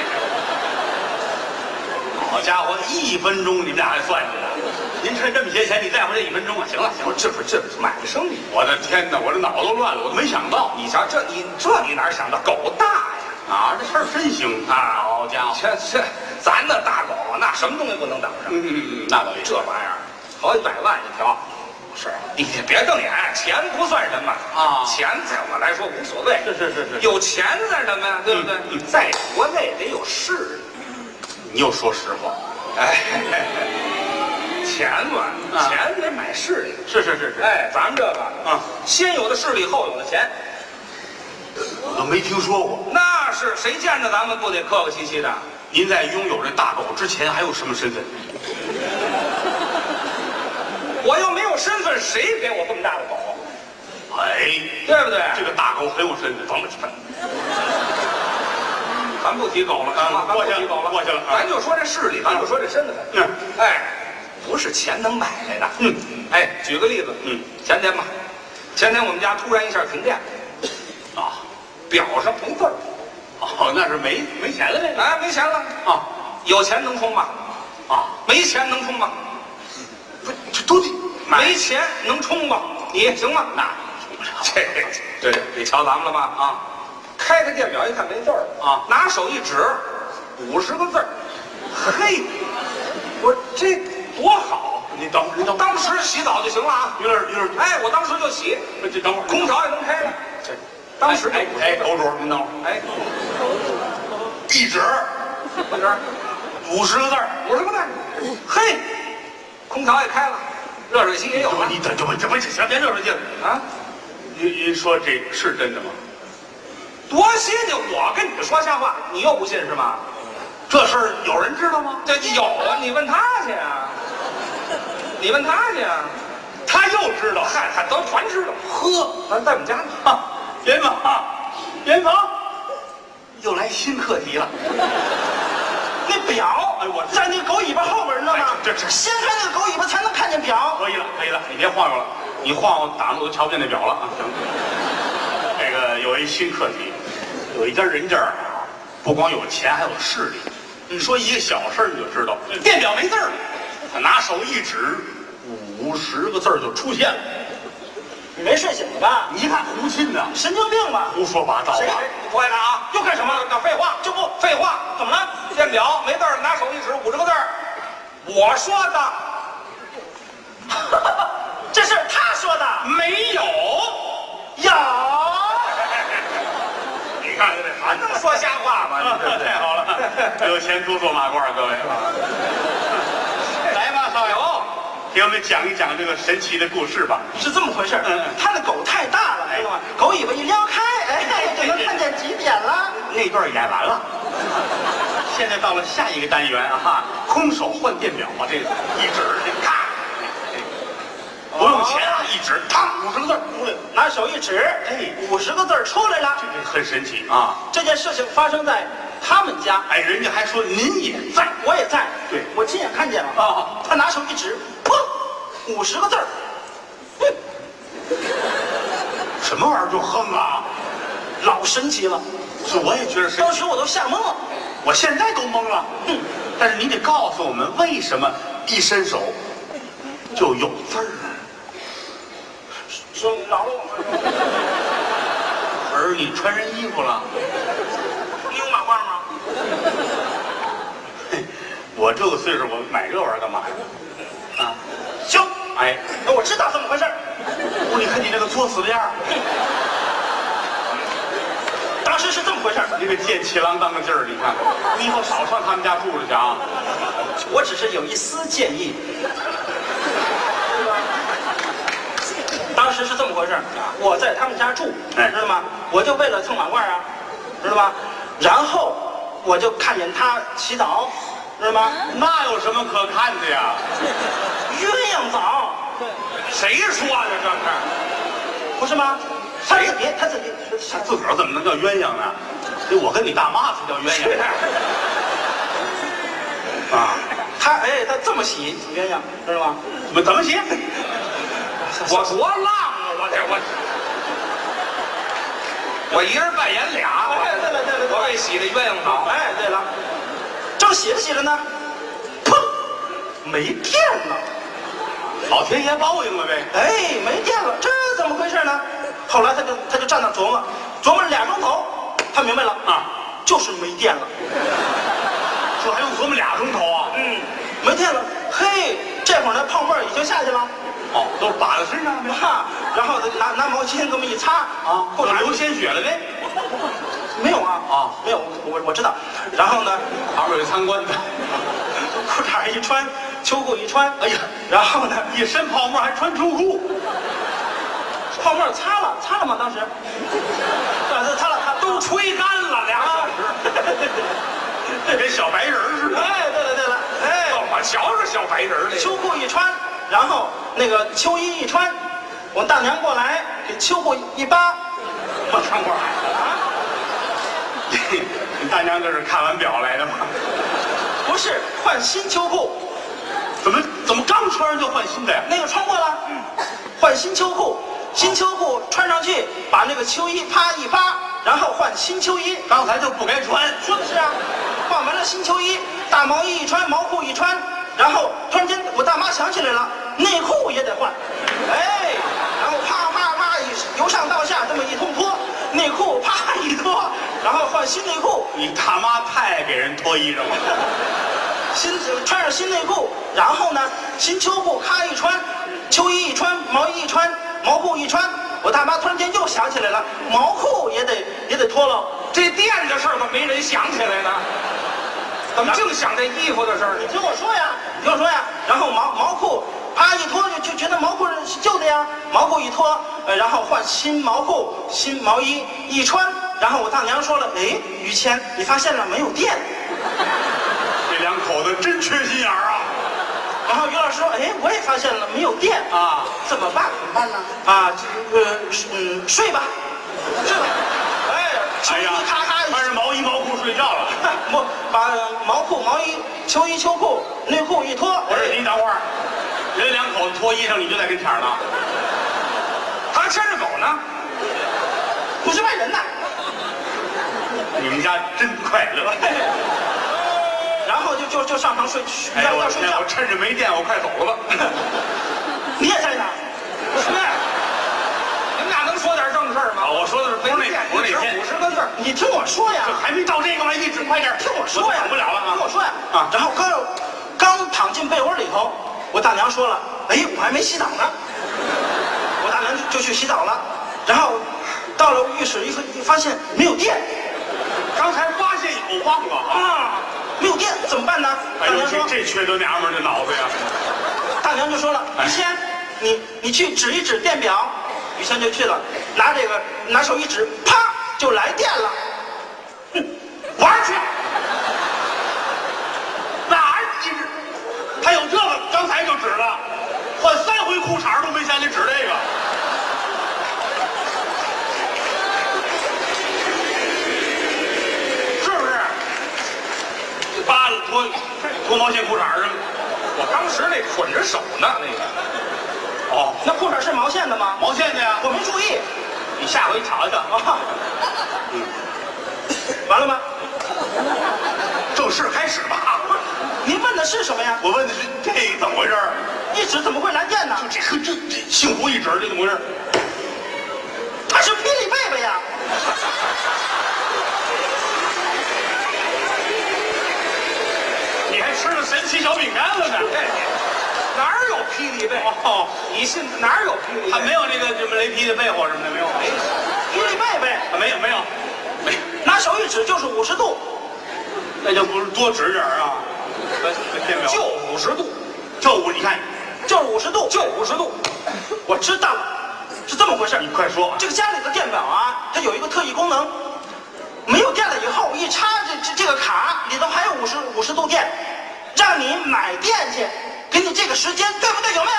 好家伙，一分钟你们俩还算计呢？您趁这么些钱，你在乎这一分钟啊？行了行了， 这不是这不是买卖生意。 我的天哪，我这脑子都乱了，我都没想到。 你瞧这你这你哪想到狗大呀？ 啊，这事儿真行啊！好家伙， 这这咱那大狗那什么东西不能挡上？ 嗯嗯嗯，那倒也这玩意儿好几百万一条。是，你别瞪眼，钱不算什么啊， 钱在我来说无所谓。 是是是是， 有钱算什么呀？对不对？ 嗯嗯、 在国内得有势力。 你又说实话， 哎，钱嘛， 啊、 钱得买势力。 是是是是， 哎，咱们这个啊， 先有的势力，后有的钱。 我都没听说过。 那是谁见着咱们不得客客气气的？ 您在拥有这大狗之前还有什么身份？ 我又没有身份，谁给我这么大的狗？ 哎， 对不对？ 这个大狗很有身份， 甭甭，咱不提狗了，行吗？咱不提狗了， 过去了。 咱就说这势力，咱就说这身份。 嗯， 哎，不是钱能买来的。 嗯， 哎，举个例子， 嗯， 前天吧，前天我们家突然一下停电， 啊， 表上没字儿。 哦，那是没没钱了呗？ 哎，没钱了啊， 有钱能充吗？ 啊， 没钱能充吗？ 不，这都得没钱能充吗？你行吗？ 那这这你瞧咱们了吧？啊，开开电表一看没字儿啊， 拿手一指，五十个字儿。嘿，我这多好！ 你等会儿，你等会儿， 当时洗澡就行了啊。 于老师，于老师， 哎，我当时就洗， 这等会儿， 空调也能开了。这当时哎哎，楼主，您等会儿， 哎， 一指， 我这儿五十个字儿， 五十个字儿。嘿，空调也开了，热水器也有了。 你等，这不这不行，别热水器了啊！ 您您说这是真的吗？ 多新鲜！我跟你说瞎话，你又不信是吗？ 这事儿有人知道吗？ 这有啊，你问他去啊，你问他去啊， 他又知道， 嗨，他都全知道。呵，咱在我们家呢。 哈，元芳，元芳，又来新课题了。 那表， 哎，我在那个狗尾巴后边，知道吗？ 这这掀开那个狗尾巴才能看见表。 可以了，可以了，你别晃悠了，你晃悠打着我都瞧不见那表了啊！行，这个有一新课题，有一家人家啊，不光有钱，还有势力。你说一个小事你就知道，电表没字儿，他拿手一指，五十个字儿就出现了。 你没睡醒吧？ 你一看胡沁呢， 神经病吧？ 胡说八道谁啊！ 你不爱看啊？又干什么？那废话就不废话，怎么了？电表没字儿，拿手一指，五十个字儿。我说的，这是他说的， 没有， 有。 你看这还能说瞎话吗？ 啊， 对不对？ 太好了，有钱多做马褂，各位啊！来吧，少爷，给我们讲一讲这个神奇的故事吧。 是这么回事。 嗯嗯， 他那狗太大了，知道吗？狗尾巴一撩开，哎，就能看见几点了。 那段演完了，现在到了下一个单元啊，空手换电表啊，这个一指，咔，不用钱啊，一指，嘡，五十个字出来了， 拿手一指， 哎， 五十个字出来了。 这个很神奇啊。 这件事情发生在他们家， 哎，人家还说您也在， 我也在， 对我亲眼看见了啊。 他拿手一指，砰，五十个字儿。 什么玩意儿就哼啊？ 老神奇了， 是，我也觉得是。 当时我都吓懵了。 我现在都懵了。 嗯， 但是你得告诉我们，为什么一伸手就有字儿？ 说饶了我。 儿，你穿人衣服了？ 你有马褂吗？ 嘿，我这个岁数，我买这玩意儿干嘛呀？啊， 行， 哎， 我知道怎么回事。 不，你看你那个作死的样儿。 当时是这么回事， 你个贱气郎当个劲儿，你看，你以后少上他们家住着去啊！ 我只是有一丝建议。当时是这么回事，我在他们家住， 哎知道吗？我就为了蹭马褂啊，知道吗？然后我就看见他洗澡，知道吗？ 那有什么可看的呀？ 鸳鸯澡， 谁说的这是？ 不是吗？他自己，他自己， 他自个儿怎么能叫鸳鸯呢？我跟你大妈才叫鸳鸯啊！ 他哎，他这么洗鸳鸯，知道吗？ 怎么怎么洗？ 我多浪啊！我这我我一人扮演俩。 哎，对了对了对了， 我给洗的鸳鸯澡。 哎，对了，正洗着洗着呢，砰，没电了。 老天爷报应了呗！ 哎，没电了，这怎么回事呢？后来他就他就站那琢磨，琢磨了俩钟头，他明白了啊， 就是没电了。 这还用琢磨俩钟头啊？ 嗯，没电了。嘿，这会儿那泡沫已经下去了。 哦，都把在身上了呗。 哈，然后拿拿毛巾这么一擦啊， 裤衩流鲜血了呗？ 没有啊啊， 没有，我我知道。然后呢， 旁边有参观的， 裤衩一穿，秋裤一穿， 哎呀， 然后呢， 一身泡沫还穿秋裤， 泡沫擦了擦了吗？当时，啊，擦了擦了， 都吹干了俩小时， 跟小白人似的。 哎，对了对了，哎， 我瞧着小白人了。 秋裤一穿，然后那个秋衣一穿，我大娘过来给秋裤一扒， 我看过来啊。你大娘这是看完表来的吗？ 不是换新秋裤， 怎么怎么刚穿上就换新的呀？ 那个穿过了，换新秋裤，新秋裤穿上去，把那个秋衣啪一扒，然后换新秋衣。 刚才就不该穿。 说的是啊，换完了新秋衣，大毛衣一穿，毛裤一穿，然后突然间我大妈想起来了，内裤也得换，哎，然后啪啪啪一由上到下这么一通脱，内裤啪一脱，然后换新内裤。 你大妈太给人脱衣裳了。 新穿上新内裤，然后呢，新秋裤咔一穿，秋衣一穿，毛衣一穿，毛裤一穿，我大妈突然间又想起来了，毛裤也得也得脱了。 这店的事儿怎么没人想起来呢？怎么净想这衣服的事儿？ 你听我说呀，你听我说呀，然后毛毛裤啪一脱就就觉得毛裤是旧的呀，毛裤一脱，呃，然后换新毛裤、新毛衣一穿，然后我大娘说了，哎，于谦，你发现了没有电？ 这两口子真缺心眼儿啊！ 然后于老师说，哎，我也发现了没有电啊， 怎么办？怎么办呢？啊，呃，嗯，睡吧，睡吧。哎，秋衣咔咔， 穿着毛衣毛裤睡觉了。 不，把毛裤、毛衣、秋衣、秋裤、内裤一脱。 不是，你等会儿，人两口子脱衣裳，你就在跟前儿呢。 他牵着狗呢， 不是外人呐。 你们家真快乐。 然后就就就上床睡， 哎呀， 要要睡觉我天！我。趁着没电，我快走了吧。 你也在哪？ 是，你们俩能说点正事儿吗？ 我说的是不是那不是那天五十个字儿。 你听我说呀这，还没到这个吗？一直快点， 听我说呀， 等不了了啊！ 听我说呀啊然后刚刚躺进被窝里头，我大娘说了，哎，我还没洗澡呢。我大娘就就去洗澡了，然后到了浴室一发一发现没有电刚才发现以后忘了啊！ 啊，没有电怎么办呢？ 哎呦， 大娘说这，这缺德娘们儿的脑子呀！ 大娘就说了， 哎于谦，你你去指一指电表。于谦就去了，拿这个拿手一指，啪就来电了。哼，玩儿去！ 哪儿你指？还有这个，刚才就指了，换三回裤衩都没想起指这个。是不是？扒了脱脱毛线裤衩是吗？ 我当时那捆着手呢，那个哦， 那裤衩是毛线的吗？ 毛线的呀。 我没注意。 你下回瞧瞧啊。 完了吗？ 正式开始吧。 的是什么呀？ 我问的是这个怎么回事？ 一指怎么会来电呢？ 就这和这这幸福一指这怎么回事？ 它是霹雳贝贝呀！ 你还吃了神奇小饼干了呢？ 哪儿有霹雳贝？哦，你信哪儿有霹雳贝？ 他没有那个什么雷劈的被或什么的没有？ 霹雳贝贝没有没有没有， 拿手一指就是五十度， 那就不是多指点啊？电表就五十度， 就五，你看就是五十度， 就五十度。 我知道了，是这么回事。 你快说。 这个家里的电表啊，它有一个特异功能，没有电了以后，一插这这这个卡里头还有五十五十度电，让你买电去，给你这个时间，对不对？有没有？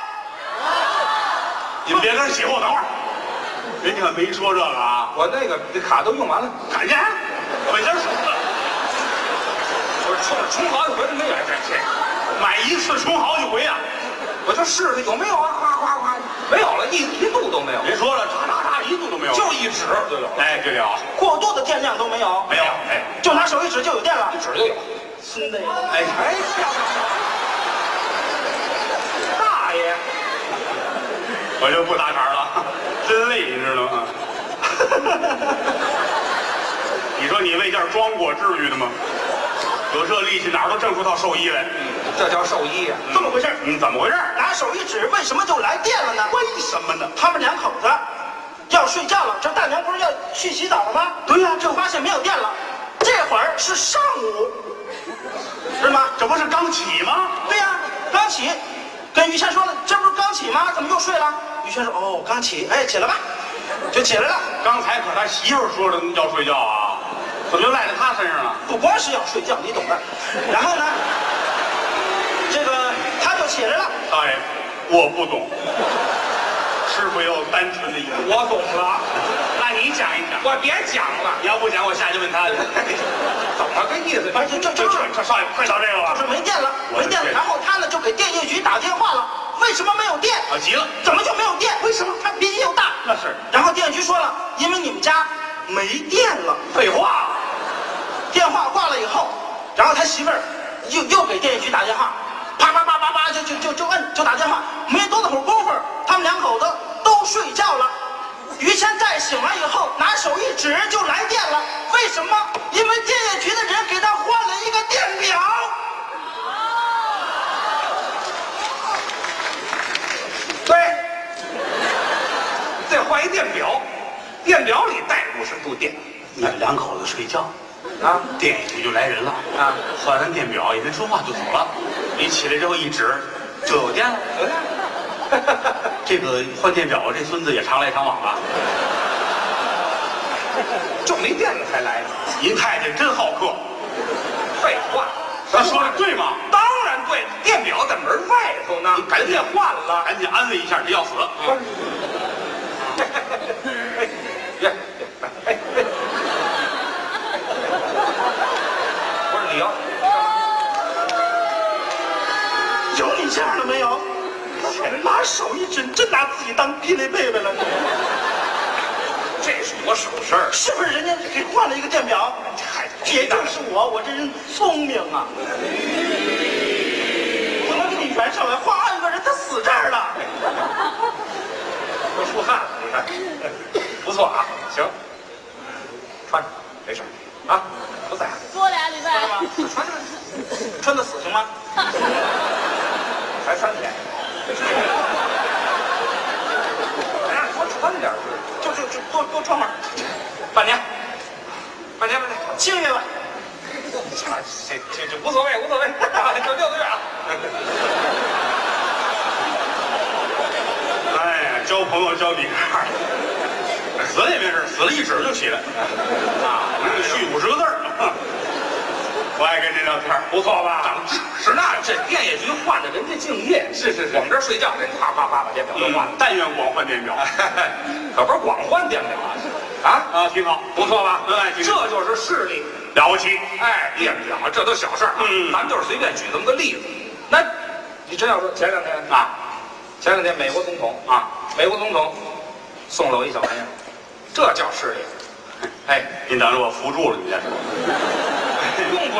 你们别跟人起哄，等会儿，人家可没说这个啊。 我那个卡都用完了， 看见？我先说了， 我是充充好几回都没有这这， 买一次充好几回啊。 我就试试有没有啊，哗哗哗，没有了，一一度都没有。 别说了，嚓嚓嚓，一度都没有， 就一指就有了。 哎，对了， 过度的电量都没有， 没有，哎， 就拿手一指就有电了， 一指就有。 新的呀。 哎哎呀，大爷， 我就不打岔了，真累，你知道吗？你说你为件装过，至于的吗？有这力气，哪儿都挣出套寿衣来。 这叫兽医呀、 这么回事？ 嗯，怎么回事？ 拿手一指，为什么就来电了呢？ 为什么呢？ 他们两口子要睡觉了，这大娘不是要去洗澡了吗？ 对呀、 就发现没有电了。这会儿是上午，是吗？ 这不是刚起吗？ 对呀、刚起。跟于谦说了，这不是刚起吗？怎么又睡了？于谦说：“哦，刚起，哎，起来吧。”就起来了。 刚才可他媳妇说的要睡觉啊，怎么就赖在他身上了？ 不光是要睡觉，你懂的。然后呢，这个他就起来了。 大爷，我不懂，师傅有单纯的意思。 我懂了， 那你讲一讲。 我别讲了， 你要不讲，我下去问他去。 怎么个意思？ 哎，这这这这这少爷，快找这个吧。 就是没电了，没电了。然后他呢就给电业局打电话了，为什么没有电？ 啊，急了， 怎么就没有电？为什么？他脾气又大。 那是。 然后电业局说了，因为你们家没电了。 废话。 电话挂了以后，然后他媳妇儿又又给电业局打电话，啪啪啪啪啪就就就就摁就打电话，没多大会儿功夫，他们两口子都睡觉了。于谦再醒来以后，拿手一指就来电了。为什么？因为电业局的人给他换了一个电表。 对，再换一电表，电表里带五十度电。 你们两口子睡觉， 啊， 电业局就来人了啊， 换完电表也没说话就走了。你起来之后一指，就有电了。这个换电表，这孙子也常来常往啊。 就没电了才来呢。 您太太真好客。 废话， 他说的对吗？ 当然对，电表在门外头呢， 你赶紧换了。 赶紧安慰一下，这要死。 哎哎哎！不是你要有你这样的没有？拿手一指，真拿自己当霹雳贝贝了。 这是多省事儿， 是不是人家给换了一个电表？ 嗨， 也就是我，我这人聪明啊！我能给你圆上来，换换一个人，他死这儿了。 都出汗了，你看，不错啊，行，穿着没事儿啊，不在乎。 多俩礼拜。 穿着穿的死行吗？ 才三天，哎呀，多穿点儿就就就多多穿会儿， 半年，半年半年， 七个月吧。 这这这无所谓无所谓，就六个月啊。 哎呀，交朋友交底坎儿，死了也没事，死了一指就起来。啊，能续五十个字儿。我爱跟您聊天，不错吧？ 长知识，那这电业局换的人家敬业，是是是，我们这儿睡觉，人啪啪啪把电表都换了。 但愿广换电表， 可不是光换电表啊！啊啊，挺好， 不错吧？ 哎， 这就是势力， 了不起。 哎，电表这都小事儿啊。 嗯， 咱们就是随便举这么个例子。那，你真要说前两天啊， 前两天美国总统啊， 美国总统送了我一小玩意儿，这叫势力。哎， 您等着我扶住了，你这是。 用不着，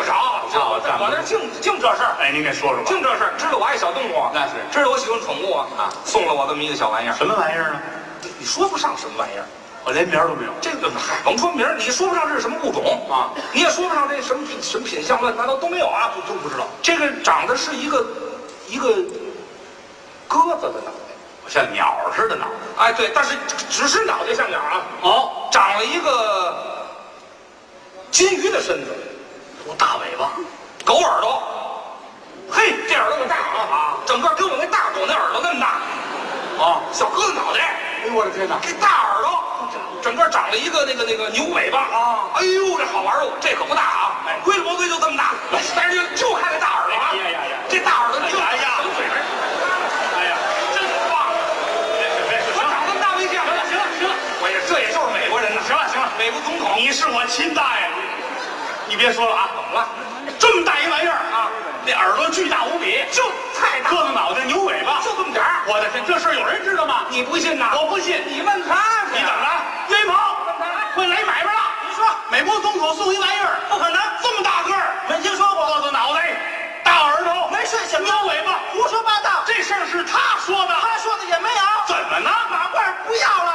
我我那净净这事儿。 哎，您给说说吧。 净这事儿，知道我爱小动物， 那是知道我喜欢宠物啊啊，送了我这么一个小玩意儿。 什么玩意儿呢？ 你说不上什么玩意儿。 我连名儿都没有。 这个嗨，甭说名儿，你说不上这是什么物种啊，你也说不上这什么品什么品相，乱七八糟都没有啊， 都不知道。 这个长得是一个一个鸽子的脑袋， 像鸟似的脑袋。 哎，对，但是只是脑袋像鸟啊。 哦， 长了一个金鱼的身子， 多大尾巴， 狗耳朵。嘿，这耳朵可大啊啊！整个跟我那大狗那耳朵那么大。 啊， 小鸽子脑袋。 哎呦我的天哪！ 这大耳朵，整个长了一个那个那个牛尾巴啊！哎呦，这好玩哦！这可不大啊，哎，龟了脖子就这么大，但是就就看这大耳朵啊！ 哎呀呀呀！ 这大耳朵，你哎呀， 嘴巴， 哎呀， 真棒！ 别别我长这么大没见过。 行了行了， 我也这也就是美国人呐。 行了行了， 美国总统， 你是我亲大爷，你别说了啊， 怎么了？ 这么大一玩意儿啊，那耳朵巨大无比， 就太大， 鸽子脑袋牛尾巴， 就这么点儿。 我的天，这事儿有人知道吗？ 你不信呐？ 我不信， 你问他去。 你等着啊，岳云鹏会来买卖了。 你说美国总统送一玩意儿，不可能这么大个儿，没听说过。鸽子脑袋，大耳朵， 没睡醒， 牛尾巴， 胡说八道。 这事儿是他说的， 他说的也没有。 怎么呢？ 马褂不要了。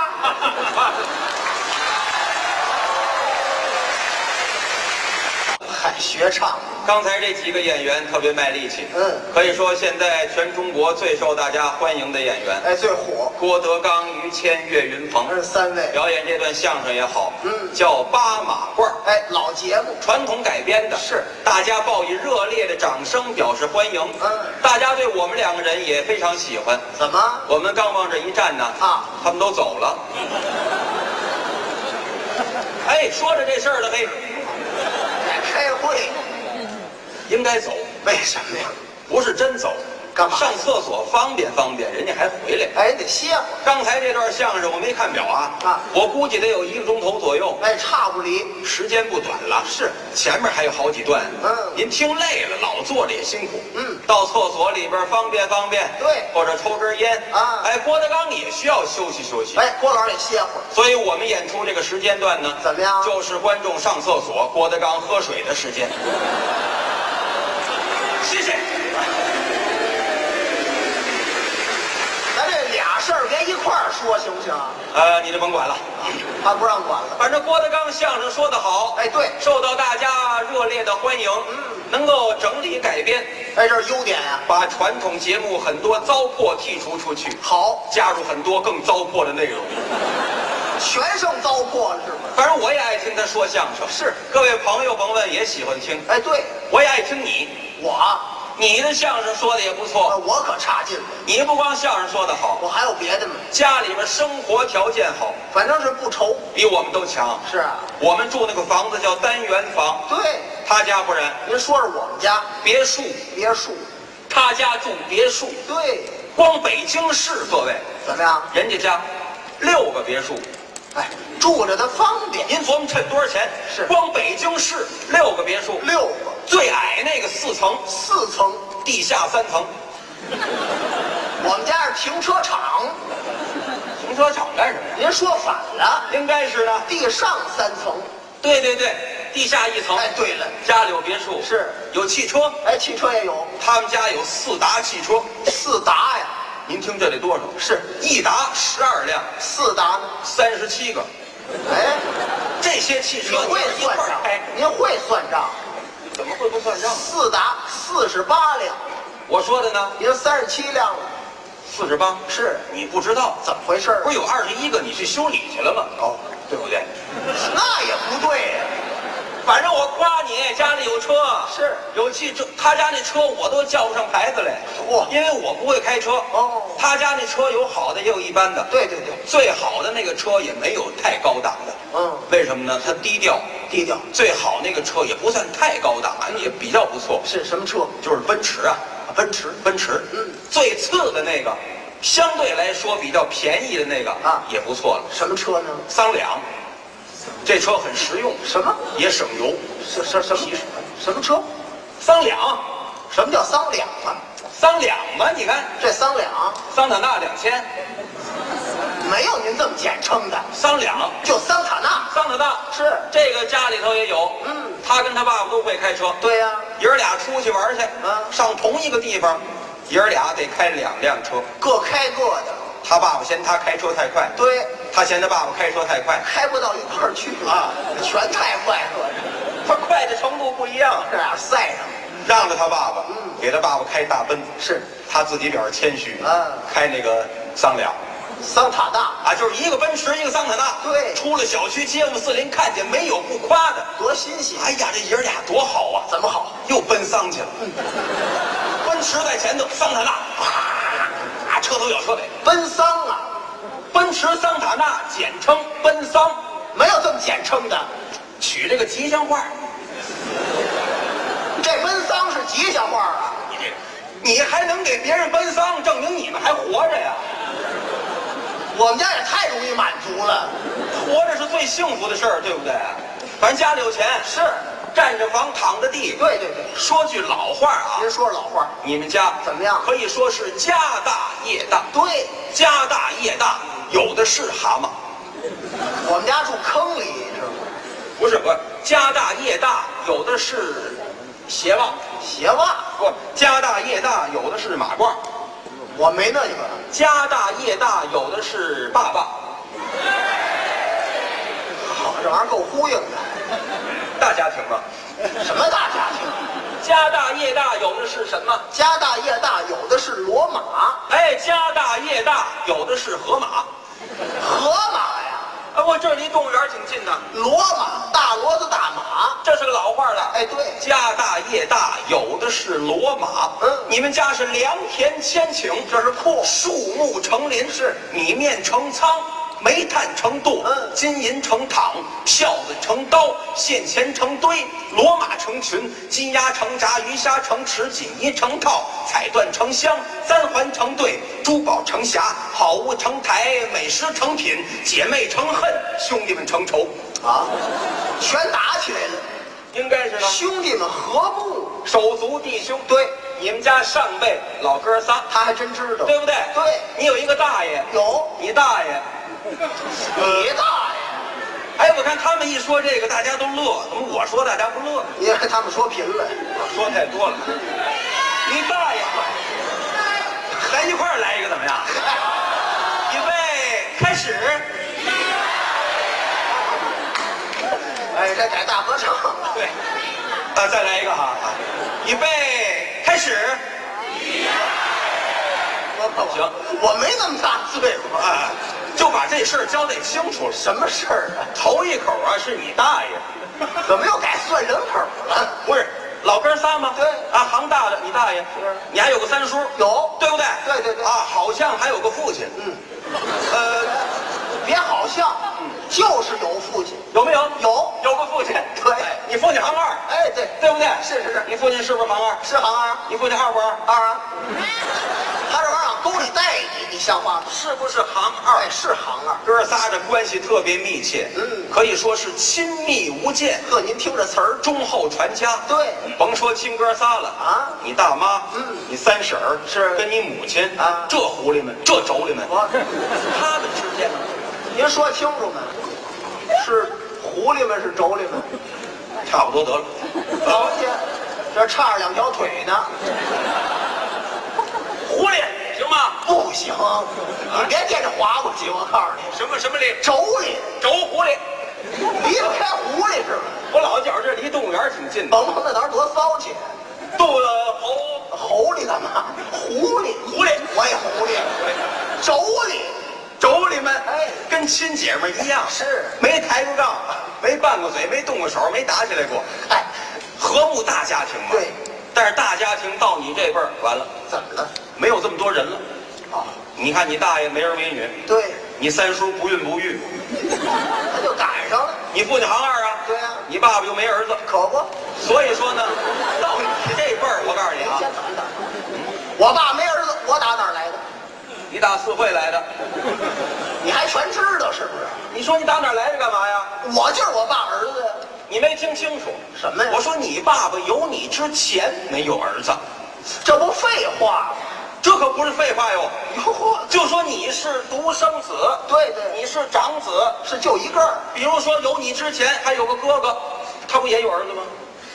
嗨，学唱。 刚才这几个演员特别卖力气， 嗯， 可以说现在全中国最受大家欢迎的演员， 哎，最火。 郭德纲、于谦、岳云鹏， 这三位表演这段相声也好， 嗯， 叫八马褂， 哎，老节目， 传统改编的， 是大家报以热烈的掌声表示欢迎。 嗯， 大家对我们两个人也非常喜欢。 怎么？ 我们刚往这一站呢， 啊， 他们都走了。哎，说着这事儿了，嘿， 开会。 应该走， 为什么呀？ 不是真走， 干嘛？ 上厕所方便方便，人家还回来。 哎，得歇会儿。 刚才这段相声我没看表啊， 啊， 我估计得有一个钟头左右。 哎，差不离， 时间不短了。是，前面还有好几段。 嗯， 您听累了，老坐着也辛苦。 嗯， 到厕所里边方便方便。 对， 或者抽根烟啊。 哎，郭德纲也需要休息休息。 哎，郭老师也歇会儿。 所以我们演出这个时间段呢， 怎么样？ 就是观众上厕所，郭德纲喝水的时间。谢谢。 咱这俩事儿别一块儿说，行不行？ 呃，你就甭管了， 他不让管了。 反正郭德纲相声说得好， 哎，对， 受到大家热烈的欢迎， 嗯， 能够整理改编， 哎，这是优点呀， 把传统节目很多糟粕剔除出去， 好， 加入很多更糟粕的内容， 全剩糟粕了是吗？ 反正我也爱听他说相声， 是， 各位朋友甭问也喜欢听， 哎，对， 我也爱听你， 我。 你的相声说的也不错， 我可差劲了。 你不光相声说得好， 我还有别的呢。 家里边生活条件好， 反正是不愁， 比我们都强。 是啊， 我们住那个房子叫单元房， 对， 他家不然。 您说说我们家别墅， 别墅， 他家住别墅。 对， 光北京市各位怎么样？ 人家家六个别墅， 哎，住着它方便。 您琢磨趁多少钱？ 是， 光北京市六个别墅， 六个。 最矮那个四层， 四层， 地下三层。 我们家是停车场， 停车场干什么呀？ 您说反了， 应该是呢， 地上三层。 对对对，地下一层。 哎，对了， 家里有别墅， 是有汽车， 哎，汽车也有。 他们家有四达汽车， 四达呀， 您听这得多少？ 是一达十二辆， 四达呢， 三十七个。 哎， 这些汽车你会算账？ 哎， 您会算账？ 怎么会不算账？ 四达四十八辆， 我说的呢？ 您三十七辆了， 四十八。 是你不知道怎么回事？ 不是有二十一个你去修理去了吗？ 哦， 对不对？ 那也不对呀。 反正我夸你家里有车， 是有汽车，他家那车我都叫不上牌子来， 嚯， 因为我不会开车。 哦， 他家那车有好的也有一般的。 对对对， 最好的那个车也没有太高档的。 嗯， 为什么呢？它低调， 低调。 最好那个车也不算太高档啊，也比较不错。 是什么车？ 就是奔驰啊， 奔驰， 奔驰。 嗯， 最次的那个，相对来说比较便宜的那个啊， 也不错了。 什么车呢？ 桑两。这车很实用， 什么也省油？ 什什什么什么车？ 桑两？ 什么叫桑两啊？ 桑两嘛，你看这桑两， 桑塔纳两千， 没有您这么简称的。 桑两就桑塔纳， 桑塔纳是这个家里头也有。 嗯， 他跟他爸爸都会开车。 对呀、啊， 爷儿俩出去玩去，啊，上同一个地方，爷儿俩得开两辆车， 各开各的。 他爸爸嫌他开车太快， 对， 他嫌他爸爸开车太快， 开不到一块儿去啊，全太快了。 他快的程度不一样， 这样赛上， 让着他爸爸，嗯，给他爸爸开大奔， 是他自己表示谦虚， 啊， 开那个桑塔桑塔纳啊，就是一个奔驰，一个桑塔纳。 对， 出了小区，街坊四邻看见没有不夸的， 多新鲜！ 哎呀，这爷儿俩多好啊！ 怎么好？ 又奔桑去了。嗯、奔驰在前头，桑塔纳啊，车头咬车尾。 奔桑啊， 奔驰桑塔纳简称奔桑， 没有这么简称的， 取这个吉祥话。 这奔桑是吉祥话啊！ 你这，你还能给别人奔丧，证明你们还活着呀！ 我们家也太容易满足了， 活着是最幸福的事儿，对不对？反正家里有钱， 是占着房，躺着地。 对对对， 说句老话啊， 您说老话， 你们家怎么样？ 可以说是家大业大。 对， 家大业大，有的是蛤蟆。 我们家住坑里，是吗？ 不是，不是，家大业大，有的是鞋袜。 鞋袜不，家大业大，有的是马褂。 我没那个。 家大业大，有的是爸爸。 好，这玩意儿够呼应的。 大家庭嘛。 什么大家庭？ 家大业大，有的是什么？ 家大业大，有的是骡马。 哎，家大业大，有的是河马。 河马呀？ 啊，我这离动物园挺近的。 骡马，大骡子大马， 这是个老话了。 哎，对， 家大业大，有的是骡马。 嗯， 你们家是良田千顷，这是阔，树木成林，是米面成仓。煤炭成垛， 嗯， 金银成躺，票子成刀，现钱成堆，骡马成群，金鸭成闸，鱼虾成池，锦衣成套，彩缎成箱，三环成对，珠宝成匣，好物成台，美食成品，姐妹成恨，兄弟们成仇。 啊，全打起来了， 应该是呢。 兄弟们和睦， 手足弟兄。 对， 你们家上辈老哥仨， 他还真知道， 对不对？ 对， 你有一个大爷， 有你大爷。 你大爷！ 哎，我看他们一说这个，大家都乐，怎么我说大家不乐？ 你看他们说贫了， 说太多了。你大爷！咱一块儿来一个怎么样？预备，开始！ 哎，这改大合唱了。 对，啊，再来一个哈！预备，开始！ 行，我没那么大岁数啊，就把这事儿交代清楚了。 什么事儿啊？ 头一口啊是你大爷， 怎么又改算人口了？ 不是老哥仨吗？ 对啊，行大的你大爷， 是， 你还有个三叔， 有， 对不对？ 对对对啊，好像还有个父亲， 嗯， 呃， 别好像，嗯，就是有父亲， 有没有？ 有， 有个父亲。 对， 你父亲行二， 哎，对， 对不对？ 是是是， 你父亲是不是行二？ 是行二。 你父亲二不二？ 二啊。他这玩意儿往沟里带你，你像话吗？ 是不是行二？ 哎，是行二。 哥仨这关系特别密切， 嗯， 可以说是亲密无间。 呵，您听这词儿， 忠厚传家。 对， 甭说亲哥仨了啊， 你大妈， 嗯， 你三婶儿是跟你母亲啊， 这狐狸们，这妯娌们， 我他们之间， 您说清楚吗？是狐狸们，是妯娌们， 差不多得了。 老家这差着两条腿呢。 狐狸行吗？ 不行，你别惦着划过去，我告诉你， 什么什么狸？ 妯娌， 轴狐狸， 离不开狐狸是吧？ 我老觉着这离动物园挺近的。 甭甭那哪儿多骚气， 肚子猴狐狸干嘛？狐狸， 狐狸， 我也狐狸，妯娌， 妯娌们， 哎， 跟亲姐们一样， 是没抬过杠，没拌过嘴，没动过手，没打起来过， 哎， 和睦大家庭嘛。 对， 但是大家庭到你这辈儿完了， 怎么了？ 没有这么多人了。 哦， 你看你大爷没儿没女， 对， 你三叔不孕不育， 他就赶上了。 你父亲行二啊， 对呀， 你爸爸又没儿子， 可不， 所以说呢，到你这辈儿，我告诉你啊， 先等等，我爸没儿子，我打哪儿来的？ 你打四会来的， 你还全知道是不是？ 你说你打哪儿来的干嘛呀？ 我就是我爸儿子呀。 你没听清楚什么呀？ 我说你爸爸有你之前没有儿子， 这不废话吗？ 这可不是废话哟。 哟， 就说你是独生子， 对对， 你是长子， 是就一个儿。 比如说有你之前还有个哥哥，他不也有儿子吗？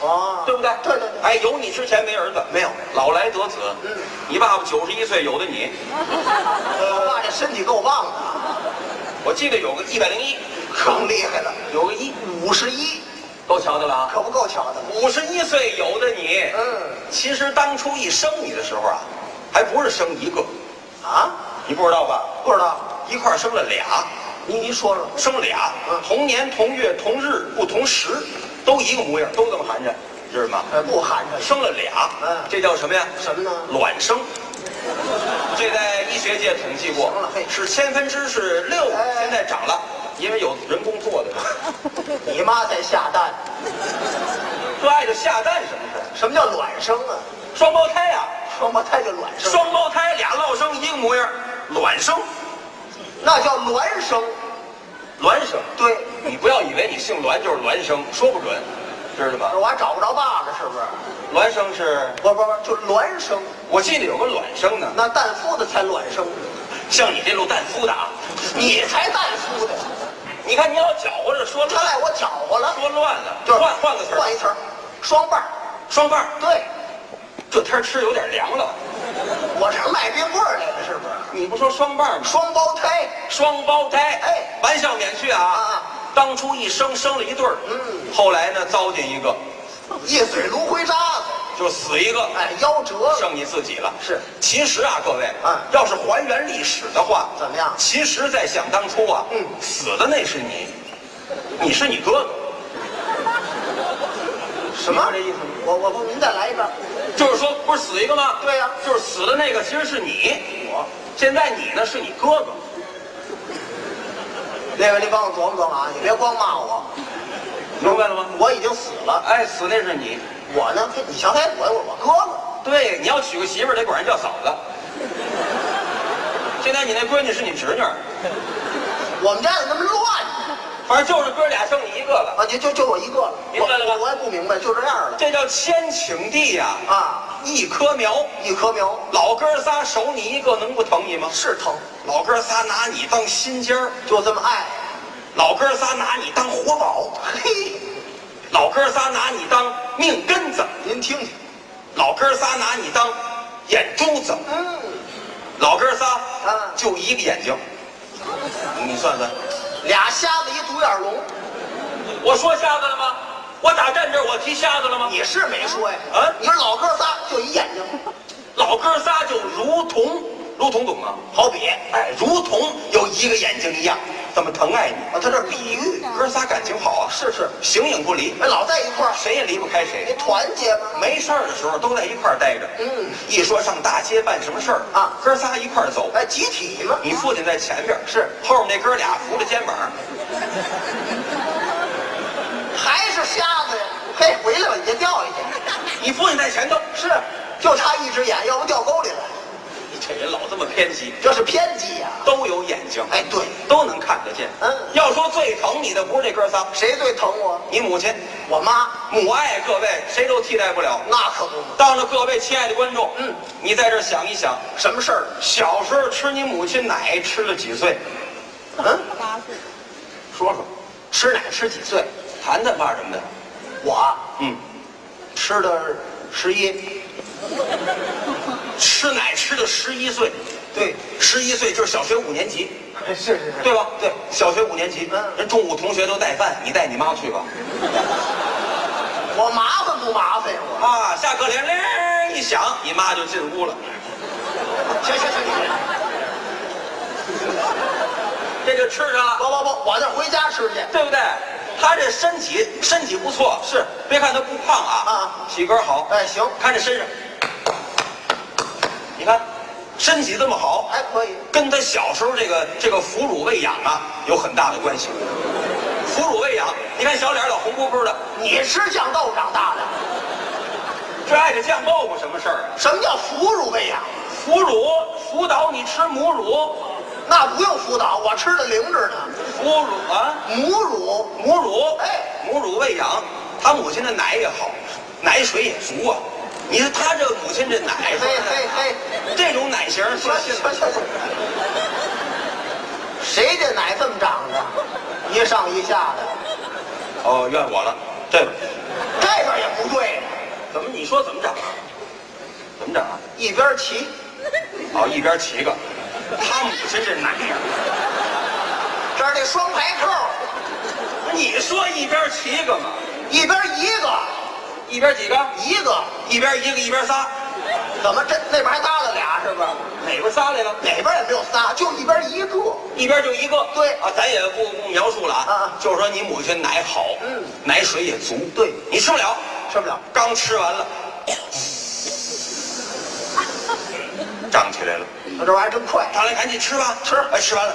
哦，对不对？ 对对对。 哎，有你之前没儿子， 没有， 老来得子。 嗯， 你爸爸九十一岁，有的你。 我爸这身体够棒的， 我记得有个一百零一， 更厉害了， 有个一五十一， 够瞧的了啊！ 可不够巧的。 五十一岁有的你， 嗯， 其实当初一生你的时候啊，还不是生一个， 啊， 你不知道吧？ 不知道， 一块儿生了俩。 您您说说， 生俩， 嗯同年同月同日不同时，都一个模样，都这么含着，知道吗？ 呃，不寒碜， 生了俩， 嗯这叫什么呀？ 什么呢？ 卵生。这在医学界统计过行了嘿， 是千分之是六， 哎现在涨了，因为有人工做的。 你妈在下蛋， 这爱着下蛋什么事？ 什么叫卵生啊？ 双胞胎呀、 双胞胎就卵生， 双胞胎俩落生一个模样，卵生， 那叫孪生。 孪生。 对， 你不要以为你姓栾就是孪生，说不准，知道吧？ 我还找不着爸爸，是不是？ 孪生是， 不不不，就是孪生， 我记得有个卵生呢， 那蛋孵的才卵生， 像你这路蛋孵的啊， 你才蛋孵的。 你看你老搅和着说乱， 他赖我搅和了， 说乱了， 就是换换个词儿， 换一词儿，双瓣儿。 双瓣儿。 对， 这天儿吃有点凉了， 我这卖冰棍儿来了，是不是？ 你不说双瓣儿吗？ 双胞胎， 双胞胎， 哎玩笑免去啊！ 啊当初一生生了一对儿， 嗯后来呢糟践一个， 一嘴芦灰渣子， 就死一个， 哎，夭折了。 剩你自己了。 是， 其实啊，各位， 嗯要是还原历史的话， 怎么样其实，在想当初啊， 嗯死的那是你，你是你哥哥。 什么明白这意思吗？ 我我不，您再来一遍。 就是说，不是死一个吗？ 对呀就是死的那个其实是你，我。现在你呢是你哥哥， 那个，你帮我琢磨琢磨啊，你别光骂我， 明白了吗？ 我已经死了。 哎，死那是你。 我呢，你瞧还管我我哥哥？ 对，你要娶个媳妇儿得管人叫嫂子。现在你那闺女是你侄女， 我们家怎么那么乱呢？ 反正就是哥俩剩你一个了， 啊，就就就我一个了， 明白了吧我我也不明白，就这样了。 这叫千顷地呀！ 啊， 一棵苗， 一棵苗老哥仨守你一个，能不疼你吗？ 是疼， 老哥仨拿你当心尖儿， 就这么爱。 老哥仨拿你当活宝， 嘿， 老哥仨拿你当命根子， 您听听， 老哥仨拿你当眼珠子， 嗯， 老哥仨啊就一个眼睛，你算算， 俩瞎子一独眼龙， 我说瞎子了吗？我打站这儿我提瞎子了吗？ 你是没说呀？ 啊你说老哥仨就一眼睛， 老哥仨就如同如同懂吗？ 好比哎，如同有一个眼睛一样，这么疼爱你。 啊，他这比喻哥仨感情好啊， 是是， 形影不离， 哎，老在一块儿， 谁也离不开谁你。团结吗？ 没事儿的时候都在一块儿待着。 嗯， 一说上大街办什么事儿啊哥仨一块儿走。 哎，集体嘛， 你父亲在前边， 是后面那哥俩扶着肩膀。 还是瞎子呀？嘿，回来吧，你先掉下去。 你父亲在前头， 是，就差一只眼，要不掉沟里了。 你这人老这么偏激， 这是偏激呀、 都有眼睛， 哎，对， 都能看得见。 嗯要说最疼你的不是这哥仨， 谁最疼我？ 你母亲， 我妈。 母爱各位谁都替代不了。 那可不嘛。 当着各位亲爱的观众， 嗯， 你在这儿想一想， 什么事儿？ 小时候吃你母亲奶吃了几岁？ 嗯， 说说， 吃奶吃几岁？ 谈谈吧什么的。 我嗯， 吃的十一。 吃奶吃到十一岁， 对， 十一岁就是小学五年级， 是是是， 对吧？对，小学五年级， 嗯人中午同学都带饭，你带你妈去吧。 我麻烦不麻烦呀？我啊，下课铃铃一响，你妈就进屋了。 行行行行， 这就吃上了， 不不不，我这回家吃去。 对不对？他这身体身体不错， 是， 别看他不胖啊， 啊体格好。 哎，行， 看这身上，你看身体这么好， 还可以。 跟他小时候这个这个哺乳喂养啊有很大的关系。哺乳喂养，你看小脸老红扑扑的， 你吃酱豆腐长大的？ 这爱着酱豆腐什么事儿啊？ 什么叫哺乳喂养？ 腐乳辅导你吃母乳， 那不用辅导，我吃的灵着呢。 腐乳啊， 母乳， 母乳， 哎， 母乳喂养，他母亲的奶也好，奶水也足啊。你说他这母亲这奶， 嘿嘿嘿， 这种奶型说信了。 谁这奶这么长着？一上一下的， 哦，怨我了，这个这边也不不对， 怎么你说怎么整啊？怎么整啊？ 一边骑， 哦，一边骑个，他母亲这奶呀， 这儿那双排扣， 你说一边骑个嘛， 一边一个， 一边几个？ 一个， 一边一个一边仨， 怎么这那边还搭了俩是不是？ 哪边仨来了？ 哪边也没有仨，就一边一个。 一边就一个。 对啊，咱也不不描述了啊， 啊就是说你母亲奶好， 嗯， 奶水也足， 对你吃不了， 吃不了， 刚吃完了，胀起来了。 这玩意儿真快， 上来赶紧吃吧， 吃哎，吃完了，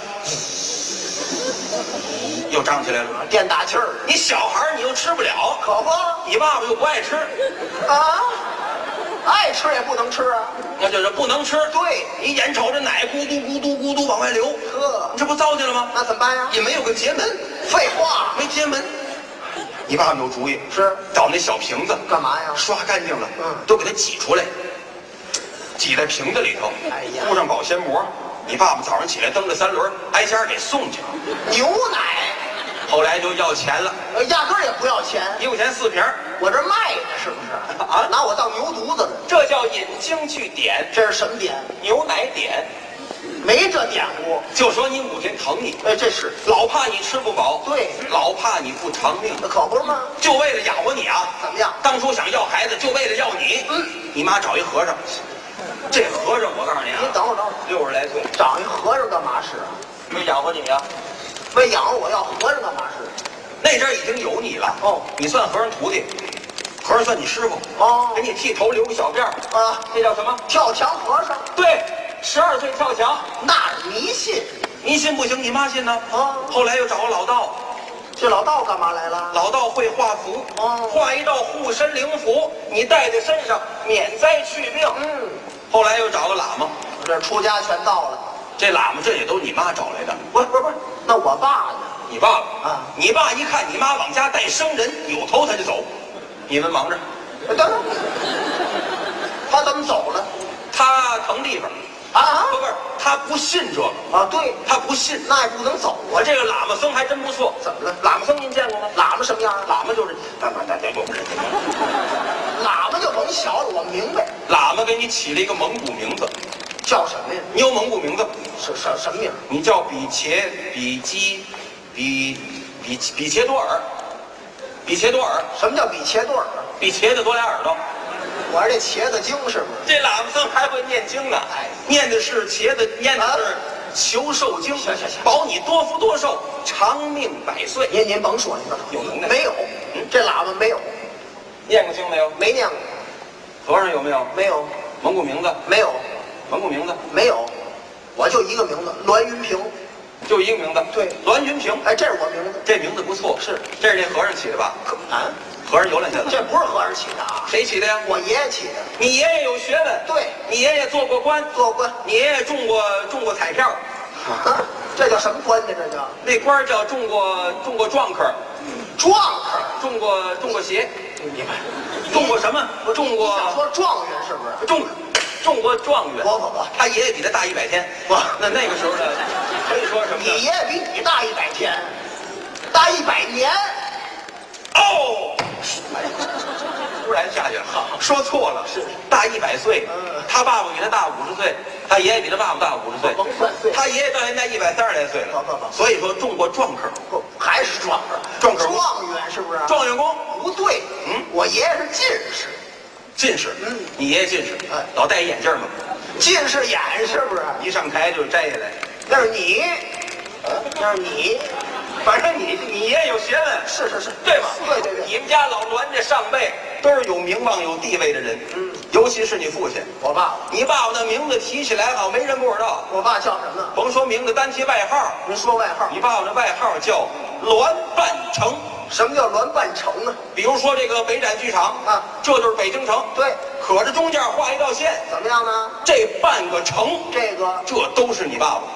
又胀起来了。 电大气儿， 你小孩儿你又吃不了， 可不你爸爸又不爱吃， 啊，爱吃也不能吃啊。 那就是不能吃。 对， 你眼瞅着奶咕嘟咕嘟咕嘟往外流， 呵你这不糟践了吗？ 那怎么办呀？ 也没有个节门， 废话， 没节门。你爸爸有主意， 是找那小瓶子， 干嘛呀？ 刷干净了， 嗯都给它挤出来，挤在瓶子里头， 哎呀铺上保鲜膜。你爸爸早上起来蹬着三轮，挨家给送去。 牛奶， 后来就要钱了， 呃压根儿也不要钱， 一块钱四瓶儿， 我这卖的是不是？ 啊拿我当牛犊子了， 这叫引经据典， 这是什么典？ 牛奶典。 没这典故。 就说你母亲疼你， 哎，这是老怕你吃不饱， 对老怕你不长命， 那可不是吗？ 就为了养活你啊！ 怎么样？ 当初想要孩子，就为了要你。 嗯， 你妈找一和尚，这和尚我告诉你啊， 您等会儿，等会儿， 六十来岁， 找一和尚干嘛使啊？ 没养活你啊？ 为养活我要和尚干嘛使？ 那阵儿已经有你了哦， 你算和尚徒弟，和尚算你师傅哦给你剃头留个小辫儿啊， 这叫什么？ 跳墙和尚， 对，十二岁跳墙， 那是迷信。 你信不行？你妈信呢？ 哦后来又找个老道， 这老道干嘛来了？ 老道会画符， 哦画一道护身灵符，你带在身上，免灾去病。 嗯， 后来又找个喇嘛， 我这出家全到了。 这喇嘛这也都是你妈找来的。 不是不是不是，那我爸呢？ 你爸爸啊你爸一看你妈往家带生人，有头他就走，你们忙着， 哎等等，他怎么走了？ 他腾地方， 啊不是他不信这个， 啊，对， 他不信。 那也不能走啊。 我这个喇嘛僧还真不错， 怎么了？ 喇嘛僧您见过吗？ 喇嘛什么样啊？ 喇嘛就是，喇嘛大家有人， 喇嘛就甭学了，我明白。 喇嘛给你起了一个蒙古名字， 叫什么呀？ 你有蒙古名字， 什什什么名？ 你叫比切比基比比比切多尔，比切多尔， 什么叫比茄对儿啊？ 比茄子多俩耳朵。 我说这茄子精是不是？ 这喇嘛僧还会念经呢， 哎念的是茄子，念的啊是求寿经， 行行行保你多福多寿，长命百岁。 您您甭说，您甭说， 有能耐没有？ 嗯这喇嘛没有， 念过经没有？ 没念过， 和尚有没有？ 没有， 蒙古名字， 没有， 蒙古名字没有，我就一个名字，栾云平。 就一个名字。 对栾云平， 哎，这是我名字。 这名字不错。 是， 这是那和尚起的吧？ 可啊， 和尚有两下子。 这不是和尚起的啊， 谁起的呀？ 我爷爷起的。 你爷爷有学问， 对你爷爷做过官， 做官， 你爷爷中过中过彩票， 啊，这叫什么官呢？这叫那官儿叫中过中过壮科， 壮科。 中过中过鞋， 你们中过什么？中过你想说状元是不是？ 中中过状元。 不不不他爷爷比他大一百天。 哇那那个时候呢，可以说什么呢？ 你爷爷比你大一百天，大一百年。 哦，突然下去了，说错了，是大一百岁。 嗯他爸爸比他大五十岁，他爷爷比他爸爸大五十岁。 甭算岁他爷爷到现在一百三十来岁了。 不不不所以说中过壮科， 不，还是状元。 状元状元是不是？ 状元公， 不对， 嗯我爷爷是进士， 进士。 嗯你爷爷进士， 哎老戴眼镜嘛， 近视眼是不是？ 一上台就摘下来。 那是你，那是你， 反正你你爷爷有学问， 是是是， 对吧？ 对对对， 你们家老栾家上辈都是有名望、有地位的人， 嗯， 尤其是你父亲。 我爸爸， 你爸爸那名字提起来好，没人不知道。 我爸叫什么？ 甭说名字，单提外号， 您说外号？ 你爸爸的外号叫栾半城。 什么叫栾半城啊？ 比如说这个北展剧场啊， 这就是北京城。 对， 可是中间画一道线， 怎么样呢？ 这半个城， 这个这都是你爸爸。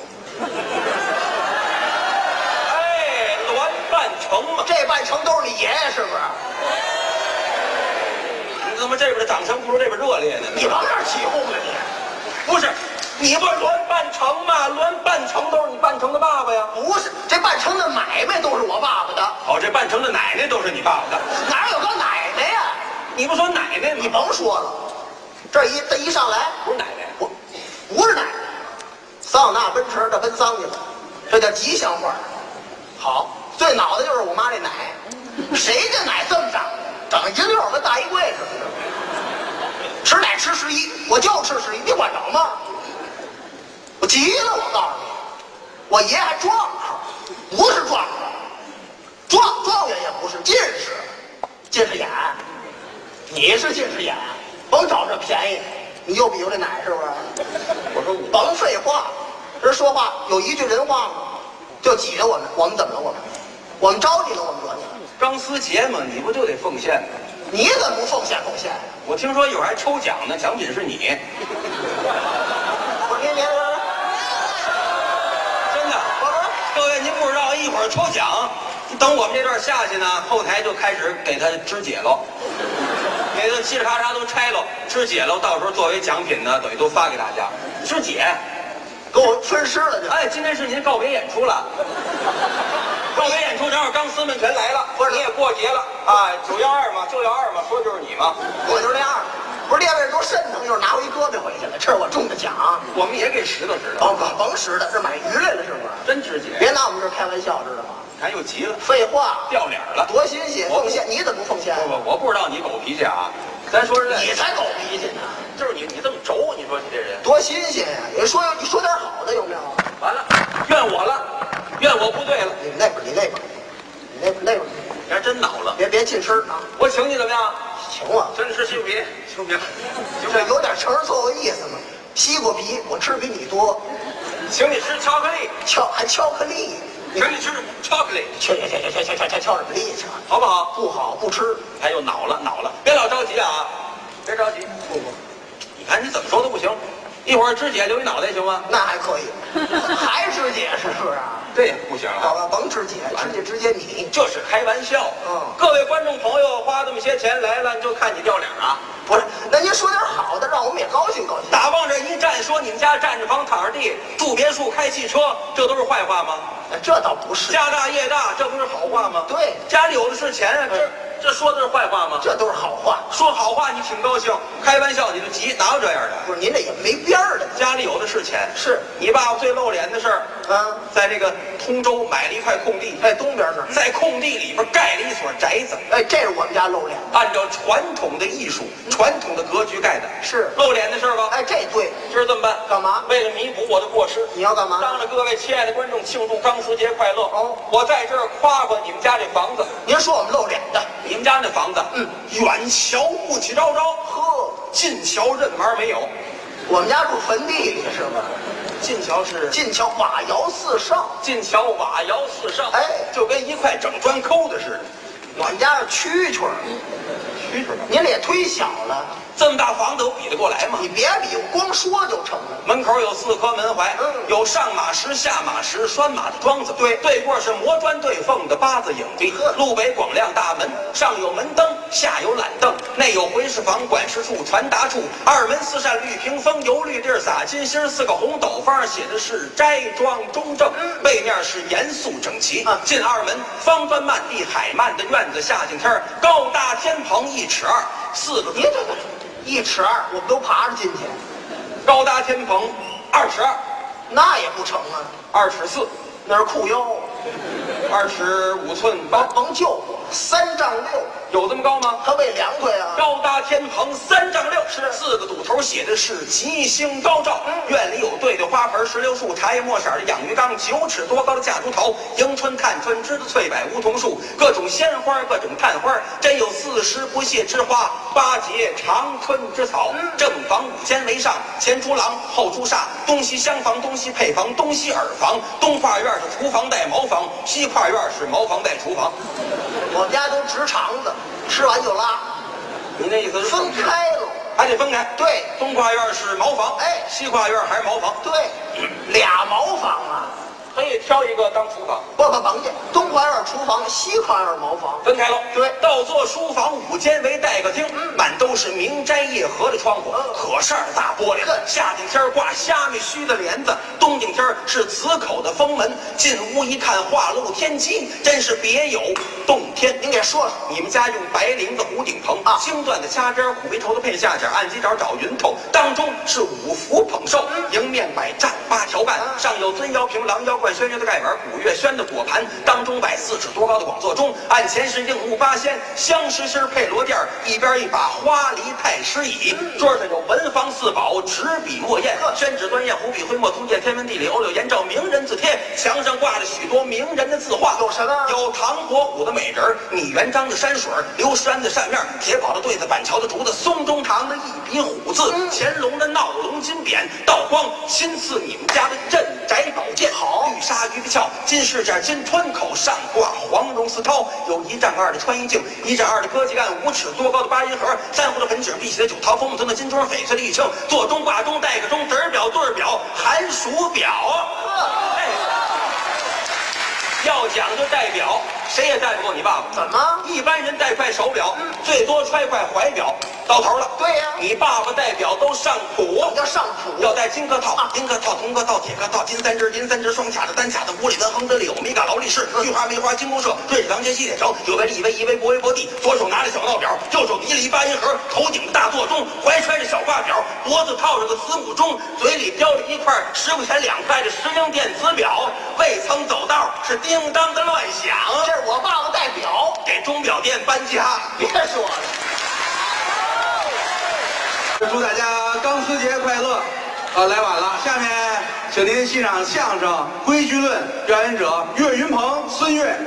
哎，栾半城嘛， 这半城都是你爷爷是不是？ 你怎么这边的掌声不如这边热烈呢？ 你往哪儿起哄啊你？ 不是，你不是栾半城吗？栾半城都是你半城的爸爸呀。 不是，这半城的买卖都是我爸爸的， 哦，这半城的奶奶都是你爸爸的。 哪有个奶奶呀？ 你不说奶奶吗？ 你甭说了，这一这一上来不是奶奶， 不不是奶奶，桑塔纳奔驰这奔丧去了，这叫吉祥话。好，最恼的就是我妈这奶，谁家奶这么长，长银溜跟大衣柜似的。吃奶吃十一，我就吃十一，你管着吗？我急了，我告诉你，我爷还壮号，不是壮号，状状元也不是，近视，近视眼，你是近视眼，甭找这便宜，你又比划这奶是不是？我说甭废话，这说话有一句人话吗？就挤着我们，我们怎么了？我们，我们着急了，我们惹你了。 张思杰嘛，你不就得奉献吗？ 你怎么不奉献奉献呀？ 我听说一会儿还抽奖呢，奖品是你。 不是您您真的，各位您不知道，一会儿抽奖，等我们这段下去呢，后台就开始给他肢解了，给他嘁哩咔嚓都拆了，肢解了，到时候作为奖品呢，等于都发给大家。肢解， 给我分尸了就。 哎，今天是您告别演出了。告别演出正好钢丝们全来了，不是你也过节了啊？九幺二嘛，九幺二嘛，说就是你嘛， 我就是那样。不是列位多肾疼，就是拿回一胳膊回去了，这是我中的奖。 我们也给拾掇拾掇。 甭甭甭拾掇，这买鱼来了是不是？ 真肢解， 别拿我们这开玩笑，知道吗？ 咱又急了， 废话， 掉脸了， 多新鲜！奉献，你怎么不奉献？ 不不，我不知道你狗脾气啊。咱说实在， 你才狗脾气呢！ 就是你，你这么轴，你说你这人多新鲜呀！你说你说点好的有没有？ 完了，怨我了，怨我不对了。 你那边，你那边，你那边那边， 你还真恼了。 别别近身啊！ 我请你怎么样？ 请我， 真吃西瓜皮，行不行？ 这有点成人作为意思吗？西瓜皮我吃比你多， 请你吃巧克力， 巧还巧克力， 请你吃巧克力， 去去去去去去去巧什么力去？ 好不好？ 不好，不吃。 哎呦，恼了恼了，别老着急啊，别着急。 不不， 你看你怎么说都不行，一会儿肢解留一脑袋行吗？ 那还可以，还肢解是不是啊？ 这也不行啊。 好吧，甭肢解，肢解肢解你。 这是开玩笑。 嗯， 各位观众朋友花这么些钱来了，你就看你掉脸啊？ 不是，那您说点好的，让我们也高兴高兴。 打往这一站，说你们家占着房、躺着地、住别墅、开汽车，这都是坏话吗？ 这倒不是。 家大业大，这不是好话吗？ 对， 家里有的是钱啊，这这说的是坏话吗？ 这都是好话。 说好话你挺高兴，开玩笑你就急，哪有这样的？ 不是，您这也没边儿的。 家里有的是钱。 是你爸爸最露脸的事儿啊， 在这个通州买了一块空地， 在东边那儿， 在空地里边盖了一所宅子。 哎，这是我们家露脸的， 按照传统的艺术、传统的格局盖的， 是露脸的事儿吧？ 哎，这对。 今儿这么办？ 干嘛？ 为了弥补我的过失， 你要干嘛？ 当着各位亲爱的观众庆祝钢丝节快乐。 哦， 我在这儿夸夸你们家这房子。 您说我们露脸的， 你们家那房子， 嗯， 远瞧雾气昭昭， 呵， 近瞧任门没有。 我们家住坟地里是吧？ 近瞧是近瞧瓦窑四少， 近瞧瓦窑四少， 哎， 就跟一块整砖抠的似的。 我们家是蛐蛐儿， 蛐蛐儿， 您这也忒小了。 这么大房子我比得过来吗？ 你别比，我光说就成了。 门口有四颗门槐， 嗯， 有上马石、下马石、拴马的桩子， 对， 对过是磨砖对缝的八字影壁，路北广亮大门，上有门灯，下有懒凳，内有回事房、管事处、传达处，二门四扇绿屏风，油绿地撒金星，四个红斗方写的是斋庄中正，背面是严肃整齐。 啊， 进二门，方砖漫地，海漫的院子，下进天儿，高大天棚一尺二，四个。 你这个一尺二，我们都爬着进去。 高大天棚二尺二， 那也不成啊， 二尺四， 那是裤腰， 二尺五寸甭高， 甭救我，三丈六， 有这么高吗？ 它为凉快啊。 高大天棚三丈六，是四个堵头写的是吉星高照。 嗯， 院里有对的花盆、石榴树、茶叶墨色的养鱼缸，九尺多高的夹竹桃，迎春、探春、栀子、翠柏、梧桐树，各种鲜花，各种探花，真有四时不谢之花，八节长春之草。 嗯， 正房五间为上，前出廊，后出煞，东西厢房，东西配房，东西耳房，东跨院是厨房带茅房，西跨院是茅房带厨房。 我们家都直肠子，吃完就拉。 你那意思是分开了， 还得分开。 对， 东跨院是茅房， 哎， 西跨院还是茅房？ 对，俩茅房啊， 可以挑一个当厨房。 不不甭介，东花院厨房，西花院茅房。 分开了。 对， 倒座书房五间为待客厅，满都是明斋夜合的窗户，可扇大玻璃。夏天天挂虾米须的帘子，冬天天是紫口的封门。进屋一看，画露天机，真是别有洞天。 您给说说， 你们家用白绫子糊顶棚啊，青缎的掐边，虎皮绸的配下角，按鸡爪找云头，当中是五福捧寿，迎面摆站八条半，上有尊窑瓶、狼腰冠、轩辕的盖碗，古月轩的果盘，当中摆四尺多高的广座钟，案前是硬木八仙，香石心配罗垫，一边一把花梨太师椅，桌上有文房四宝，纸笔墨砚，宣纸端砚，湖笔徽墨，通鉴天文地理，欧柳颜照，名人字帖，墙上挂着许多名人的字画， 有什么？ 有唐伯虎的美人，米元璋的山水，刘石安的扇面，铁宝的对子，板桥的竹子，松中堂的一笔虎字，乾隆的闹龙金匾，道光亲赐你们家的镇宅宝剑，好，玉鲨鱼皮鞘，金饰件，金穿口，上挂黄绒丝绦，有一丈二的穿衣镜，一丈二的歌姬案，五尺多高的八音盒，珊瑚的粉纸，碧玺的九桃，枫木村的金钟，翡翠的玉磬，座钟挂钟，带个钟，子儿表对儿表，寒暑表。哎，要讲究戴表，谁也戴不过你爸爸。 怎么？ 一般人戴块手表，嗯、最多揣块怀表，到头了。 对呀、啊， 你爸爸戴表都上谱， 要上谱， 要戴金客套、啊、银客套、铜客套、铁客套，金三只、银三只，双卡的、单卡的，五里文、亨德利、欧米伽、劳力士、菊花、梅花、金公社、瑞士唐街、西铁城，有为利为一为博为博地，左手拿着小闹表，右手提了一八音盒，头顶大座钟，怀揣着小挂表，脖子套着个子午钟，嘴里叼着一块十块钱两块的石英电子表，未曾走道是叮当的乱响。 这是我爸爸戴表， 给钟表店搬家。 别说了。 祝大家钢丝节快乐！啊，来晚了，下面请您欣赏相声《规矩论》，表演者岳云鹏、孙越。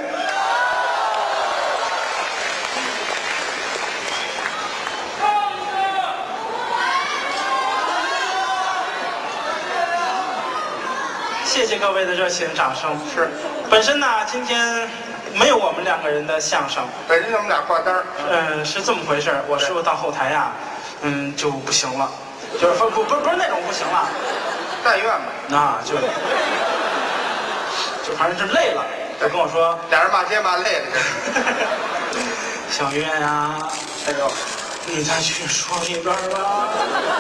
谢谢各位的热情掌声。是，本身呢，今天没有我们两个人的相声， 本身我们俩挂单儿。 嗯，是这么回事。我师傅到后台呀、啊，嗯，就不行了，就是不不不不是那种不行了， 但愿吧。 那就就反正是累了，就跟我说， 俩人骂街骂累了。 小岳呀，哎呦，你再去说一段吧，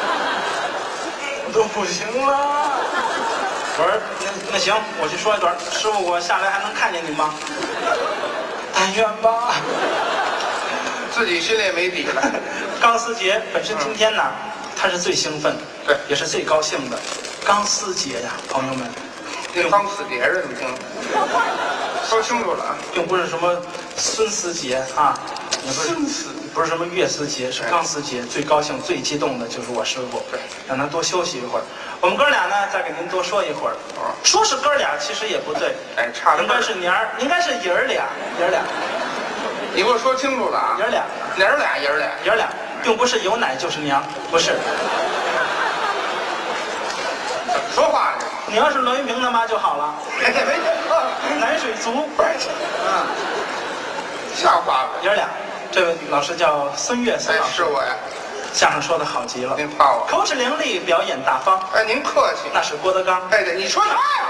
都不行了。我说那那行，我去说一段。师傅，我下来还能看见你吗？但愿吧。 自己心里也没底了。 钢丝节本身今天呢，他是最兴奋， 对， 也是最高兴的。钢丝节呀，朋友们， 跟钢丝节似的，怎么听？说清楚了啊， 并不是什么孙思节啊，也不是孙思， 不是什么岳思节，是钢丝节。最高兴、最激动的就是我师傅， 对， 让他多休息一会儿。我们哥俩呢，再给您多说一会儿。 哦， 说是哥俩，其实也不对， 哎，差了。 应该是娘儿，应该是爷儿俩，爷儿俩。 你给我说清楚了啊！ 爷儿俩， 爷儿俩，爷儿俩， 爷儿俩，并不是有奶就是娘，不是。 怎么说话呢？ 你要是栾云平他妈就好了。 哎，没听， 奶水足。 啊，像话吗？ 爷儿俩，这位老师叫孙越孙老师， 是我呀。 相声说的好极了， 您夸我， 口齿伶俐，表演大方。 哎，您客气。 那是郭德纲。 哎，对，你说他呀？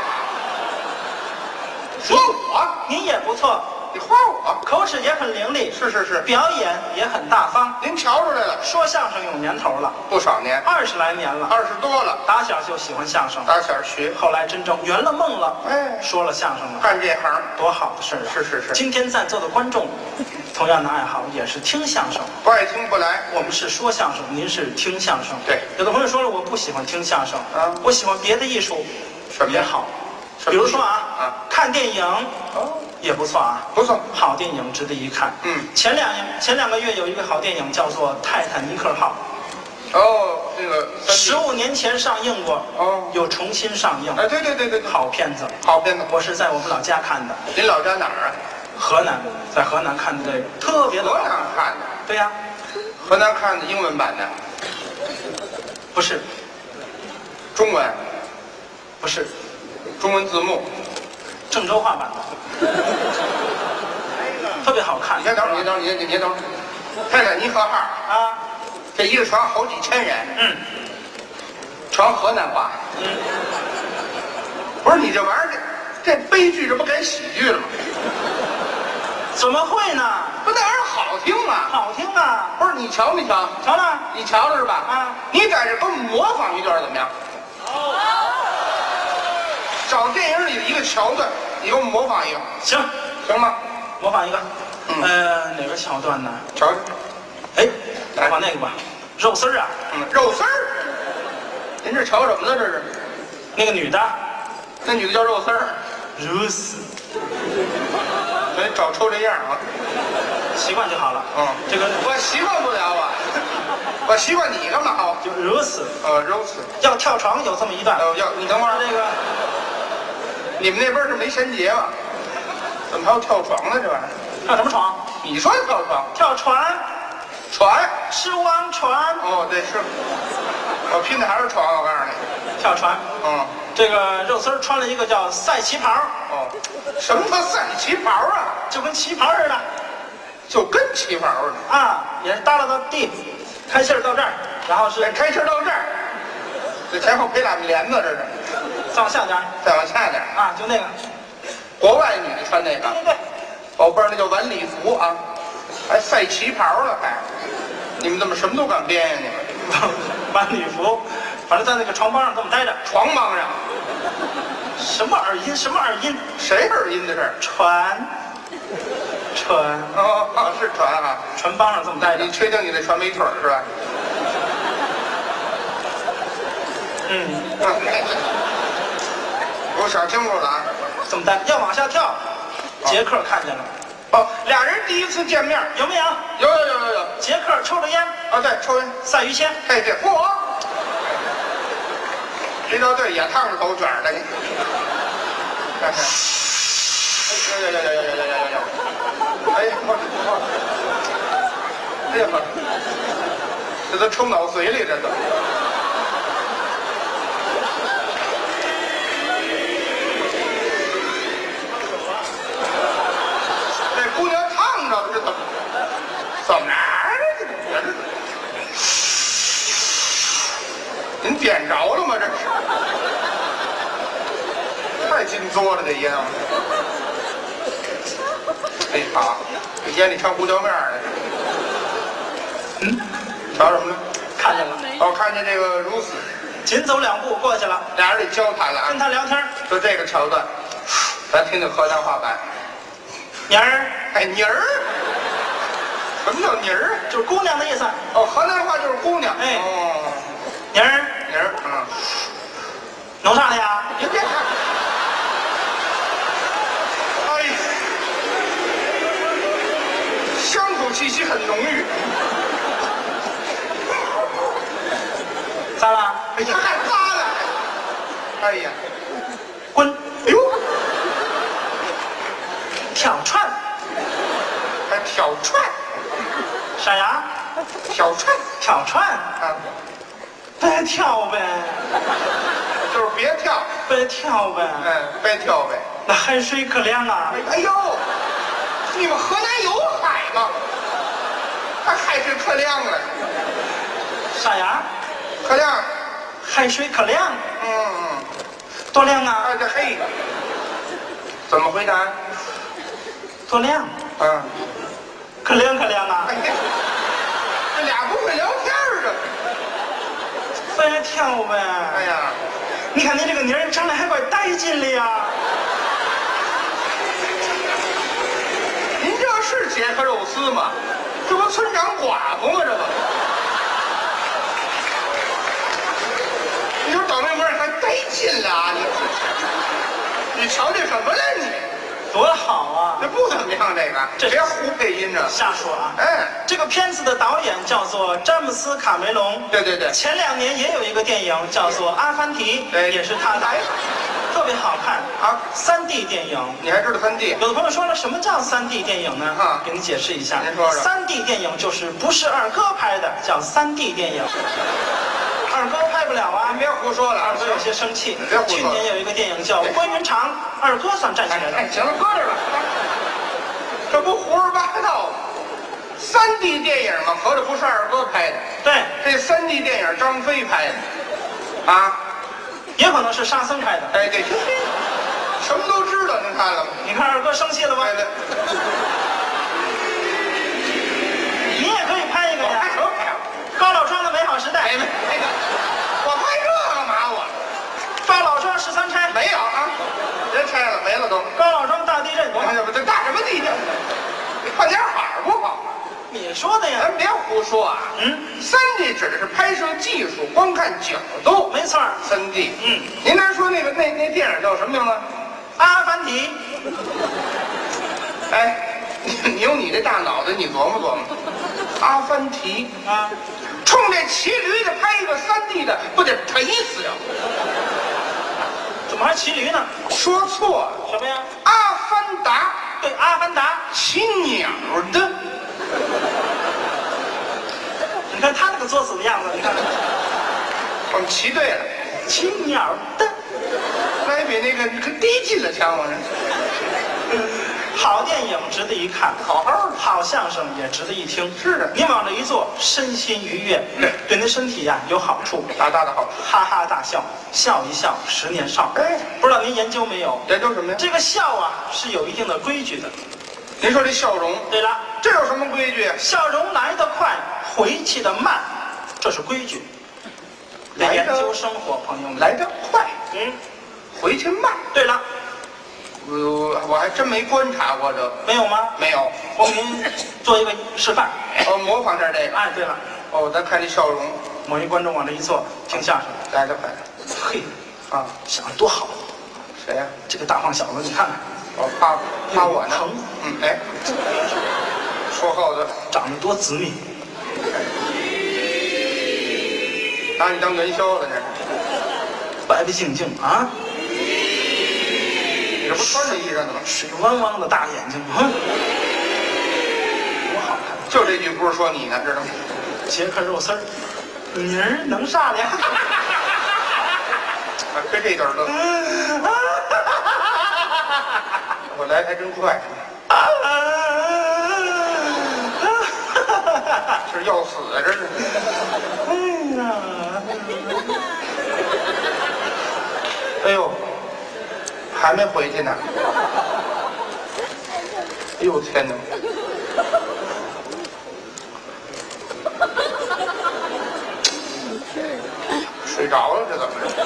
说我， 您也不错。 你夸我， 口齿也很伶俐， 是是是， 表演也很大方。 您瞧出来了， 说相声有年头了， 不少年， 二十来年了， 二十多了。 打小就喜欢相声， 打小学， 后来真正圆了梦了， 哎， 说了相声了， 干这行多好的事儿啊！ 是是是。 今天在座的观众，同样的爱好也是听相声， 不爱听不来。 我们是说相声，您是听相声。 对， 有的朋友说了，我不喜欢听相声啊， 我喜欢别的艺术， 什么也好，比如说啊， 啊， 看电影， 哦， 也不错啊， 不错， 好电影值得一看。 嗯， 前两前两个月有一个好电影叫做《泰坦尼克号》， 哦，那个十五年前上映过， 哦， 又重新上映。 哎，对对对对， 好片子， 好片子。 我是在我们老家看的。 您老家哪儿啊？ 河南，在河南看的这个特别的。 河南看的。 对呀、啊， 河南看的英文版的。 不是。 中文。 不是。 中文字幕。 郑州话版的。特别好看。 你先等会儿，你等会儿，你你你等会儿。泰坦尼克号啊， 这一个船好几千人。 嗯。传河南话。 嗯。 不是你这玩意儿，这这悲剧这不改喜剧了吗？ 怎么会呢？ 不那玩意儿好听吗？ 好听啊！ 不是你瞧没瞧？ 瞧了， 你瞧了是吧？ 啊， 你在这给我模仿一段怎么样？找电影里的一个桥段，你给我模仿一个， 行行吗？ 模仿一个。 嗯呃，哪个桥段呢？ 瞧瞧， 哎，模仿那个吧，肉丝儿啊， 嗯，肉丝儿。您这瞧什么呢？这是？ 那个女的， 那女的叫肉丝儿。 如此， 所以找抽这样啊。 习惯就好了。 嗯， 这个我习惯不了啊。我习惯你干嘛啊？ 就如此。 呃，如此。 要跳床有这么一段。 呃，要你等会儿这个， 你们那边是没衔接吧？怎么还有跳床呢？这玩意儿？ 跳什么床？ 你说跳床？ 跳船， 船？ 是汪船。 哦，对，是。我拼的还是床，我告诉你。 跳船。 嗯。 这个肉丝儿穿了一个叫赛旗袍。 哦。什么叫赛旗袍啊？ 就跟旗袍似的。 就跟旗袍似的。 啊，也是耷拉到地，开气儿到这儿，然后是开气儿到这儿。这前后配俩帘子，这是。 再往下点， 再往下点啊，就那个。 国外女的穿那个。 对对对。 宝贝儿，那叫晚礼服啊，还赛旗袍了还。你们怎么什么都敢编呀？你们。 晚礼服，反正在那个床帮上这么待着。 床帮上。 什么耳音？什么耳音？ 谁耳音的事儿？ 船。船。 哦哦，是船啊。 船帮上这么待着。 你确定你那船没腿儿是吧？ 嗯。 我想清楚了啊。 这么待，要往下跳。杰克看见了。 哦，俩人第一次见面有没有？ 有有有有有。 杰克抽着烟。 啊，对，抽烟。 赛于谦。 哎对，嚯！这道对也烫着头卷的你。看看。哎呀呀呀呀呀呀呀呀！哎呀我我。哎呀呵，这都冲脑髓里这都。这姑娘烫着了，这怎么怎么着？您点着了吗？这是太金作了，这烟。哎，好，这烟里掺胡椒面呢。嗯，瞧什么呢？ 看见了。 哦，看见这个如此， 紧走两步过去了， 俩人得交谈了啊。 跟他聊天。 就这个桥段，咱听听河南话版。 妮儿， 哎，妮儿，什么叫妮儿？ 就是姑娘的意思。 哦，河南话就是姑娘。 哎， 哦， 妮儿， 妮儿，嗯， 弄啥的呀？ 您别看，哎，乡土气息很浓郁。 咋了？ 哎呀，还发了！哎呀， 滚！ 哎呦， 挑串， 还挑串， 傻丫， 挑串， 挑串， 啊， 别跳呗， 就是别跳， 别跳呗， 嗯，别跳呗。 那海水可凉啊！ 哎哎呦，你们河南有海吗？还海水可凉了， 傻丫， 可凉， 海水可凉， 嗯嗯， 多凉啊！ 哎这嘿，怎么回答？ 多凉， 嗯， 可凉可凉啊！ 哎呀，这俩不会聊天儿的。 别跳呗！ 哎呀， 你看你这个妮儿长得还怪带劲的呀！ 您这是杰克肉丝吗？这不村长寡妇吗？这不，你说倒霉模样还带劲了啊！你，你瞧这什么了你？ 多好啊！ 这不怎么样，这个这别胡配音着。 瞎说啊！ 哎， 这个片子的导演叫做詹姆斯·卡梅隆。 对对对， 前两年也有一个电影叫做《阿凡提》， 对也是他的，特别好看啊， 三 D 电影。 你还知道三 D？ 有的朋友说了，什么叫三 D 电影呢？ 啊， 给你解释一下。 您说说。 三 D 电影就是不是二哥拍的，叫三 D 电影。二哥拍不了啊！ 您别胡说了， 二哥有些生气。 别胡说。 去年有一个电影叫《关云长》，二哥算站起来了。 哎，行了，搁这吧。这不胡说八道吗？三 D 电影嘛，合着不是二哥拍的。 对， 这三 D 电影张飞拍的，啊， 也可能是沙僧拍的。 哎对， 什么都知道，您看了吗？ 你看二哥生气了吗？ 对对。 你也可以拍一个呀。 拍什么拍？ 高老庄的美好时代。 没没没，我拍这干嘛我？ 高老庄十三钗。 没有啊，人拆了没了都。 高老庄大地震。 哎呀，这大什么地震？你看点好不好？ 你说的呀。 咱别胡说啊。嗯，三 D 指的是拍摄技术，光看角度。 没错。 三 D。嗯，您那说那个那那电影叫什么名字？ 阿凡提。 哎，你你用你这大脑袋，你琢磨琢磨。阿凡提啊， 冲这骑驴的拍一个三 D 的，不得赔死呀？ 怎么还骑驴呢？ 说错了。 什么呀？ 阿凡达。 对，阿凡达骑鸟的。 你看他那个作死的样子，你看。 我们骑对了。 骑鸟的。 那也比那个可低进了强，我这。 好电影值得一看， 好好的好相声也值得一听。 是的， 您往这一坐，身心愉悦， 对， 对您身体呀有好处， 大大的好处， 哈哈大笑，笑一笑，十年少。 哎， 不知道您研究没有？ 研究什么呀？ 这个笑啊是有一定的规矩的。 您说这笑容？ 对了， 这有什么规矩？ 笑容来得快，回去的慢，这是规矩。 来研究生活，朋友们， 来得快， 嗯， 回去慢。 对了。 我我还真没观察过这， 没有吗？ 没有。 我给您做一个示范， 哦，模仿点这个。 哎，对了， 哦，咱看这笑容， 某一观众往这一坐，听相声， 来得快。 嘿， 啊， 想得多好。 谁呀？ 这个大胖小子，你看看， 哦，夸夸我呢。 疼。 嗯，哎，说后头长得多紫密， 拿你当元宵了，这是。 白白净净啊。 这不穿着衣裳呢吗？ 水汪汪的大眼睛，嗯，多好看！ 就这句不是说你呢，知道吗？ 杰克肉丝儿，名儿能啥的？ 啊，跟这段乐。我来还真快。这是要死啊！这是。 哎呀！ 哎呦！还没回去呢！哎呦天哪！睡着了，这怎么着？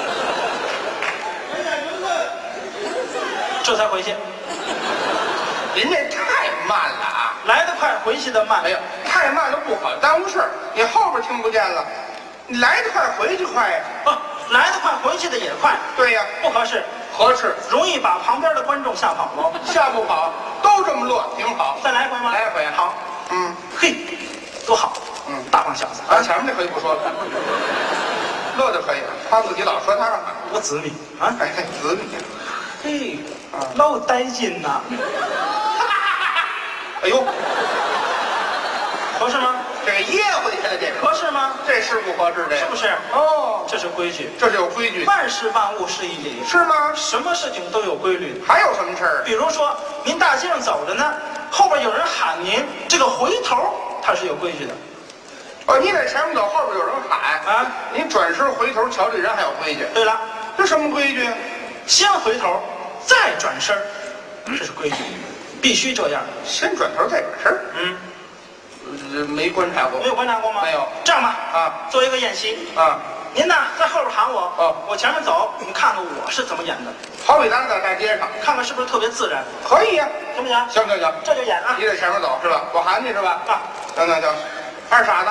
这才回去。 您这太慢了啊！ 来得快，回去的慢。 没有，太慢了不好，耽误事儿。你后边听不见了，你来得快，回去快呀。 不，来得快，回去的也快。 对呀， 不合适。 合适， 容易把旁边的观众吓跑喽。 吓不跑，都这么乐，挺好。 再来一回吗？ 来一回， 好。 嗯， 嘿，多好。 嗯， 大胖小子。 啊，前面那可以不说了，乐就可以了。他自己老说他干嘛？ 多紫米啊！ 哎，紫米。 嘿，啊，老带劲呐！ 哎呦， 合适吗？ 这个噎回去了，这个合适吗？ 这是不合适，这是不是？ 哦， 这是规矩， 这是有规矩。 万事万物是一理， 是吗？ 什么事情都有规律。 还有什么事儿？ 比如说，您大街上走着呢，后边有人喊您，这个回头它是有规矩的。 哦，你在前面走，后边有人喊啊， 你转身回头瞧这人还有规矩。 对了， 这什么规矩？ 先回头，再转身，这是规矩，必须这样。 先转头再转身。 嗯。 没观察过， 没有观察过吗？ 没有。 这样吧， 啊， 做一个演习啊。 您呢，在后边喊我， 哦， 我前面走，你看看我是怎么演的。 好比咱俩在大街上， 看看是不是特别自然？ 可以呀， 行不行？ 行行行， 这就演啊。 你在前面走是吧？我喊你是吧？ 啊， 行行行，二傻子，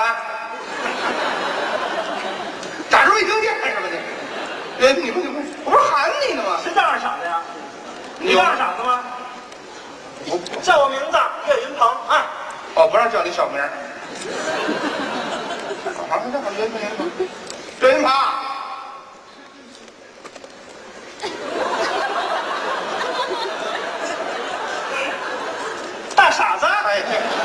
假装没听见是吧你？哎，你不你不，我不是喊你呢吗？ 谁叫二傻子呀？你叫二傻子吗？ 我叫我名字岳云鹏啊。 哦，不让叫你小名儿。好，好，好，岳云鹏，岳云鹏。 大傻子。 哎，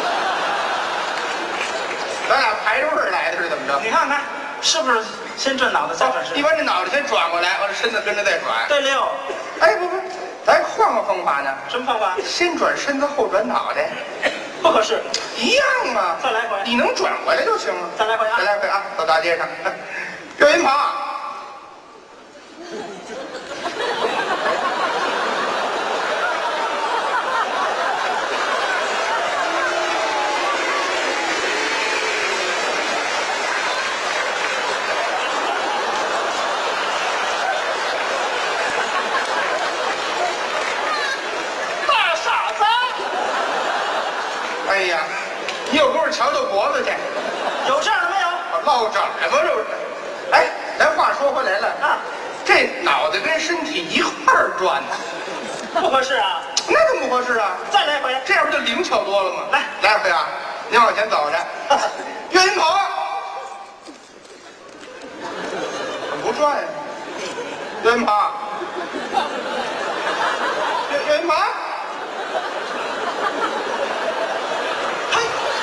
咱俩排着味儿来的是怎么着？ 你看看，是不是先转脑袋再转身？ 一般这脑袋先转过来，完了身子跟着再转。 对溜。 哎，不不，咱换个方法呢。 什么方法？ 先转身子后转脑袋。 不合适， 一样嘛。 再来回， 你能转回来就行了。 再来回啊！ 再来回啊！到大街上，岳云鹏， 是瞧瞧脖子去？ 有这样的没有？ 落枕吗？这不是？哎，咱话说回来了啊，这脑袋跟身体一块儿转呢， 不合适啊。 那怎么不合适啊？ 再来一回， 这样不就灵巧多了吗？ 来， 来一回啊！您往前走着，岳云鹏，怎么不转呀？岳云鹏，岳岳云鹏， 嘿，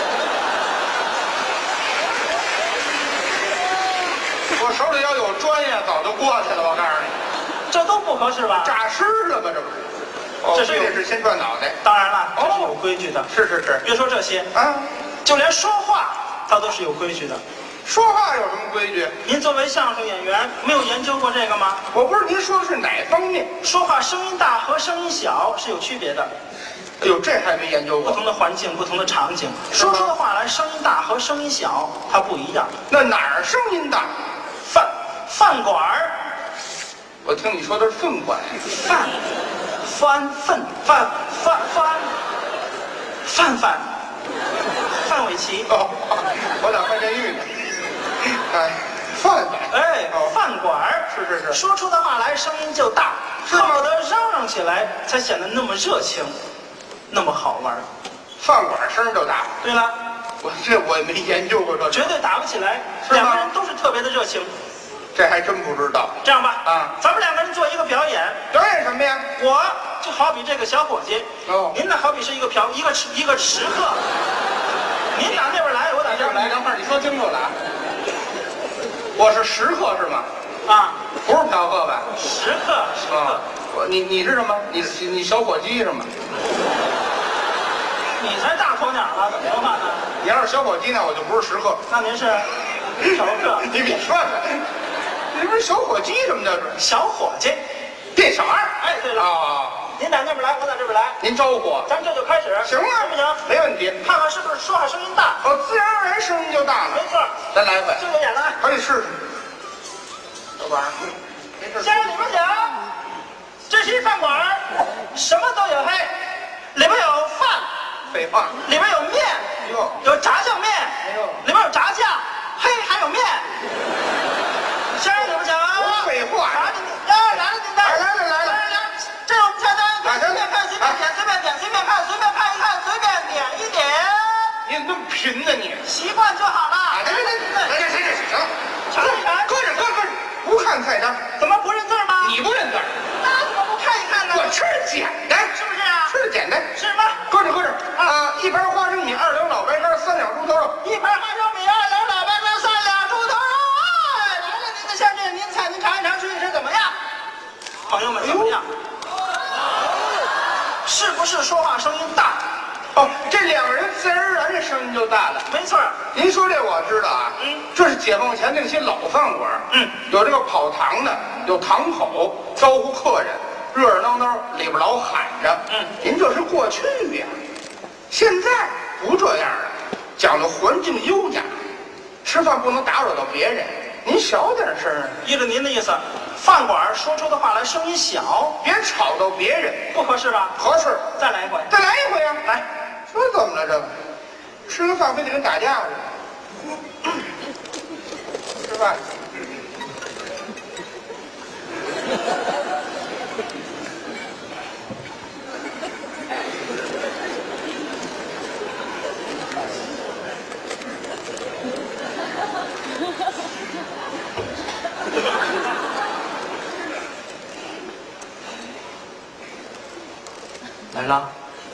我手里要有砖呀，早就过去了。我告诉你， 这都不合适吧？ 诈尸了吧？这不是？哦， 这是非得是先转脑袋。 当然了，这是有规矩的。 是是是， 别说这些啊， 就连说话它都是有规矩的。 说话有什么规矩？ 您作为相声演员，没有研究过这个吗？ 我不是，您说的是哪方面？ 说话声音大和声音小是有区别的。 哎呦，这还没研究过。 不同的环境，不同的场景，说出的话来，声音大和声音小它不一样。 那哪儿声音大？ 饭饭馆儿， 我听你说的是粪馆。 饭翻粪范范范范范范玮琪。 哦，我咋看见玉呢？哎，饭馆。 哎， 哦饭馆儿是是是， 说出的话来声音就大， 是吗恨不得嚷嚷起来才显得那么热情，那么好玩儿。 饭馆声就大。 对了， 我这我也没研究过这， 绝对打不起来， 是吗两个人都是特别的热情。 这还真不知道。 这样吧， 啊， 咱们两个人做一个表演。 表演什么呀？ 我就好比这个小伙计， 哦您呢好比是一个嫖一个食一个食客，您打那边来，我打这边来。 等会儿，你说清楚了啊。我是食客是吗？ 啊， 不是嫖客吧？ 食客，食客。 啊，我你你是什么？你你小火鸡是吗？ 你才大头鸟呢，怎么说话呢？ 你要是小火鸡呢，我就不是食客。 那您是熟客， 你别说了，你不是小火鸡什么叫是？ 小伙计， 店小二。 哎，对了， 啊， 您打那边来，我打这边来， 您招呼我， 咱们这就开始， 行啊， 行不行？ 没问题。 看看是不是说话声音大？ 哦，自然而然声音就大了。 没错， 咱来回， 就有演了。 可以试试。老板， 先生，你们请，这是一饭馆，什么都有嘿，里边有饭， 废话。 里边有面， 哟， 有炸酱面， 哎呦， 里边有炸酱，嘿，还有面。先生，你们请。 废话。 来了，来了，您来来来来来来，这是我们菜单， 来随便看，随便点，随便点，随便看，随便看一看，随便点一点。 你怎么那么贫呢你？ 习惯就好了。 来来来来来来来，行了， 尝一尝。 搁着搁着搁着，不看菜单。 怎么不认字吗？ 你不认字， 那怎么不看一看呢？ 我吃的简单， 是不是啊？ 吃的简单。 是吗？ 搁着搁着啊！一盘花生米，二两老白干，三两猪头肉。 一盘花生米，二两老白干，三两猪头肉。哎，来了，您的像这个您菜，您尝一尝，试一试怎么样？朋友们怎么样？是不是说话声音大？ 哦，这两个人自然而然这声音就大了。 没错。 您说这我知道啊， 嗯， 这是解放前那些老饭馆， 嗯， 有这个跑堂的，有堂口招呼客人，热热闹闹，里边老喊着， 嗯， 您这是过去呀，现在不这样了，讲究环境优雅，吃饭不能打扰到别人，您小点声儿， 依着您的意思，饭馆说出的话来声音小， 别吵到别人， 不合适吧？ 合适。 再来一回， 再来一回呀、 来， 这怎么了？这个吃个饭非得跟打架似的。吃饭。 来了。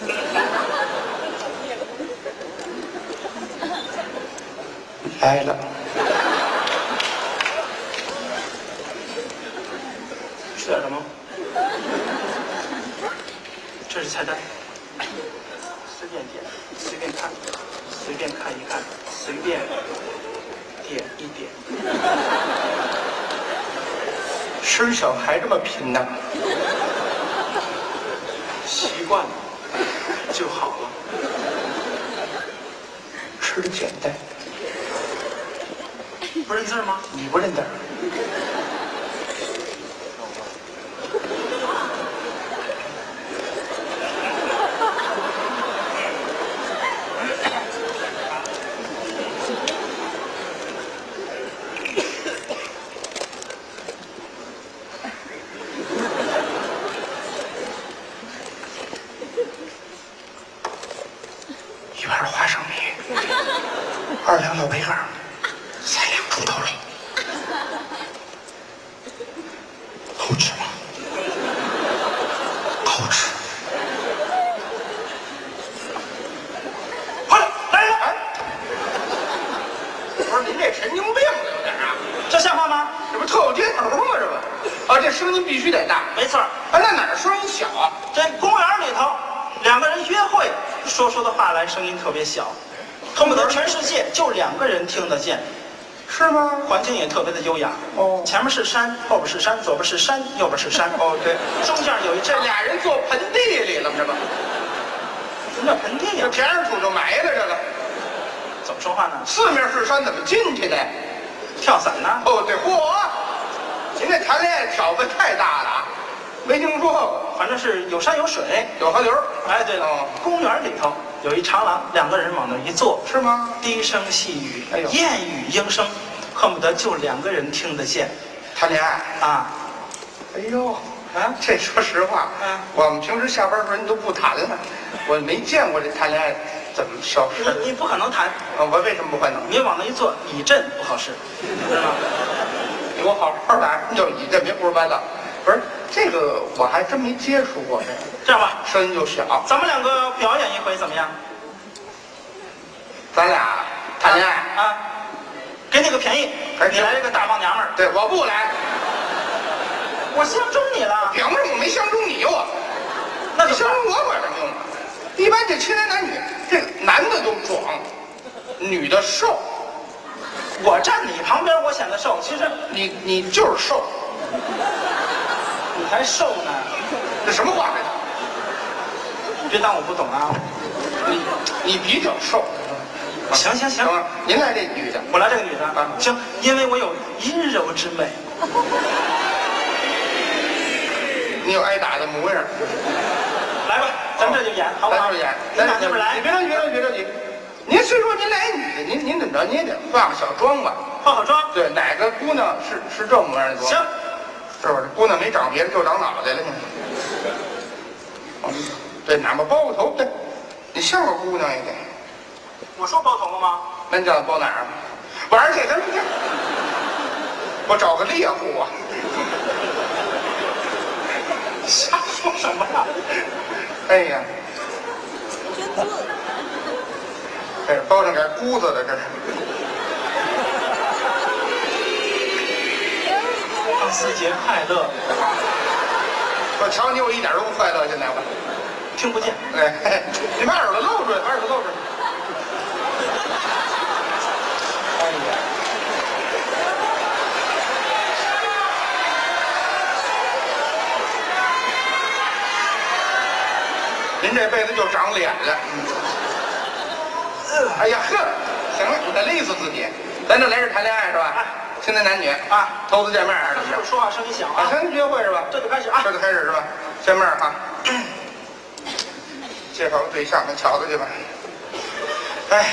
来了。 吃点什么？这是菜单，随便点，随便看，随便看一看，随便点一点。 吃小孩这么贫呢？ 习惯了就好了。 吃的简单。 不认字吗？ 你不认字儿。 二两老白干，三两猪头肉，好吃吗？好吃。 快来人！哎，不是您这神经病了有点啊？ 这像话吗？ 这不特有街头吗？这不？啊，这声音必须得大。 没错。 啊，那哪儿声音小啊？ 这公园里头，两个人约会，说出的话来声音特别小，恨不得全世界就两个人听得见。 是吗？ 环境也特别的优雅。 哦， 前面是山，后边是山，左边是山，右边是山。 哦，对， 中间有一这阵。 俩人坐盆地里了，这不？ 什么叫盆地呀？ 这田上土就埋了，这个怎么说话呢？ 四面是山，怎么进去的？ 跳伞呢？ 哦，对，嚯！您这谈恋爱挑子太大了啊！没听说过， 反正是有山有水， 有河流。 哎，对了， 哦、 公园里头有一长廊，两个人往那一坐， 是吗？ 低声细语， 哎呦， 燕语莺声，恨不得就两个人听得见。 谈恋爱啊？ 哎呦，啊，这说实话， 嗯， 我们平时下班时候人都不谈了，我没见过这谈恋爱怎么消失。 你你不可能谈啊！我为什么不可能？ 你往那一坐，以阵不好使，知道吗？ 你给我好好打，就以阵，别胡说八道。不是这个，我还真没接触过这个。 这样吧， 声音就小。 咱们两个表演一回怎么样？ 咱俩谈恋爱啊，给你个便宜，你来一个大棒娘们儿。 对，我不来， 我相中你了。 凭什么我没相中你我？ 那你相中我管什么用啊？一般这青年男女，这男的都壮，女的瘦。 我站你旁边，我显得瘦，其实你你就是瘦， 你还瘦呢。 这什么话这？别当我不懂啊！ 你你比较瘦。 行行行， 您来这女的， 我来这个女的啊。行，因为我有阴柔之美。 你有挨打的模样。 来吧，咱这就演，好不好？ 咱就演， 咱俩这边来。 你别着急，别着急，别着急。您虽说您来女的，您您怎么着？您也得化个小妆吧？ 化好妆。 对，哪个姑娘是是这模样多？ 行， 是不是？姑娘没长别的，就长脑袋了。对，哪怕包个头，对，你像个姑娘一点。 我说包头了吗？ 那你叫他包哪儿啊？我而且咱们这，我找个猎户啊。 瞎说什么呀？ 哎呀，这是包上点姑子的，这是。 钢丝节快乐！ 我瞧你，我一点都不快乐，现在我听不见。 哎，你把耳朵露出来，把耳朵露出来。哎呀！您这辈子就长脸了。嗯。哎呀呵，行了，你得累死自己。咱这来这谈恋爱是吧？ 哎， 青年男女啊， 头次见面还是怎么着？ 说话声音小啊。 先约会是吧？ 这就开始啊。 这就开始是吧？见面哈。介绍个对象，咱瞧瞧去吧。哎。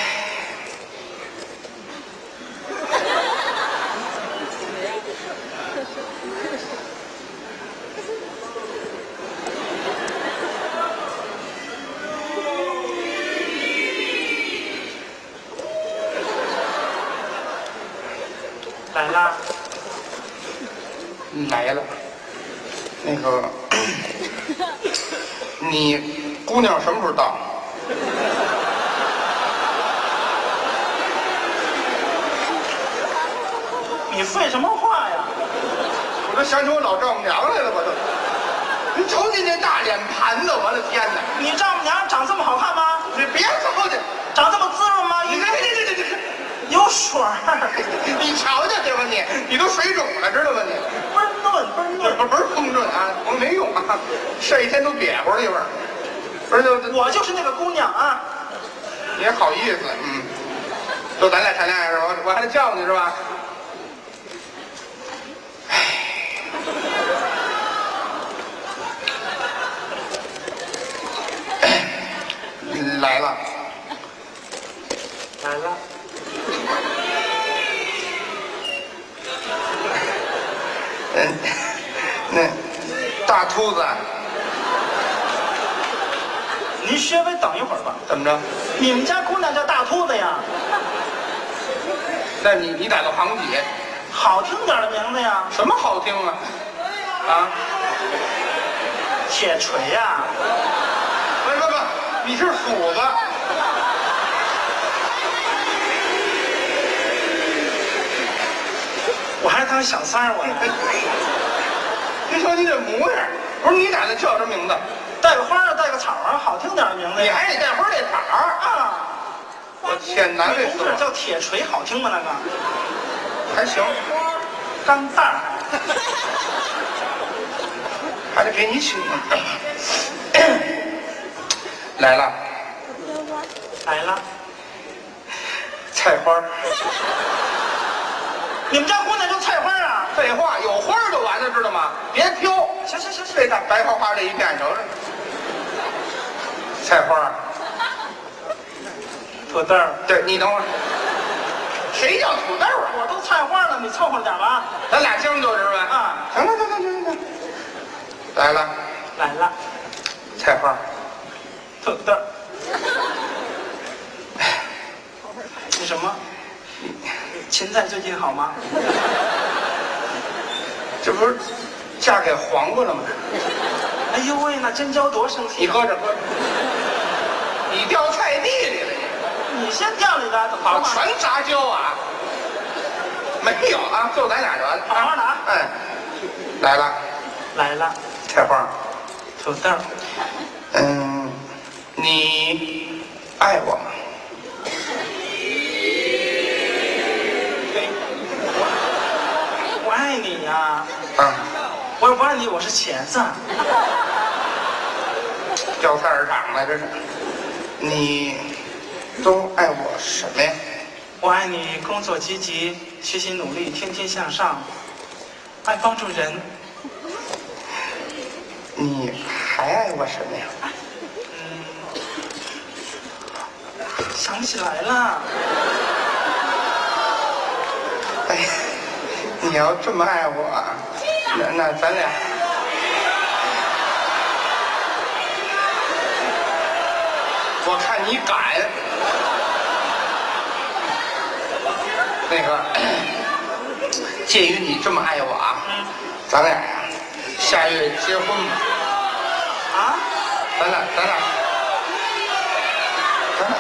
来啦！ 来了。那个，你姑娘什么时候到？ 你废什么话呀？ 我都想起我老丈母娘来了，我都。你瞅你那大脸盘子，我的天哪！ 你丈母娘长这么好看吗？ 你别说去， 长这么滋润吗？ 你这这这这这。 有水儿， 你瞧瞧这吧你，你都水肿了，知道吗你？ 倍儿嫩，倍儿嫩， 不是丰润啊，我没用啊，晒一天都瘪乎那味儿。不是就我就是那个姑娘啊， 也好意思，嗯，就咱俩谈恋爱是吧？我还得叫你是吧？哎，来了。 来了。 嗯，那大秃子， 您稍微等一会儿吧。 怎么着？ 你们家姑娘叫大秃子呀？ 那你你打个行几？ 好听点的名字呀。 什么好听啊？啊？ 铁锤呀？ 不不不，你是斧子。 我还当小三儿我。 你说你这模样，不是你咋的叫这名字？ 带个花啊，带个草啊，好听点的名字。 你还得带花带草啊？ 我天，难为死我！ 叫铁锤，好听吗？那个还行， 钢蛋儿， 还得给你请。来了， 来了， 菜花。 你们家姑娘叫菜花啊？ 废话，有花就完了，知道吗？别挑。 行行行行， 这大白花花这一片，瞅瞅。菜花。 土豆儿。 对，你等会儿。谁叫土豆啊？ 我都菜花了，你凑合点吧。 咱俩将就是吧？ 啊， 行了行了行了行。来了， 来了， 菜花。 土豆儿。那什么？芹菜最近好吗？ 这不是嫁给黄瓜了吗？ 哎呦喂，那真娇多生气！ 你搁这搁这，你掉菜地里了你！你先掉里的， 好，全杂交啊！没有啊，就咱俩就完了。 好好的啊！ 哎，来了， 来了， 菜花， 土豆。 嗯，你爱我吗？ 我爱你呀！ 啊， 我不爱你，我是茄子。 掉菜市场了，这是。你都爱我什么呀？ 我爱你工作积极，学习努力，天天向上，爱帮助人。 你还爱我什么呀？ 嗯，想不起来了。 哎呀，你要这么爱我，那那咱俩，我看你敢。那个，鉴于你这么爱我啊，咱俩呀，下月结婚吧。 啊？ 咱俩，咱俩，咱俩。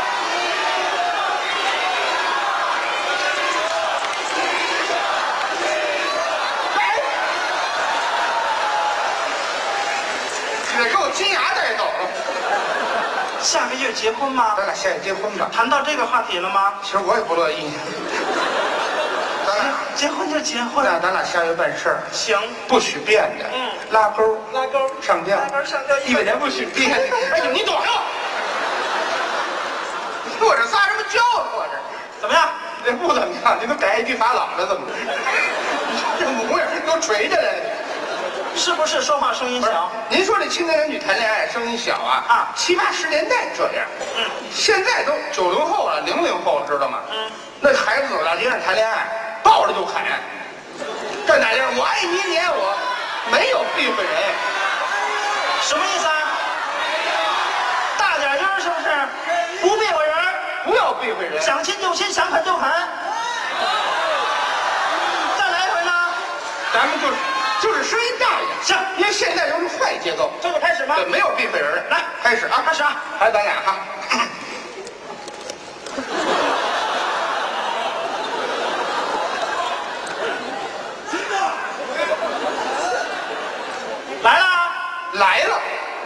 你得给我金牙带走了。 下个月结婚吗？ 咱俩下月结婚吧。 谈到这个话题了吗？ 其实我也不乐意。咱俩结婚就结婚。 那咱俩下月办事儿。 行， 不许变的。 嗯， 拉钩， 拉钩， 上吊， 拉钩上吊， 一百年不许变。哎呦，你躲开我！我这撒什么娇啊？我这怎么样？ 这不怎么样，你都改一句法老了，怎么？这模样都垂着来。 是不是说话声音小？ 您说这青年男女谈恋爱声音小啊？ 啊， 七八十年代这样， 嗯， 现在都九零后了，零零后了，知道吗？ 嗯， 那孩子走大街上谈恋爱，抱着就砍，站大街上，我爱你，你爱我，没有避讳人， 什么意思啊？大点音是不是？不避讳人， 不要避讳人， 想亲就亲，想啃就啃。再来一回呢？ 咱们就是就是声音大一点， 行， 因为现在都是快节奏， 这就开始吗？ 对，没有避讳人， 来， 开始啊， 开始啊， 还是咱俩哈。 来了， 来了，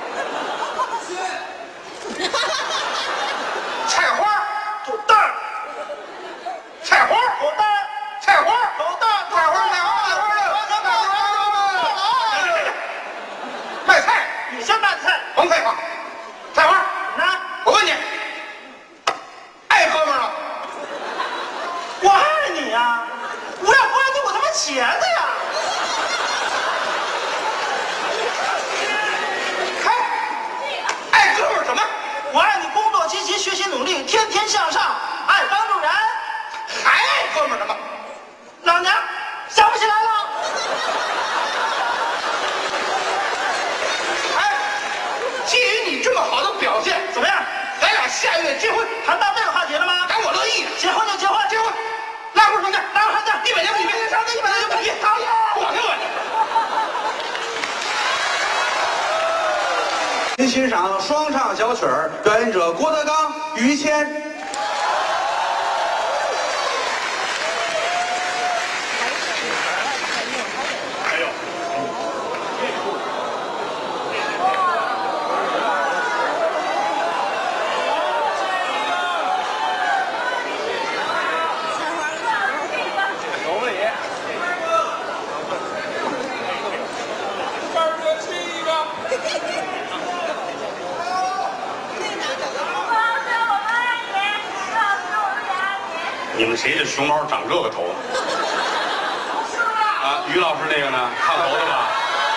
菜花， 土豆， 菜花， 土豆， 菜花， 土豆， 菜花，菜花，菜花，卖菜， 你先卖菜， 甭废话，菜花， 怎么着？ 我问你，爱哥们儿了？ 我爱你呀！我要不爱你，我他妈茄子呀！ 嗨，爱哥们儿什么？ 我爱你工作积极， 您欣赏双唱小曲儿，表演者郭德纲、于谦。 你们谁的熊猫长这个头？啊，于老师那个呢？烫头的吧？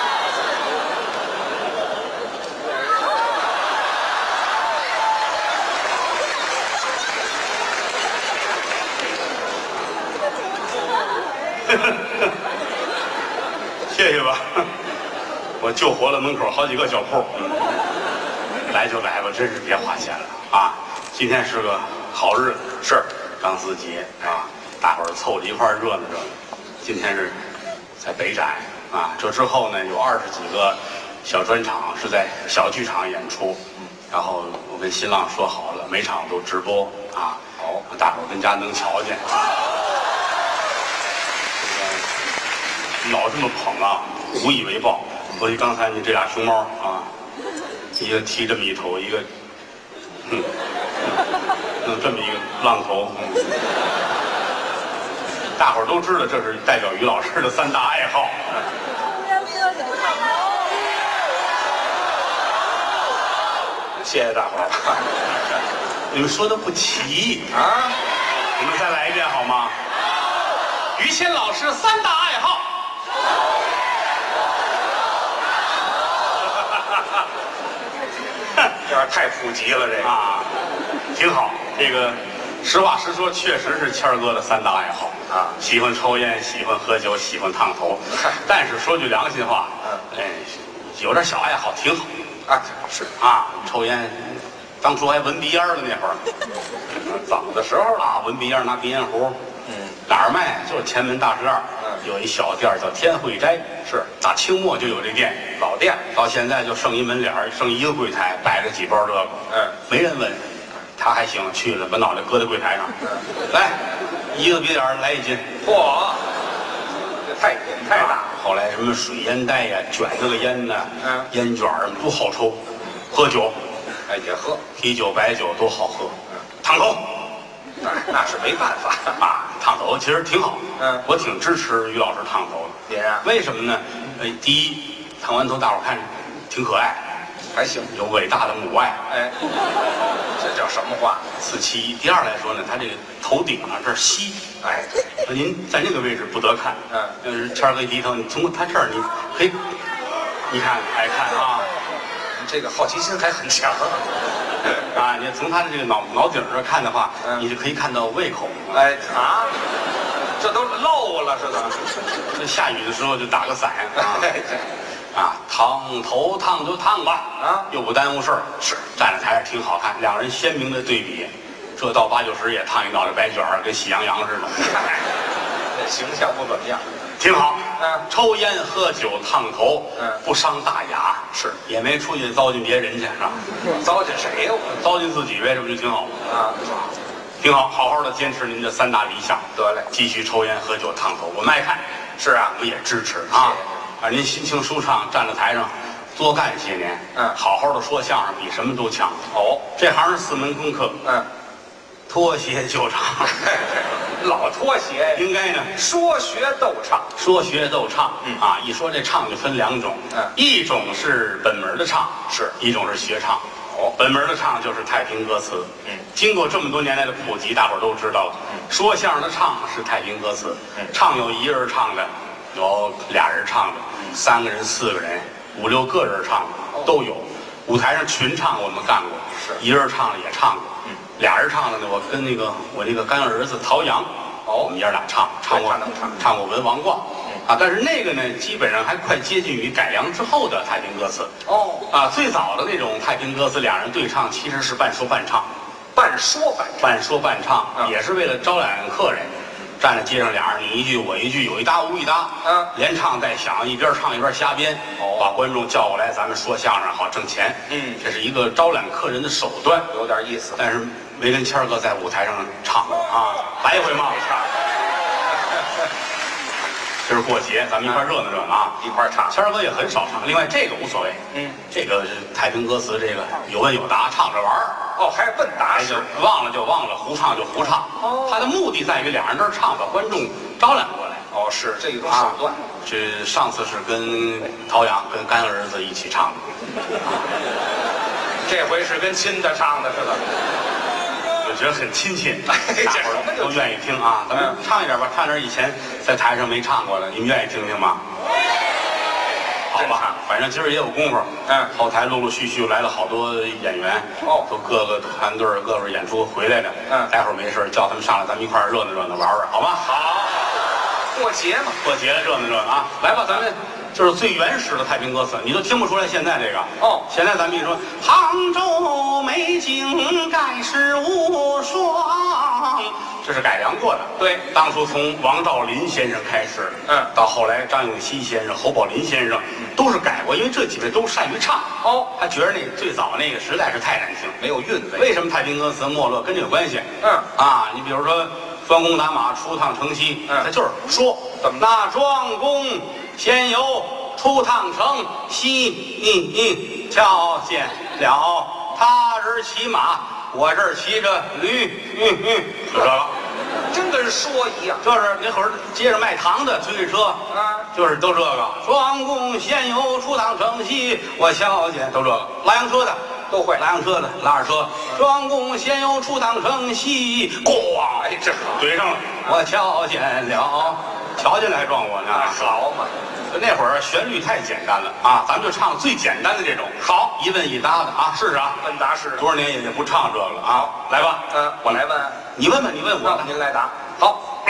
谢谢吧，我救活了门口好几个小铺。来就来吧，真是别花钱了啊！今天是个好日子，是。钢丝节啊，大伙儿凑着一块儿热闹热闹。今天是在北展啊，这之后呢有二十几个小专场是在小剧场演出，然后我跟新浪说好了，每场都直播啊，好，大伙儿跟家能瞧见。这个老这么捧啊，无以为报。所以刚才你这俩熊猫啊，一个剃这么一头，一个，哼。弄这么一个浪头，嗯、大伙儿都知道这是代表于老师的三大爱好。谢谢大伙儿，你们说的不齐啊！你们再来一遍好吗？于谦老师三大爱好。有点太普及了，这个啊，挺好。这个实话实说，确实是谦儿哥的三大爱好啊，喜欢抽烟，喜欢喝酒，喜欢烫头。但是说句良心话，嗯，哎，有点小爱好挺好啊。是啊，抽烟，当初还闻鼻烟的那会儿，早的时候啊，闻鼻烟拿鼻烟壶，嗯，哪儿卖？就是前门大石栏，嗯，有一小店叫天惠斋，是打清末就有这店，老店，到现在就剩一门脸儿，剩一个柜台，摆着几包这个，嗯，没人问。他还行，去了把脑袋搁在柜台上，来，一个比点儿来一斤。嚯，这太太大。后来什么水烟袋呀、卷这个烟呢，嗯，烟卷儿都好抽，喝酒，哎也喝，啤酒、白酒都好喝。烫头，那是没办法啊，烫头其实挺好。嗯，我挺支持于老师烫头的。您啊？为什么呢？呃，第一，烫完头大伙儿看着挺可爱。还行，有伟大的母爱，哎，这叫什么话？此其一。第二来说呢，他这个头顶啊这儿稀，哎，您在那个位置不得看，嗯，要是谦儿哥一低头，你从他这儿你可以，你看爱看啊，这个好奇心还很强啊。你从他的这个脑脑顶上看的话，你就可以看到胃口。哎啊，这都漏了是吧？这下雨的时候就打个伞啊。啊，烫头烫就烫吧，啊，又不耽误事儿。是，站在台上挺好看，两人鲜明的对比。这到八九十也烫一脑袋白卷儿，跟喜羊羊似的。这形象不怎么样，挺好。嗯，抽烟喝酒烫头，嗯，不伤大雅。是，也没出去糟践别人去，是吧？糟践谁呀？我糟践自己呗，这不就挺好吗？啊，挺好，好好的坚持您的三大理想。得嘞，继续抽烟喝酒烫头，我们爱看。是啊，我们也支持啊。啊，您心情舒畅，站在台上多干些年，嗯，好好的说相声比什么都强。哦，这行是四门功课，嗯，脱鞋就唱，老脱鞋，应该呢，说学逗唱，说学逗唱，嗯啊，一说这唱就分两种，嗯，一种是本门的唱，是一种是学唱。哦，本门的唱就是太平歌词，嗯，经过这么多年来的普及，大伙儿都知道了，嗯，说相声的唱是太平歌词，嗯，唱有一人唱的。有俩人唱的，三个人、四个人、五六个人唱的都有。舞台上群唱我们干过，是一人唱的也唱过，嗯，俩人唱的呢，我跟那个我那个干儿子陶阳，哦，我们爷俩唱唱过唱过文王卦，啊，但是那个呢，基本上还快接近于改良之后的太平歌词。哦，啊，最早的那种太平歌词，俩人对唱其实是半说半唱，半说半半说半唱，也是为了招揽客人。 站在街上，俩人你一句我一句，有一搭无一搭，嗯，连唱带响，一边唱一边瞎编，哦，把观众叫过来，咱们说相声好挣钱，嗯，这是一个招揽客人的手段， 有点意思， 但是没跟谦儿哥在舞台上唱过啊，来一回嘛，唱。今儿过节，咱们一块热闹热闹啊！ 一块唱， 谦儿哥也很少唱。另外这个无所谓，嗯，这个太平歌词，这个有问有答，唱着玩儿。 哦，还问答式， 忘了就忘了，胡唱就胡唱。哦，他的目的在于俩人这儿唱，把观众招揽过来。 哦，是这一种手段。 这上次是跟陶阳、跟干儿子一起唱的， 这回是跟亲的唱的是吧？ 我觉得很亲切，大伙儿都愿意听啊。咱们唱一点吧，唱点以前在台上没唱过的，你们愿意听听吗？好吧，反正今儿也有功夫。嗯，后台陆陆续续来了好多演员，哦，都各个团队、各个演出回来的。嗯，待会儿没事叫他们上来，咱们一块儿热闹热闹玩玩，好吗？ 好，过节嘛， 过节热闹热闹啊！来吧，咱们。就是最原始的太平歌词，你都听不出来现在这个哦。现在咱们一说杭州美景盖世无双，这是改良过的。对，当初从王兆林先生开始，嗯，到后来张永熙先生、侯宝林先生，都是改过，因为这几位都善于唱。哦，他觉得那个最早那个实在是太难听，没有韵味。为什么太平歌词没落跟这有关系？嗯啊，你比如说庄公打马出趟城西，嗯，他就是说怎么那庄公。先有出趟城西，瞧见了他这儿骑马，我这儿骑着驴，嗯嗯，就这个， 真跟说一样。 就是那会儿街上卖糖的推车，啊，就是都这个。庄公先有出趟城西，我瞧见都这个。拉洋车的都会，拉洋车的拉着车。庄公先有出趟城西，咣，哎，这怼上了，我瞧见了。瞧见了还撞我呢， 好嘛！ 那会儿旋律太简单了啊，咱们就唱最简单的这种，好一问一答的啊，试试啊， 问答试， 多少年也也不唱这个了啊，来吧， 嗯，我来问， 你问问，你问我， 让您来答，好。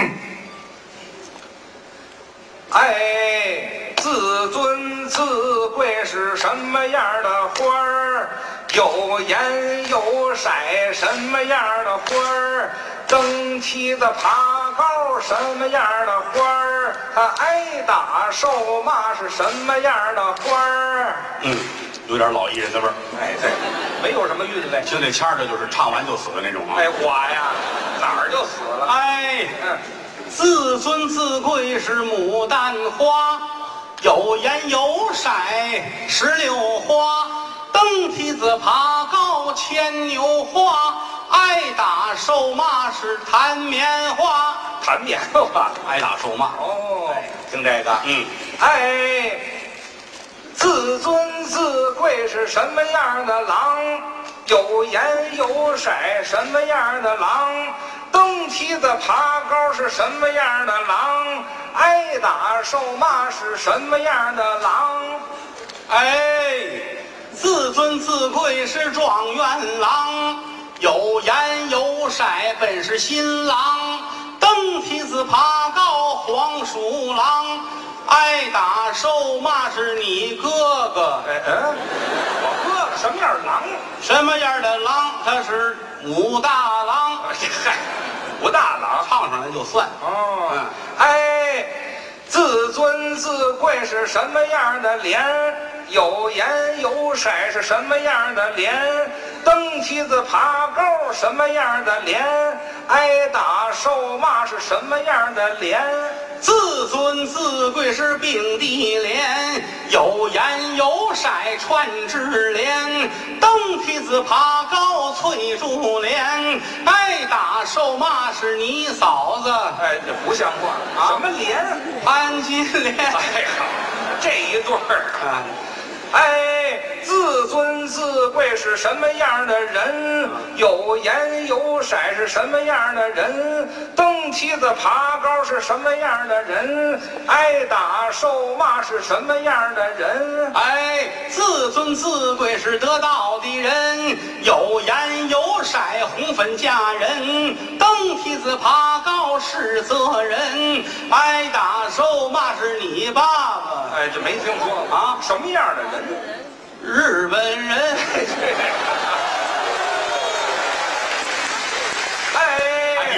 哎，自尊自贵是什么样的花儿？有颜有色什么样的花儿？蹬梯子爬高什么样的花儿？他挨打受骂是什么样的花儿？ 嗯，有点老艺人的味儿。 哎，对，没有什么韵味。 听这腔儿的就是唱完就死的那种啊。 哎，我呀，哪儿就死了？ 哎，嗯，自尊自贵是牡丹花，有颜有色石榴花，蹬梯子爬高牵牛花。挨打受骂是弹棉花， 弹棉花， 挨打受骂。 哦， 听这个，嗯， 哎，自尊自贵是什么样的狼？有颜有色什么样的狼？蹬梯子爬高是什么样的狼？挨打受骂是什么样的狼？ 哎，自尊自贵是状元郎。有颜有色本是新郎，蹬梯子爬高黄鼠狼，挨打受骂是你哥哥。 哎嗯，我哥哥什么样的狼？ 什么样的狼？他是武大郎。 嗨，武大郎唱上来就算哦。嗯，哎，自尊自贵是什么样的脸？有颜有色是什么样的脸？蹬梯子爬高什么样的脸？挨打受骂是什么样的脸？ 自尊自贵是并蒂莲，有颜有色串枝莲，蹬梯子爬高翠竹帘，挨打受骂是你嫂子。 哎，这不像话啊！什么莲？ 潘金莲。 哎呀，这一对儿啊。哎，自尊自贵是什么样的人？有颜有色是什么样的人？蹬梯子爬高是什么样的人？挨打受骂是什么样的人？ 哎，自尊自贵是得道的人，有颜有色红粉佳人，蹬梯子爬高是责人，挨打受骂是你爸爸。 哎，这没听说过啊？什么样的人？ 日本人。 哎， 哎呦，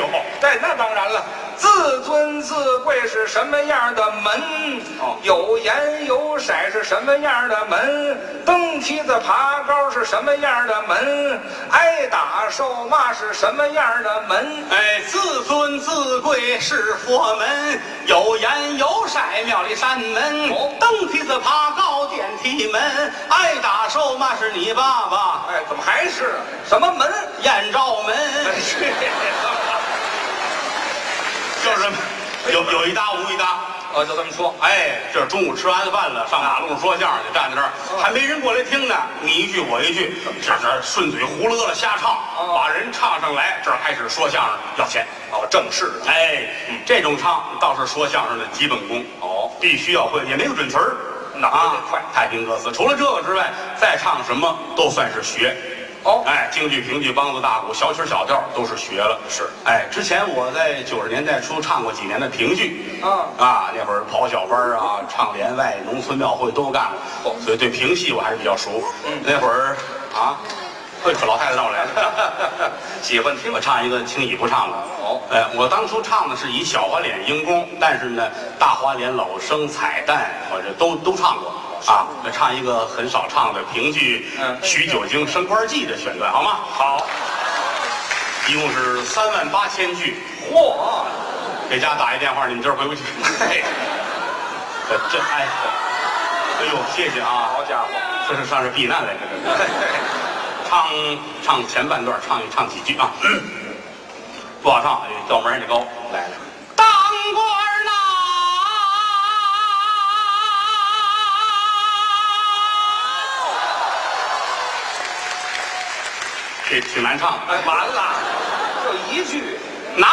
对，那当然了。自尊自贵是什么样的门？哦，有颜有色是什么样的门？蹬梯子爬高是什么样的门？挨打受骂是什么样的门？ 哎，自尊自贵是佛门，有颜有色庙里山门。哦，蹬梯子爬高电梯门，挨打受骂是你爸爸。 哎，怎么还是什么门？ 艳照门。 哎，去。 就是有有一搭无一搭， 哦，就这么说。 哎，这是中午吃完饭了，上马路上说相声去，站在这儿，还没人过来听呢，你一句我一句，这这顺嘴胡勒了瞎唱，把人唱上来，这儿开始说相声要钱。 哦，正式的。 哎，这种唱倒是说相声的基本功。哦，必须要会，也没有准词儿， 脑子得快， 太平歌词。除了这个之外，再唱什么都算是学。哦，哎，京剧、评剧、梆子、大鼓、小曲、小调都是学了。 是， 哎，之前我在九十年代初唱过几年的评剧，啊啊，那会儿跑小班啊，唱连外、农村庙会都干过，哦，所以对评戏我还是比较熟。嗯，那会儿啊，嘿，这老太太让我来了， 喜欢听。 我唱一个轻易不唱的。哦，哎，我当初唱的是以小花脸鹰弓，但是呢，大花脸、老生、彩蛋，我这都都唱过。啊，唱一个很少唱的评剧《许九经升官记》的选段，好吗？ 好， 一共是三万八千句。 嚯！ 给家打一电话，你们今儿回不去？嘿，这哎，哎呦，谢谢啊！ 好家伙， 这是上这避难来着，这是。唱唱前半段，唱唱几句啊，不好唱，调门也得高。来来，当官呐！这挺难唱， 哎，完了，就一句， 难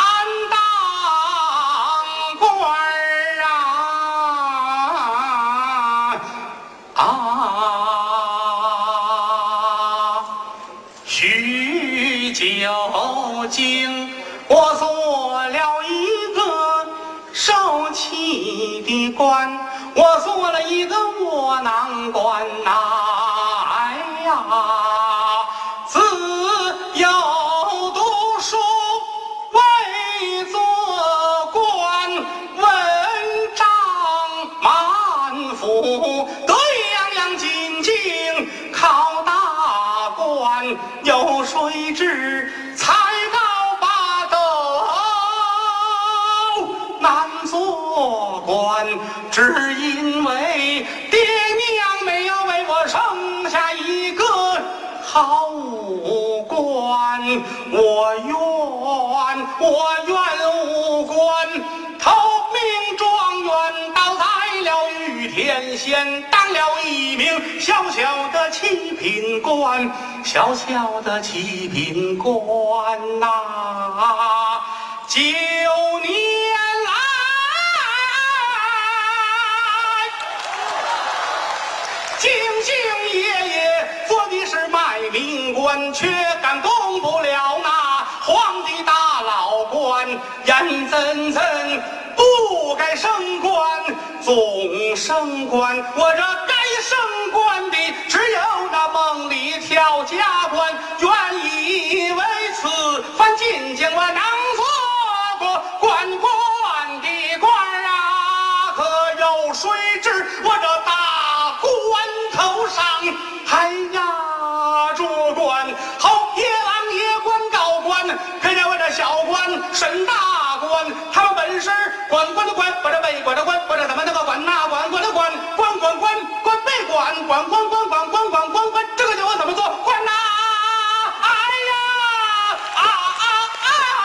当官儿啊啊！许九经，我做了一个受气的官，我做了一个窝囊官呐、啊，哎呀！自幼读书为做官，文章满腹，对样样进京考大官，有谁知才高八斗难做官，只因为爹娘没有为我生下一个好武官，我愿我愿武官，头名状元，倒在了御天县，当了一名小小的七品官，小小的七品官呐、啊，九年来兢兢业业做的是卖命官，却感动不了那皇帝大老官，眼怎怎不该升官，总升官，我这该升官的只有那梦里挑家官，原以为此番进京我能做过官官的官啊，可有谁知我这大官头上还压着官，好野郎野官高官，偏让我这小官审大官，他们本是官官的官，我这被官的官，我这他们那个官那官官的官，官官官官被官，官官官官官官官官，这个叫我怎么做官呐？哎呀啊啊啊！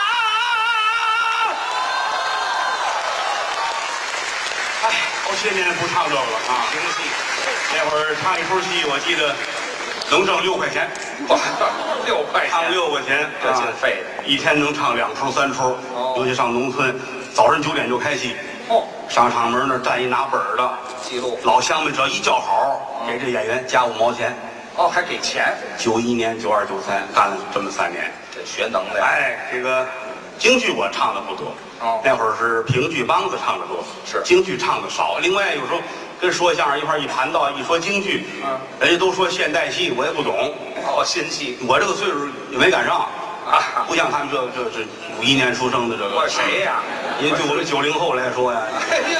哎，好些年不唱这个了啊！ 评戏那会儿唱一出戏，我记得能挣六块钱， 六块钱， 唱六块钱， 这挺费的。 一天能唱两出三出，尤其上农村，早晨九点就开戏。哦，上场门那儿站一拿本儿的记录， 老乡们只要一叫好，给这演员加五毛钱。 哦，还给钱。 九一年、九二、九三干了这么三年， 这学能耐。 哎，这个京剧我唱的不多，哦，那会儿是评剧梆子唱的多， 是京剧唱的少。另外有时候跟说相声一块一谈到一说京剧，嗯，人家都说现代戏，我也不懂。 哦，新戏， 我这个岁数也没赶上。 啊，不像他们这这这五一年出生的这个。 我谁呀？ 因为对我们九零后来说呀， 哎呀，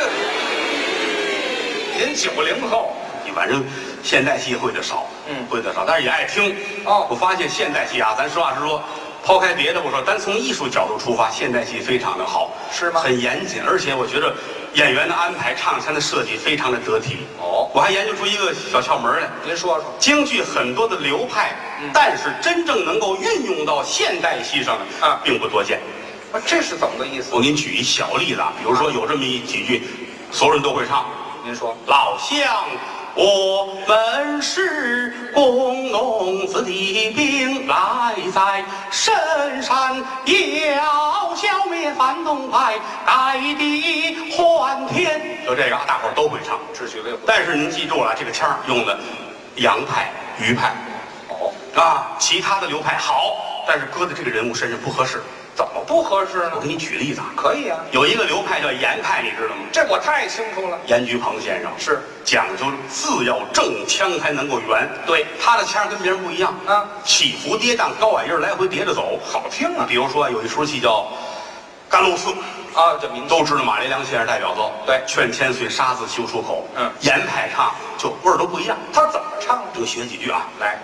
您九零后， 你反正现代戏会的少，嗯，会的少，但是也爱听。哦，我发现现代戏啊，咱实话实说。抛开别的不说，单从艺术角度出发，现代戏非常的好， 是吗？ 很严谨，而且我觉得演员的安排、唱腔的设计非常的得体。哦，我还研究出一个小窍门来， 您说说。 京剧很多的流派，嗯、但是真正能够运用到现代戏上的啊，并不多见。 啊，这是怎么个意思？ 我给您举一小例子啊，比如说有这么一几句，所有人都会唱。 您说， 老乡。我们是工农子弟兵，来在深山，要消灭反动派，改地换天。就这个，大伙儿都会唱， 秩序维护。 但是您记住了，这个腔儿用的洋派、余派。哦，啊，其他的流派好，但是搁在这个人物身上不合适。 怎么不合适呢？ 我给你举例子啊。 可以啊。 有一个流派叫严派，你知道吗？ 这我太清楚了。 严菊鹏先生是讲究字要正，腔才能够圆。 对， 他的腔跟别人不一样啊，起伏跌宕，高矮音来回叠着走， 好听啊。 比如说有一出戏叫《甘露寺》 啊，这名都知道马连良先生代表作。 对， 劝千岁杀字休出口。 嗯， 严派唱就味儿都不一样。 他怎么唱？ 这个学几句啊， 来。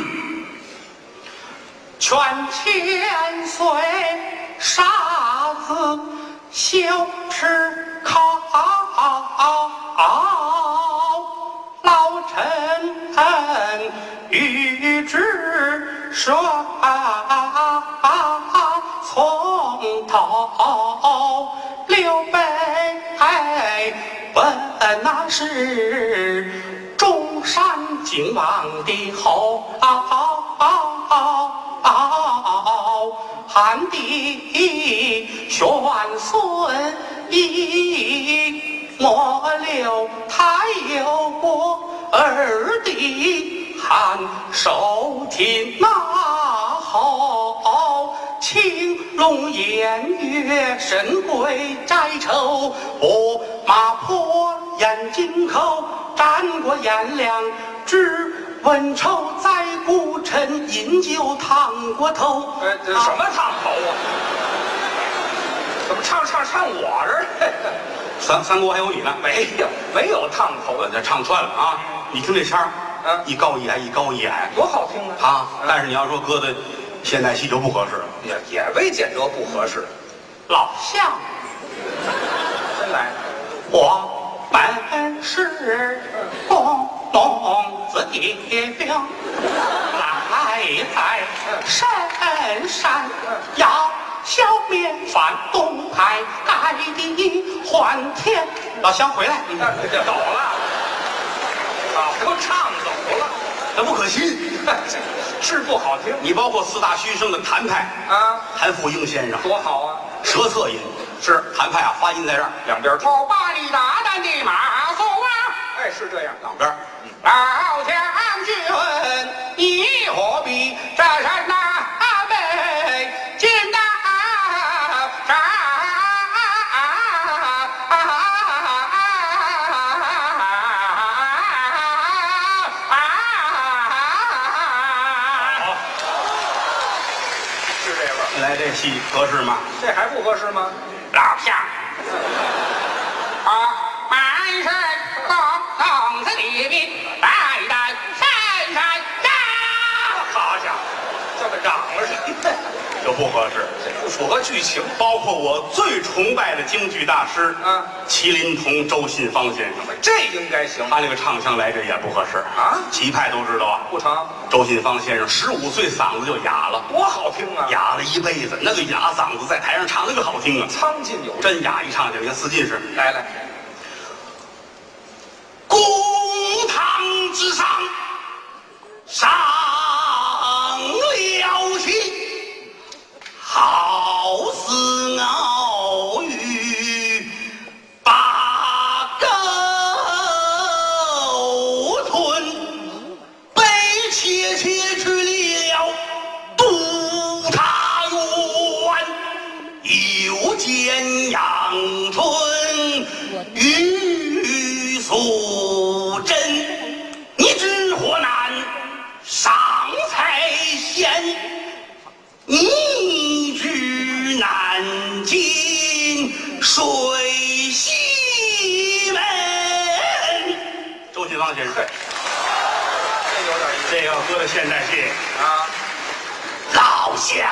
劝千岁杀字休出口，老臣谕旨说从头，刘备本那是中山靖王的后汉帝玄孙一莫留，他有过二弟汉寿亭那后，青龙偃月神龟摘绸，我马坡眼睛口，战过颜良知温愁，在古城饮酒烫过头。 哎，这什么烫头啊？怎么唱唱唱我这儿？ 三三国还有你呢？ 没有，没有烫头， 这唱串了啊！你听这腔儿，嗯，一高一矮，一高一矮， 多好听啊！ 啊，但是你要说搁在现代戏就不合适了， 也也未见得不合适。 老乡， 真来， 我本是工农子弟兵，来在深山要消灭反动派，改地换天。老乡回来， 走了，啊，都唱走了， 那不可信， 是不好听。 你包括四大须生的谭派啊， 谭富英先生多好啊， 舌侧音是谭派啊，发音在这儿， 两边头把你大胆的马松啊， 哎，是这样， 两边。 老将军，你何必这山南北进到山？ 是这味儿。 来，这戏合适吗？ 这还不合适吗？ 老乡，啊，满是工农子弟兵，来在深山呀！ 好家伙，这么嚷了什么？ 就不合适， 不符合剧情。 包括我最崇拜的京剧大师啊，麒麟童周信芳先生， 这应该行。 他那个唱腔来这也不合适啊。 旗派都知道啊， 不成。 周信芳先生十五岁嗓子就哑了， 多好听啊！ 哑了一辈子，那个哑嗓子在台上唱那个好听啊， 苍劲有力， 真哑一唱就跟四进士。 来来， 公堂之上上了心，好似鳌鱼把狗吞，被切切去了渡他园，又见阳春玉素贞，你知河南上才贤，你先生。 这有点意思。 这个搁到现代戏啊， 老乡，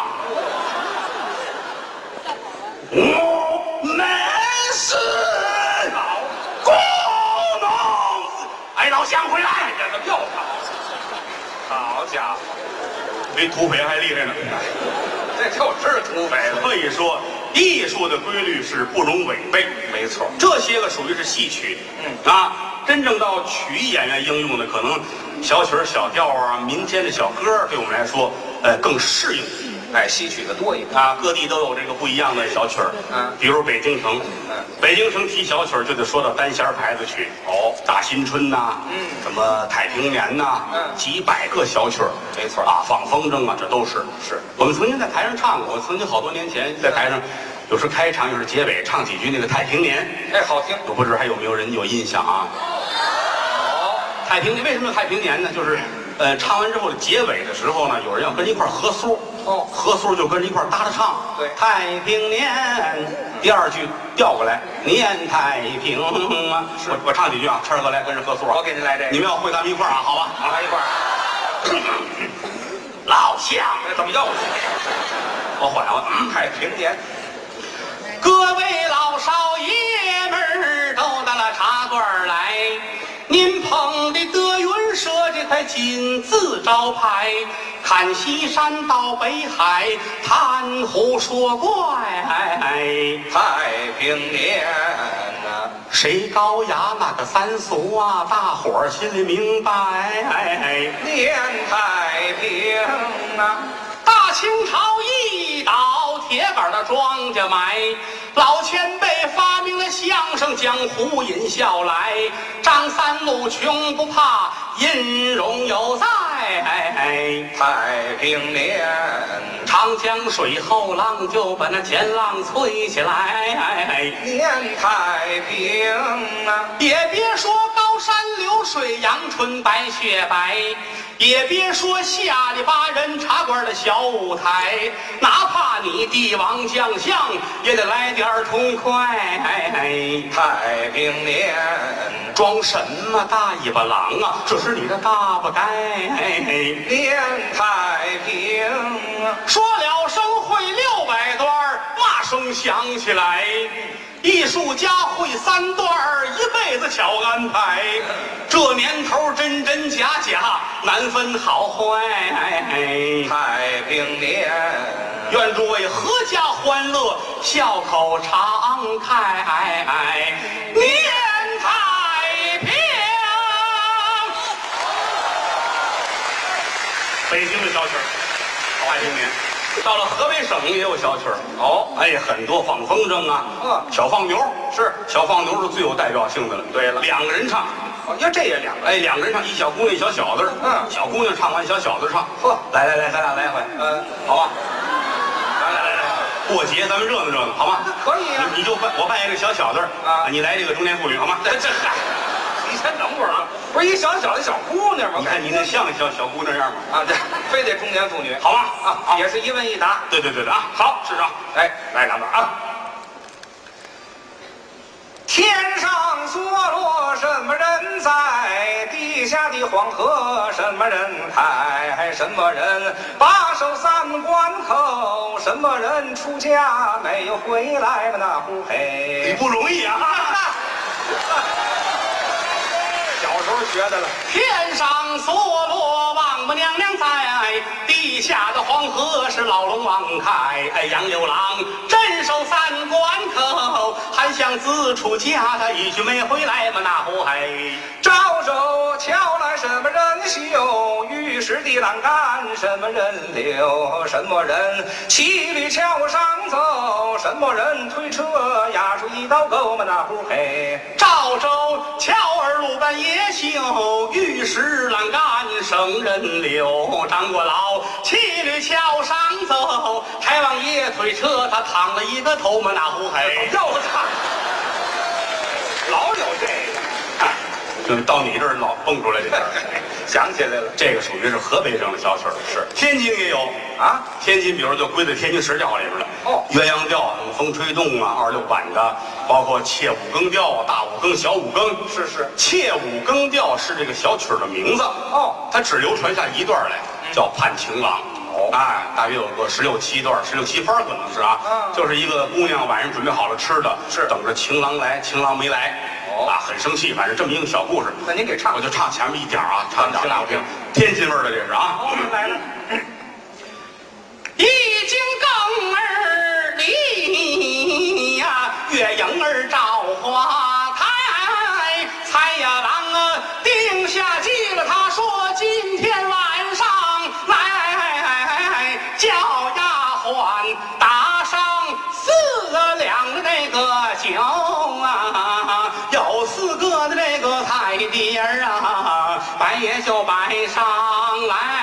我们是工农。哎，老乡回来， 这怎么又跑？好家伙， 比土匪还厉害呢。 这就是土匪了。 所以说，艺术的规律是不容违背。 没错， 这些个属于是戏曲，嗯啊，真正到曲艺演员应用的，可能小曲儿、小调啊，民间的小歌，对我们来说，呃，更适应。 哎，戏曲的多一点啊，各地都有这个不一样的小曲儿， 嗯， 比如北京城， 嗯， 北京城提小曲儿就得说到单弦牌子曲， 哦， 大新春呐， 嗯， 什么太平年呐， 嗯， 几百个小曲儿， 没错啊，放风筝啊，这都是。 是我们曾经在台上唱过，我曾经好多年前在台上，有时开场，有时结尾，唱几句那个太平年， 哎，好听。 我不知道还有没有人有印象啊？ 哦， 太平年为什么叫太平年呢？就是，呃，唱完之后结尾的时候呢，有人要跟一块儿合苏。哦，合苏就跟着一块儿搭着唱。 对， 太平年，第二句调过来，年太平啊。我我唱几句啊，谦儿哥来跟着合苏啊。 我给您来这个， 你们要会咱们一块儿啊，好吧？ 好，来一块儿。 老乡， 怎么又？ 我缓缓。 太平年， 各位老少爷们儿都到了茶馆来，您捧的德云社这块金字招牌。看西山到北海，谈胡说怪。 太平年呐， 谁高雅那个三俗啊？大伙儿心里明白。 年太平啊， 大清朝一倒，铁杆的庄稼埋。老前辈发明了相声，江湖引笑来。张三路穷不怕，音容有在。 太平年， 长江水后浪就把那前浪催起来。 年太平啊， 也别说高山流水阳春白雪白，也别说下里巴人茶馆的小舞台，哪怕你帝王将相也得来点痛快。 太平年， 装什么大尾巴狼啊？这是你的大不该。 年太平啊， 说了声会六百段，骂声响起来。艺术家会三段，一辈子巧安排。这年头真真假假，难分好坏。 太平年， 愿诸位阖家欢乐，笑口常开。年太平。北京的小曲儿，太平年。到了河北省也有小曲儿哦，哎，很多放风筝啊， 嗯， 小放牛是小放牛是最有代表性的了。 对了， 两个人唱， 哦，因为这也两个， 哎，两个人唱，一小姑娘一小小子， 嗯， 小姑娘唱完，小小子唱， 呵， 来来来，咱俩来回， 嗯， 好吧，来来来来，过节咱们热闹热闹，好吗？ 可以啊， 你你就扮我扮演这个小小子啊， 你来这个中年妇女，好吗？ 这这嗨，你先等会儿啊，不是一小小的小姑娘吗？ 你看你那像小小姑娘样吗？ 啊，对，非得中年妇女， 好吗？ 啊，也是一问一答。 对对对对啊，好，市长， 哎， 来两段啊。 天上梭罗什么人在？地下的黄河什么人开？什么人把守三关口？什么人出家没有回来嘛？那呼嘿！ 你不容易啊！ 小时候学的了。 天上梭罗王母娘娘在，地下的黄河是老龙王开。哎，杨六郎镇守三关口，还想自出家，他一句没回来嘛？那呼嘿！ 赵州桥来什么人修？玉石的栏杆什么人留？什么人骑驴桥上走？什么人推车压出一道沟嘛？那呼嘿！ 赵州桥儿路半夜修，玉石栏杆生人流。张国老骑驴桥上走，柴王爷推车他烫了一个头嘛？那呼嘿！ 又唱，老有这个。 就到你这儿老蹦出来这个， 想起来了， 这个属于是河北省的小曲儿。 是， 天津也有啊。 天津比如就归在天津十调里边了。 哦， 鸳鸯调、什么风吹动啊、二六版的，包括切五更调、大五更、小五更。 是是， 切五更调是这个小曲儿的名字。 哦， 它只流传下一段来，叫《盼情郎》。 哦， 哎，大约有个十六七段，十六七分可能是啊。 嗯， 就是一个姑娘晚上准备好了吃的， 是等着情郎来，情郎没来。哦，啊，很生气，反正这么一个小故事。 那您给唱， 我就唱前面一点啊，唱一点大伙听。天津味儿的这是啊。 哦，来了。 已经更儿里呀，月影儿照花台，蔡呀郎啊定下计了，他说今天晚上来叫丫鬟打上四两的这个酒啊，有四个的这个菜碟儿啊，摆也就摆上来。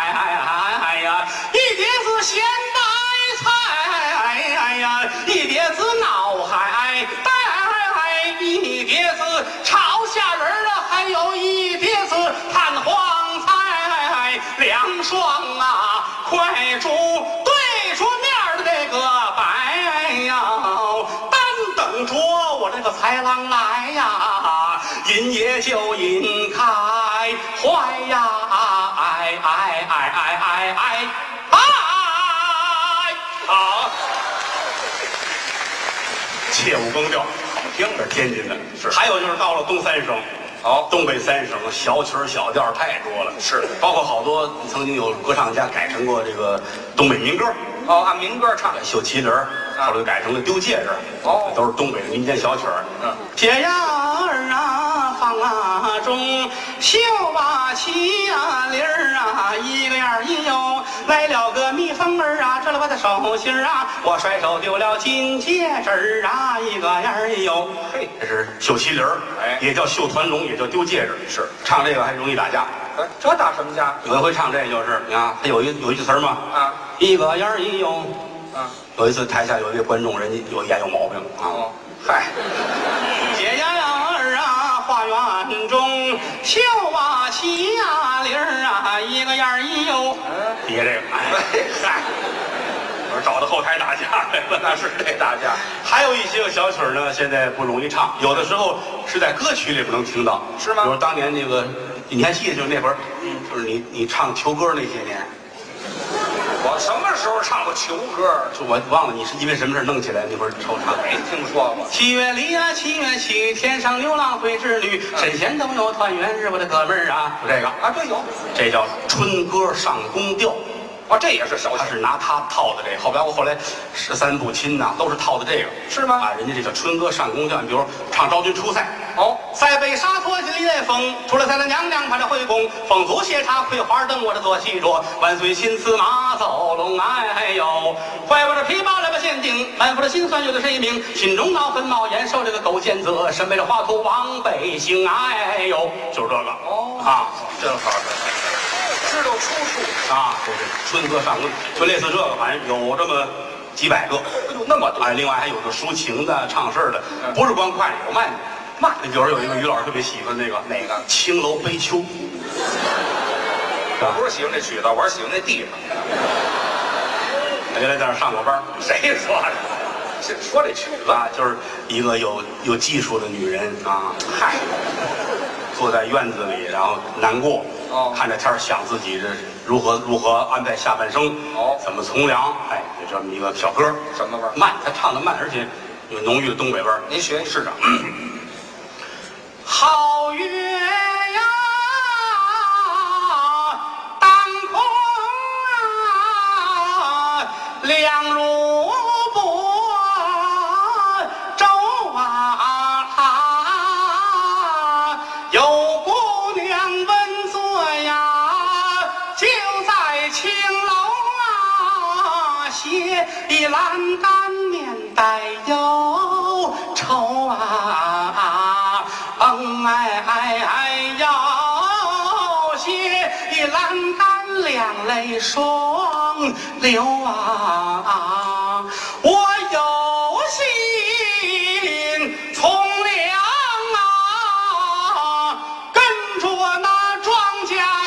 咸白菜，哎呀，一碟子脑海带，一碟子炒虾仁儿啊，还有一碟子炭黄菜，两双啊快煮对着面的这个白呀，单等着我这个豺狼来呀，饮也就饮开怀呀，哎哎哎哎哎哎。好，切五更调，好听，这是天津的。是，还有就是到了东三省，哦，东北三省小曲儿小调太多了。是，包括好多曾经有歌唱家改成过这个东北民歌。 哦，按民歌唱， 绣麒麟，后来改成了丢戒指。 哦， 都是东北的民间小曲儿。嗯，铁呀儿啊，放啊中，绣啊旗呀铃儿啊，一个样儿一有。来了个蜜蜂儿啊，折了我的手心儿啊，我甩手丢了金戒指儿啊，一个样儿一有。嘿，这是绣麒麟儿，哎，也叫绣团龙，也叫丢戒指。是，唱这个还容易打架。 哎，这打什么架？ 有一回唱这就是，你看，他有一有一句词儿嘛，啊，一个样儿一有。啊，有一次台下有一位观众，人家有眼有毛病啊。哦，嗨，解呀儿啊，花园中绣啊旗呀铃儿啊，一个样儿一有。嗯，底下这个，哎嗨，我说找到后台打架来了，那是得打架。还有一些个小曲儿呢，现在不容易唱，有的时候是在歌曲里边能听到，是吗？比如当年那个，你还记得就是那会儿，嗯，就是你你唱球歌那些年。 我什么时候唱过球歌？ 我忘了你是因为什么事弄起来那会儿惆怅， 没听说过。 七月里啊，七月七，天上流浪会织女，神仙都有团圆日，我的哥们儿啊，就这个啊，对有， 这叫春歌上宫调。 哦，这也是小曲， 他是拿它套的这个。后边我后来十三部亲呐，都是套的这个， 是吗？ 啊，人家这叫春歌上宫调。你比如唱昭君出塞， 哦， 塞北沙坡里的风，出了塞了娘娘把这回宫，凤足斜插葵花灯，我这坐骑着万岁亲赐马走龙，哎呦，怀我这琵琶来把限定，满腹的心酸有的谁明，心中恼愤冒烟受这个狗奸责，身背着华佗往北行，哎呦，就是这个哦啊， 真好。知道出处啊，这是春歌上宫，就类似这个，反正有这么几百个， 有那么多。 哎，另外还有个抒情的、唱事儿的，不是光快的，有慢的。慢，你比如有一个于老师特别喜欢那个哪个《 青楼悲秋》， 我不是喜欢这曲子，我是喜欢那地方。 原来在那上过班， 谁说的？是说这曲子啊，就是一个有有技术的女人啊，嗨，坐在院子里，然后难过。哦，看着天想自己这如何如何安排下半生，哦，怎么从良，哎，就这么一个小歌， 什么味儿？ 慢，他唱的慢，而且有浓郁的东北味儿。 您学试着。好月呀，当空啊，亮如波舟啊，有姑娘稳坐呀，就在青楼啊，写一栏杆面带忧愁啊，嗯哎哎哎哟，写一栏杆两泪双流啊，我有心从良啊，跟着那庄稼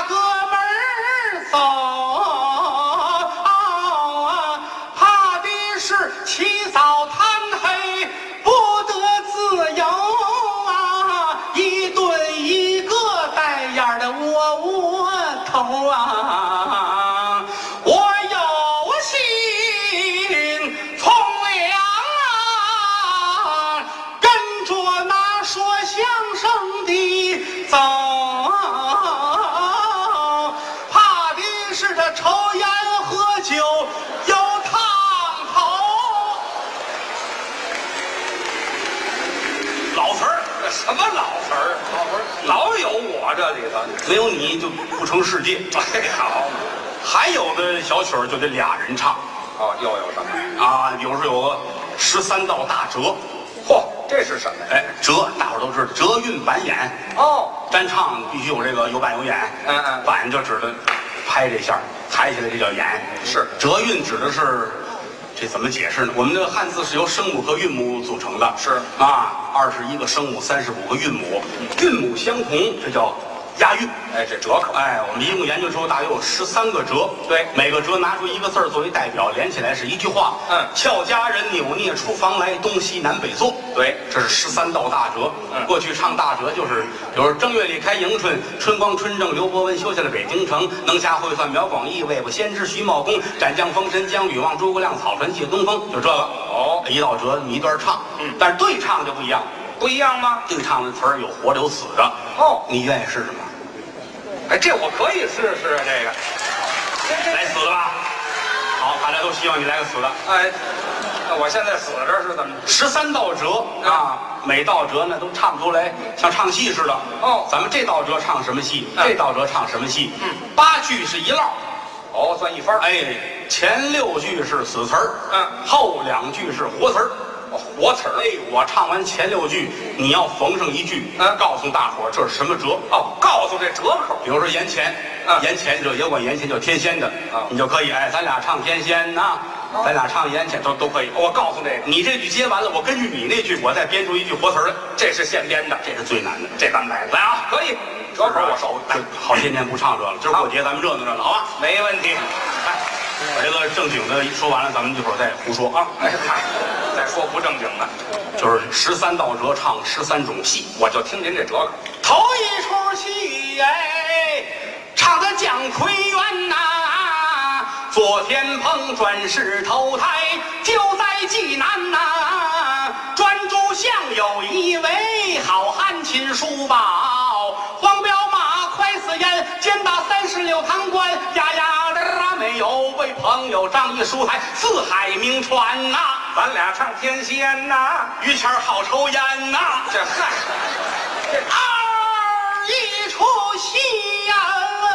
我无头啊，我有心从良啊，跟着那说相声的走，怕的是这抽烟喝酒有烫头。老词儿， 什么老词儿？老有我这里头， 没有你就不成世界。 哎，好， 还有的小曲儿就得俩人唱哦，又有什么？ 啊，比如说有个十三道大折， 嚯，这是什么呀？ 哎，折大伙儿都知道，折韵板眼。 哦， 单唱必须有这个有板有眼， 嗯嗯， 板就指的拍这下，抬起来这叫眼。 是折韵指的是。这怎么解释呢？我们的汉字是由声母和韵母组成的， 是啊，二十一个声母，三十五个韵母，韵母相同，这叫押韵。 哎，这折口， 哎，我们一共研究出大约有十三个折， 对， 每个折拿出一个字儿作为代表，连起来是一句话。 嗯， 俏佳人扭捏出房来，东西南北坐。 对， 这是十三道大折。 嗯， 过去唱大折就是，比如正月里开迎春，春光春正，刘伯温修下了北京城，能下会算苗广义，未卜先知徐茂公，斩将封神姜吕望，诸葛亮草船借东风，就这个。哦，一道折一段唱。嗯，但是对唱就不一样， 不一样吗？ 对唱的词儿有活的有死的。 哦， 你愿意试试吗？ 哎，这我可以试试啊，这个， 来死的吧？好，大家都希望你来个死的。 哎，那我现在死这是怎么？ 十三道折啊，每道折呢都唱不出来，像唱戏似的。 哦， 咱们这道折唱什么戏？ 嗯、 这道折唱什么戏？ 嗯， 八句是一落。 哦，算一番。 哎，前六句是死词儿， 嗯， 后两句是活词儿。 活词儿， 哎，我唱完前六句，你要缝上一句， 嗯， 告诉大伙儿这是什么折哦，告诉这折口。 比如说言前， 嗯， 言前这也管言前叫天仙的，啊，你就可以，哎，咱俩唱天仙呐，哦，咱俩唱言前都都可以。 我告诉这个， 你这句接完了，我根据你那句，我再编出一句活词儿来， 这是现编的， 这是最难的， 这咱们来来啊， 可以，折口我熟， 来，好些年不唱这了，今儿过节咱们热闹热闹，好吧？ 没问题， 来。把这个正经的说完了，咱们一会儿再胡说啊！ 哎嗨，再说不正经的， 就是十三道折唱十三种戏， 我就听您这折口。 头一出戏哎，唱的姜奎元呐，左天蓬转世投胎，就在济南呐。专诸巷有一位好汉秦叔宝，黄骠马快似烟，肩打三十六堂官，呀呀的没有为朋友仗义疏财，四海名传呐。 咱俩唱天仙呐， 于谦好抽烟呐。 这嗨， 这二一出戏呀，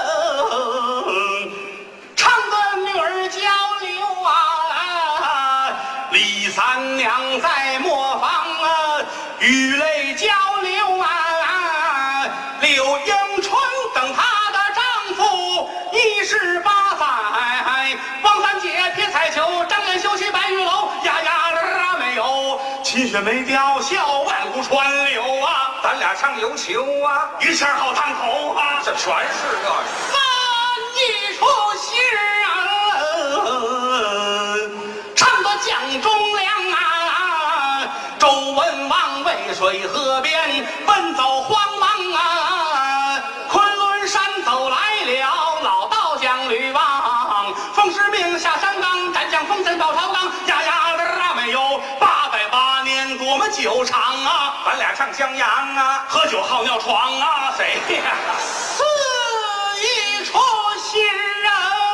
唱的女儿交流啊，李三娘在磨坊啊，雨泪交流啊，柳迎春等她的丈夫一十八载，王三姐撇彩球，张眼休息白玉楼，呀呀啦没有，秦雪梅雕笑，万古川流啊， 咱俩唱游球啊， 于谦好烫头啊， 这全是这个三一出戏啊，唱的蒋忠良啊，周文王渭水河边奔走慌忙啊，昆仑山走来了老道将吕望，奉师命下山岗，斩将封神保朝纲，呀呀的没有八百八年多么久长啊， 咱俩唱江阳啊， 喝酒好尿床啊， 谁呀？ 四一出戏啊，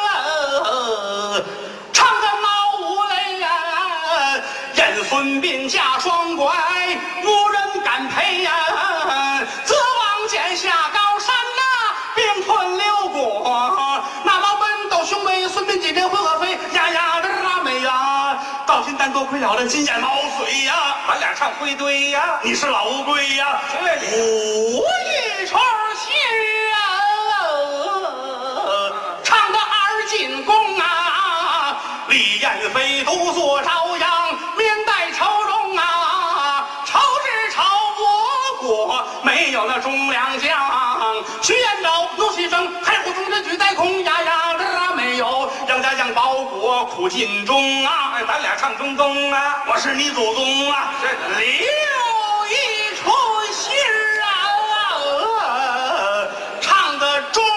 唱的闹五雷呀，燕孙鬓架双拐，无人敢陪呀，则望见下高山呐，并吞流过，那毛奔斗雄伟，孙膑几边回合飞，呀呀的拉美呀，到今但多亏了这金眼毛髓呀， 咱俩唱灰堆呀， 你是老乌龟呀， 这五一出戏啊，唱的二进宫啊，李彦飞独坐朝阳，面带愁容啊，朝只朝我国没有那忠良将，徐彦昭怒气生，太湖中人举在空，呀呀的没有，杨家将保国苦尽忠啊， 哎，咱俩唱中东啊， 我是你祖宗啊， 这六一出戏啊，唱的中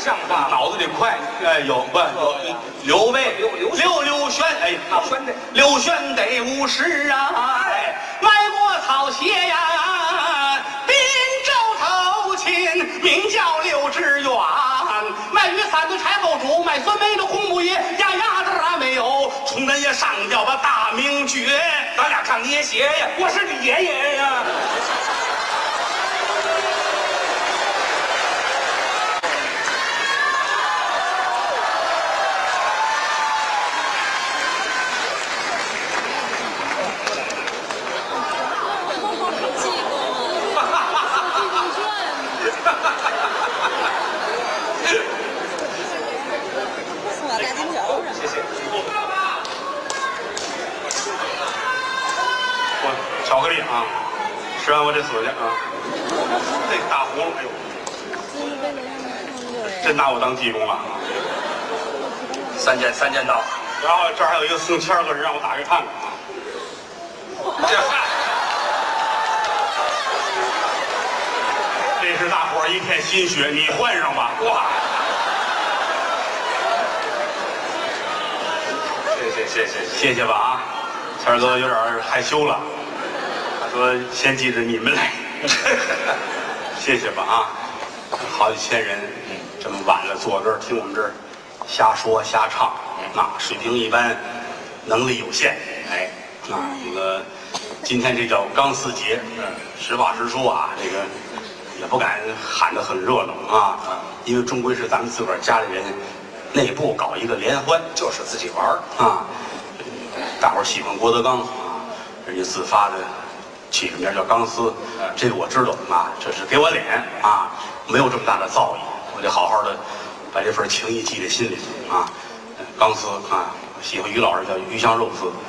像话， 脑子里快。哎，有不有刘备刘刘刘刘轩？哎， 那轩的刘轩得五十啊！哎，埋过草鞋呀，滨州头亲，名叫刘知远。卖鱼三子柴后主，卖酸梅的红木爷，呀呀的啊没有，穷人也上吊把大名绝。 咱俩唱爹鞋呀， 我是你爷爷呀。巧克力啊，吃完我得死去啊！这大葫芦，哎呦，真拿我当济公了。 三件三件到， 然后这儿还有一个送签的人，让我打开看看啊。这嗨，这是大伙儿一片心血，你换上吧，哇！ 谢谢谢谢谢谢吧啊，谦儿哥有点害羞了。说先记着你们来，谢谢吧啊！好几千人，这么晚了坐这儿听我们这儿瞎说瞎唱，那水平一般，能力有限，哎，啊，这个今天这叫钢丝节，实话实说啊，这个也不敢喊得很热闹啊，因为终归是咱们自个儿家里人内部搞一个联欢， 就是自己玩儿啊，大伙儿喜欢郭德纲啊，人家自发的。起个名叫钢丝，这个我知道啊，这是给我脸啊，没有这么大的造诣，我得好好的把这份情谊记在心里啊。钢丝啊，喜欢于老师叫鱼香肉丝，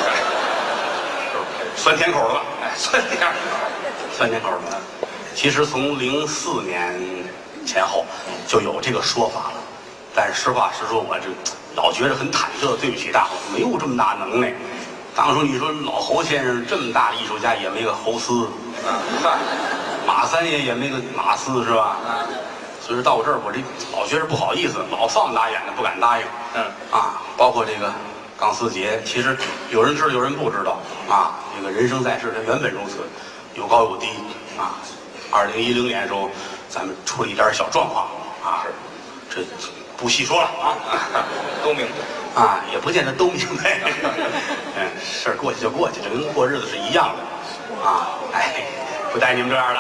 酸甜口的， 哎，酸甜口， 酸甜口的。其实从零四年前后就有这个说法了，但是实话实说，我这老觉得很忐忑，对不起大伙，没有这么大能耐。当初你说老侯先生这么大的艺术家也没个侯斯，马三爷也没个马斯是吧？所以说到我这儿我这老觉得不好意思，老放大眼的不敢答应。 嗯啊，包括这个钢丝节，其实有人知道有人不知道啊。这个人生在世，它原本如此，有高有低啊。二零一零年的时候，咱们出了一点小状况啊，这不细说了啊， 都明白。 啊，也不见得都明白。嗯，事儿过去就过去，这跟过日子是一样的。啊，哎，不带你们这样的。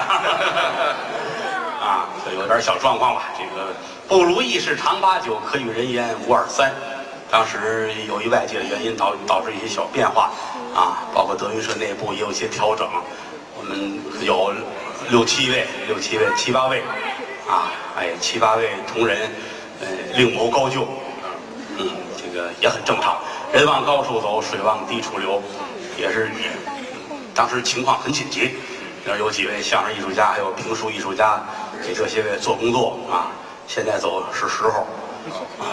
啊，所以有点小状况吧。这个不如意事常八九，可与人言无二三。当时有一外界的原因导导致一些小变化，啊，包括德云社内部也有一些调整。我们有六七位、六七位、七八位，啊，哎，七八位同仁，呃，另谋高就。嗯，这个也很正常。人往高处走，水往低处流，也是当时情况很紧急。那有几位相声艺术家，还有评书艺术家，给这些位做工作啊。现在走是时候啊。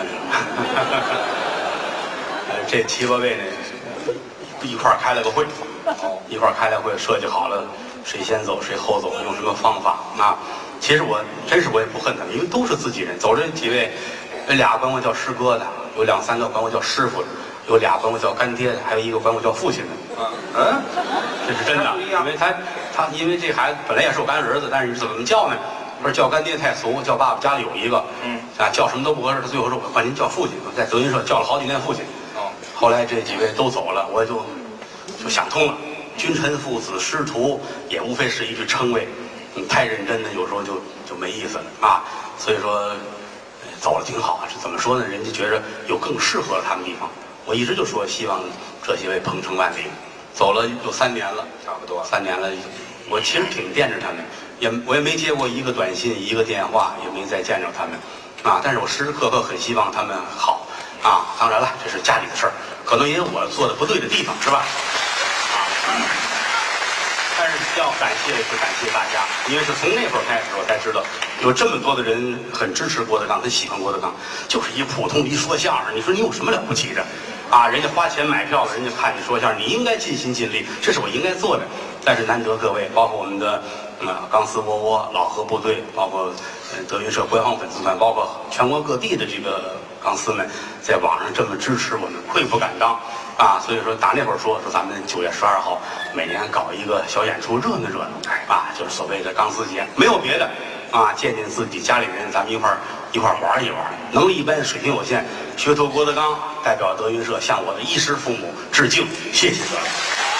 这七八位呢，一块儿开了个会，一块儿开了会，设计好了谁先走谁后走，用什么方法啊。其实我真是我也不恨他们，因为都是自己人。走这几位，有俩管我叫师哥的。有两三个管我叫师傅的，有俩管我叫干爹的，还有一个管我叫父亲的。嗯，这是真的，因为他他因为这孩子本来也是我干儿子，但是你怎么叫呢？我说叫干爹太俗，叫爸爸家里有一个，嗯，啊叫什么都不合适。他最后说我管您叫父亲，我在德云社叫了好几年父亲。哦，后来这几位都走了，我就就想通了，君臣父子师徒也无非是一句称谓，你太认真的有时候就就没意思了啊。所以说。走了挺好，这怎么说呢？人家觉着有更适合他们地方。我一直就说希望这些位鹏程万里。走了有三年了， 差不多三年了。我其实挺惦着他们，也我也没接过一个短信，一个电话，也没再见着他们，啊！但是我时时刻刻很希望他们好，啊！当然了，这是家里的事儿，可能也有我做的不对的地方，是吧？啊！但是要感谢是感谢大家，因为是从那会儿开始我才知道，有这么多的人很支持郭德纲，很喜欢郭德纲，就是一普通一说相声，你说你有什么了不起的？啊，人家花钱买票了，人家看你说相声，你应该尽心尽力，这是我应该做的。但是难得各位，包括我们的啊，钢丝窝窝、老河部队，包括呃德云社官方粉丝团，包括全国各地的这个钢丝们，在网上这么支持我们，愧不敢当啊！所以说打那会儿说说咱们九月十二号每年搞一个小演出，热闹热闹，啊，就是所谓的钢丝节，没有别的啊，见见自己家里人，咱们一块儿一块儿玩一玩。能力一般，水平有限，学徒郭德纲代表德云社向我的衣食父母致敬，谢谢各位。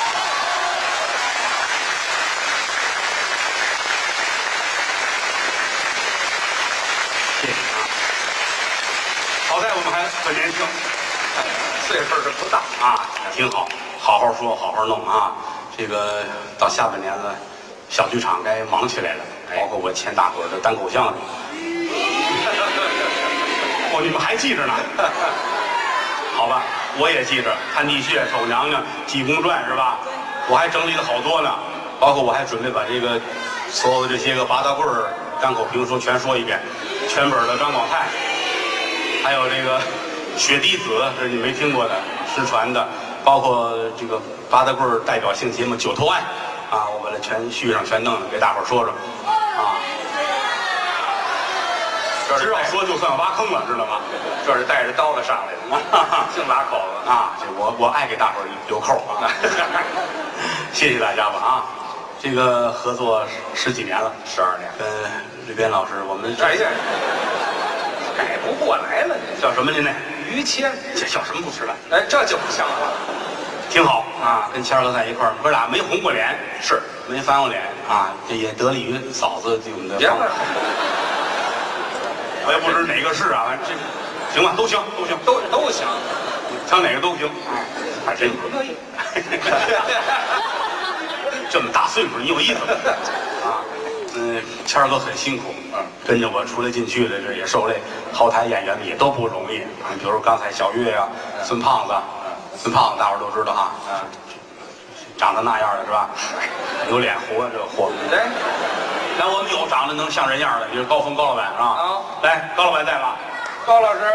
谢谢啊！好在我们还很年轻，岁数是不大啊，挺好，好好说，好好弄啊。这个到下半年了，小剧场该忙起来了，包括我欠大伙儿的单口相声。哦，你们还记着呢？好吧，我也记着，潘地穴、丑娘娘、济公传是吧？我还整理了好多呢，包括我还准备把这个所有的这些个八大棍儿单口评说全说一遍，全本的张广泰，还有这个雪滴子，这是你没听过的，失传的，包括这个八大棍儿代表性节目《九头案》啊，我把它全续上，全弄了，给大伙儿说说啊。今儿要说就算挖坑了，知道吗？ 这是带着刀子上来的，净拉口子啊！这我我爱给大伙儿留扣啊！谢谢大家吧啊！这个合作十几年了， 十二年， 跟吕鞭老师，我们哎呀，改不过来了，你叫什么您呢？ 于谦， 这叫什么不知道？ 哎，这就不像话， 挺好啊！跟谦儿哥在一块儿，哥俩没红过脸， 是没翻过脸啊！这也得力于嫂子对我们的帮助。我也不知哪个是啊，这行吧，都行，都行， 都都行， 挑哪个都行。 还真不乐意。 这么大岁数，你有意思啊？嗯，谦儿哥很辛苦，嗯，跟着我出来进去的，这也受累。后台演员们也都不容易，比如刚才小岳呀、孙胖子，孙胖子大伙儿都知道哈，嗯，长得那样的是吧？有脸活这活。 哎。 来，我们有长得能像人样的，比如高峰高老板是吧？啊，来，高老板在吗？ 高老师，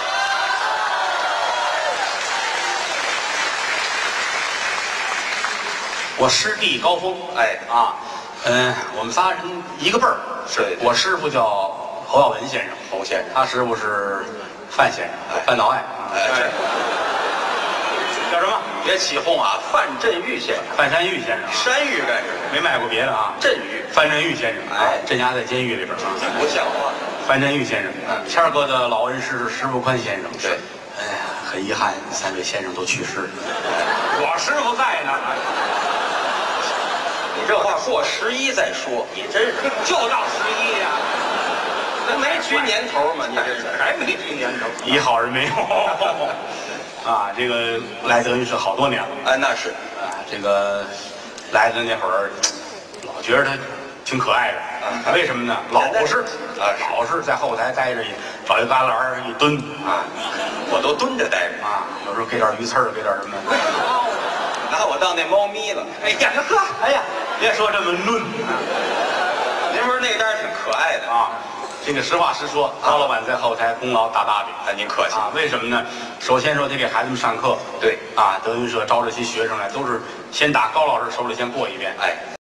我师弟高峰， 哎啊，嗯，我们仨人一个辈儿， 是我师傅叫侯耀文先生， 侯先生， 他师傅是范先生，范岛爱， 哎， 叫什么？ 别起哄啊！范振钰先生， 范山玉先生， 山芋干什么？ 没卖过别的啊。 振钰， 范振钰先生， 哎， 镇压在监狱里边啊， 不像话。 范振钰先生，谦儿哥的老恩师是石富宽先生， 对， 哎呀，很遗憾，三位先生都去世了。 我师傅在呢。你这话过十一再说，你真是就到十一呀？那没拘年头吗？你这是还没拘年头？ 一好人没有。啊，这个来德云社好多年了。 哎，那是啊，这个来的那会儿，老觉得他挺可爱的。啊，为什么呢？老实啊，老实在后台待着，找一旮旯儿一蹲啊， 我都蹲着待着啊。有时候给点鱼刺儿，给点什么， 拿我当那猫咪了。哎呀，呵， 哎呀，别说这么嫩。 您说那边挺可爱的啊。这个实话实说，高老板在后台功劳大大的。 哎，您客气啊！为什么呢？首先说得给孩子们上课。 对， 啊，德云社招这些学生来，都是先打高老师手里先过一遍。 哎。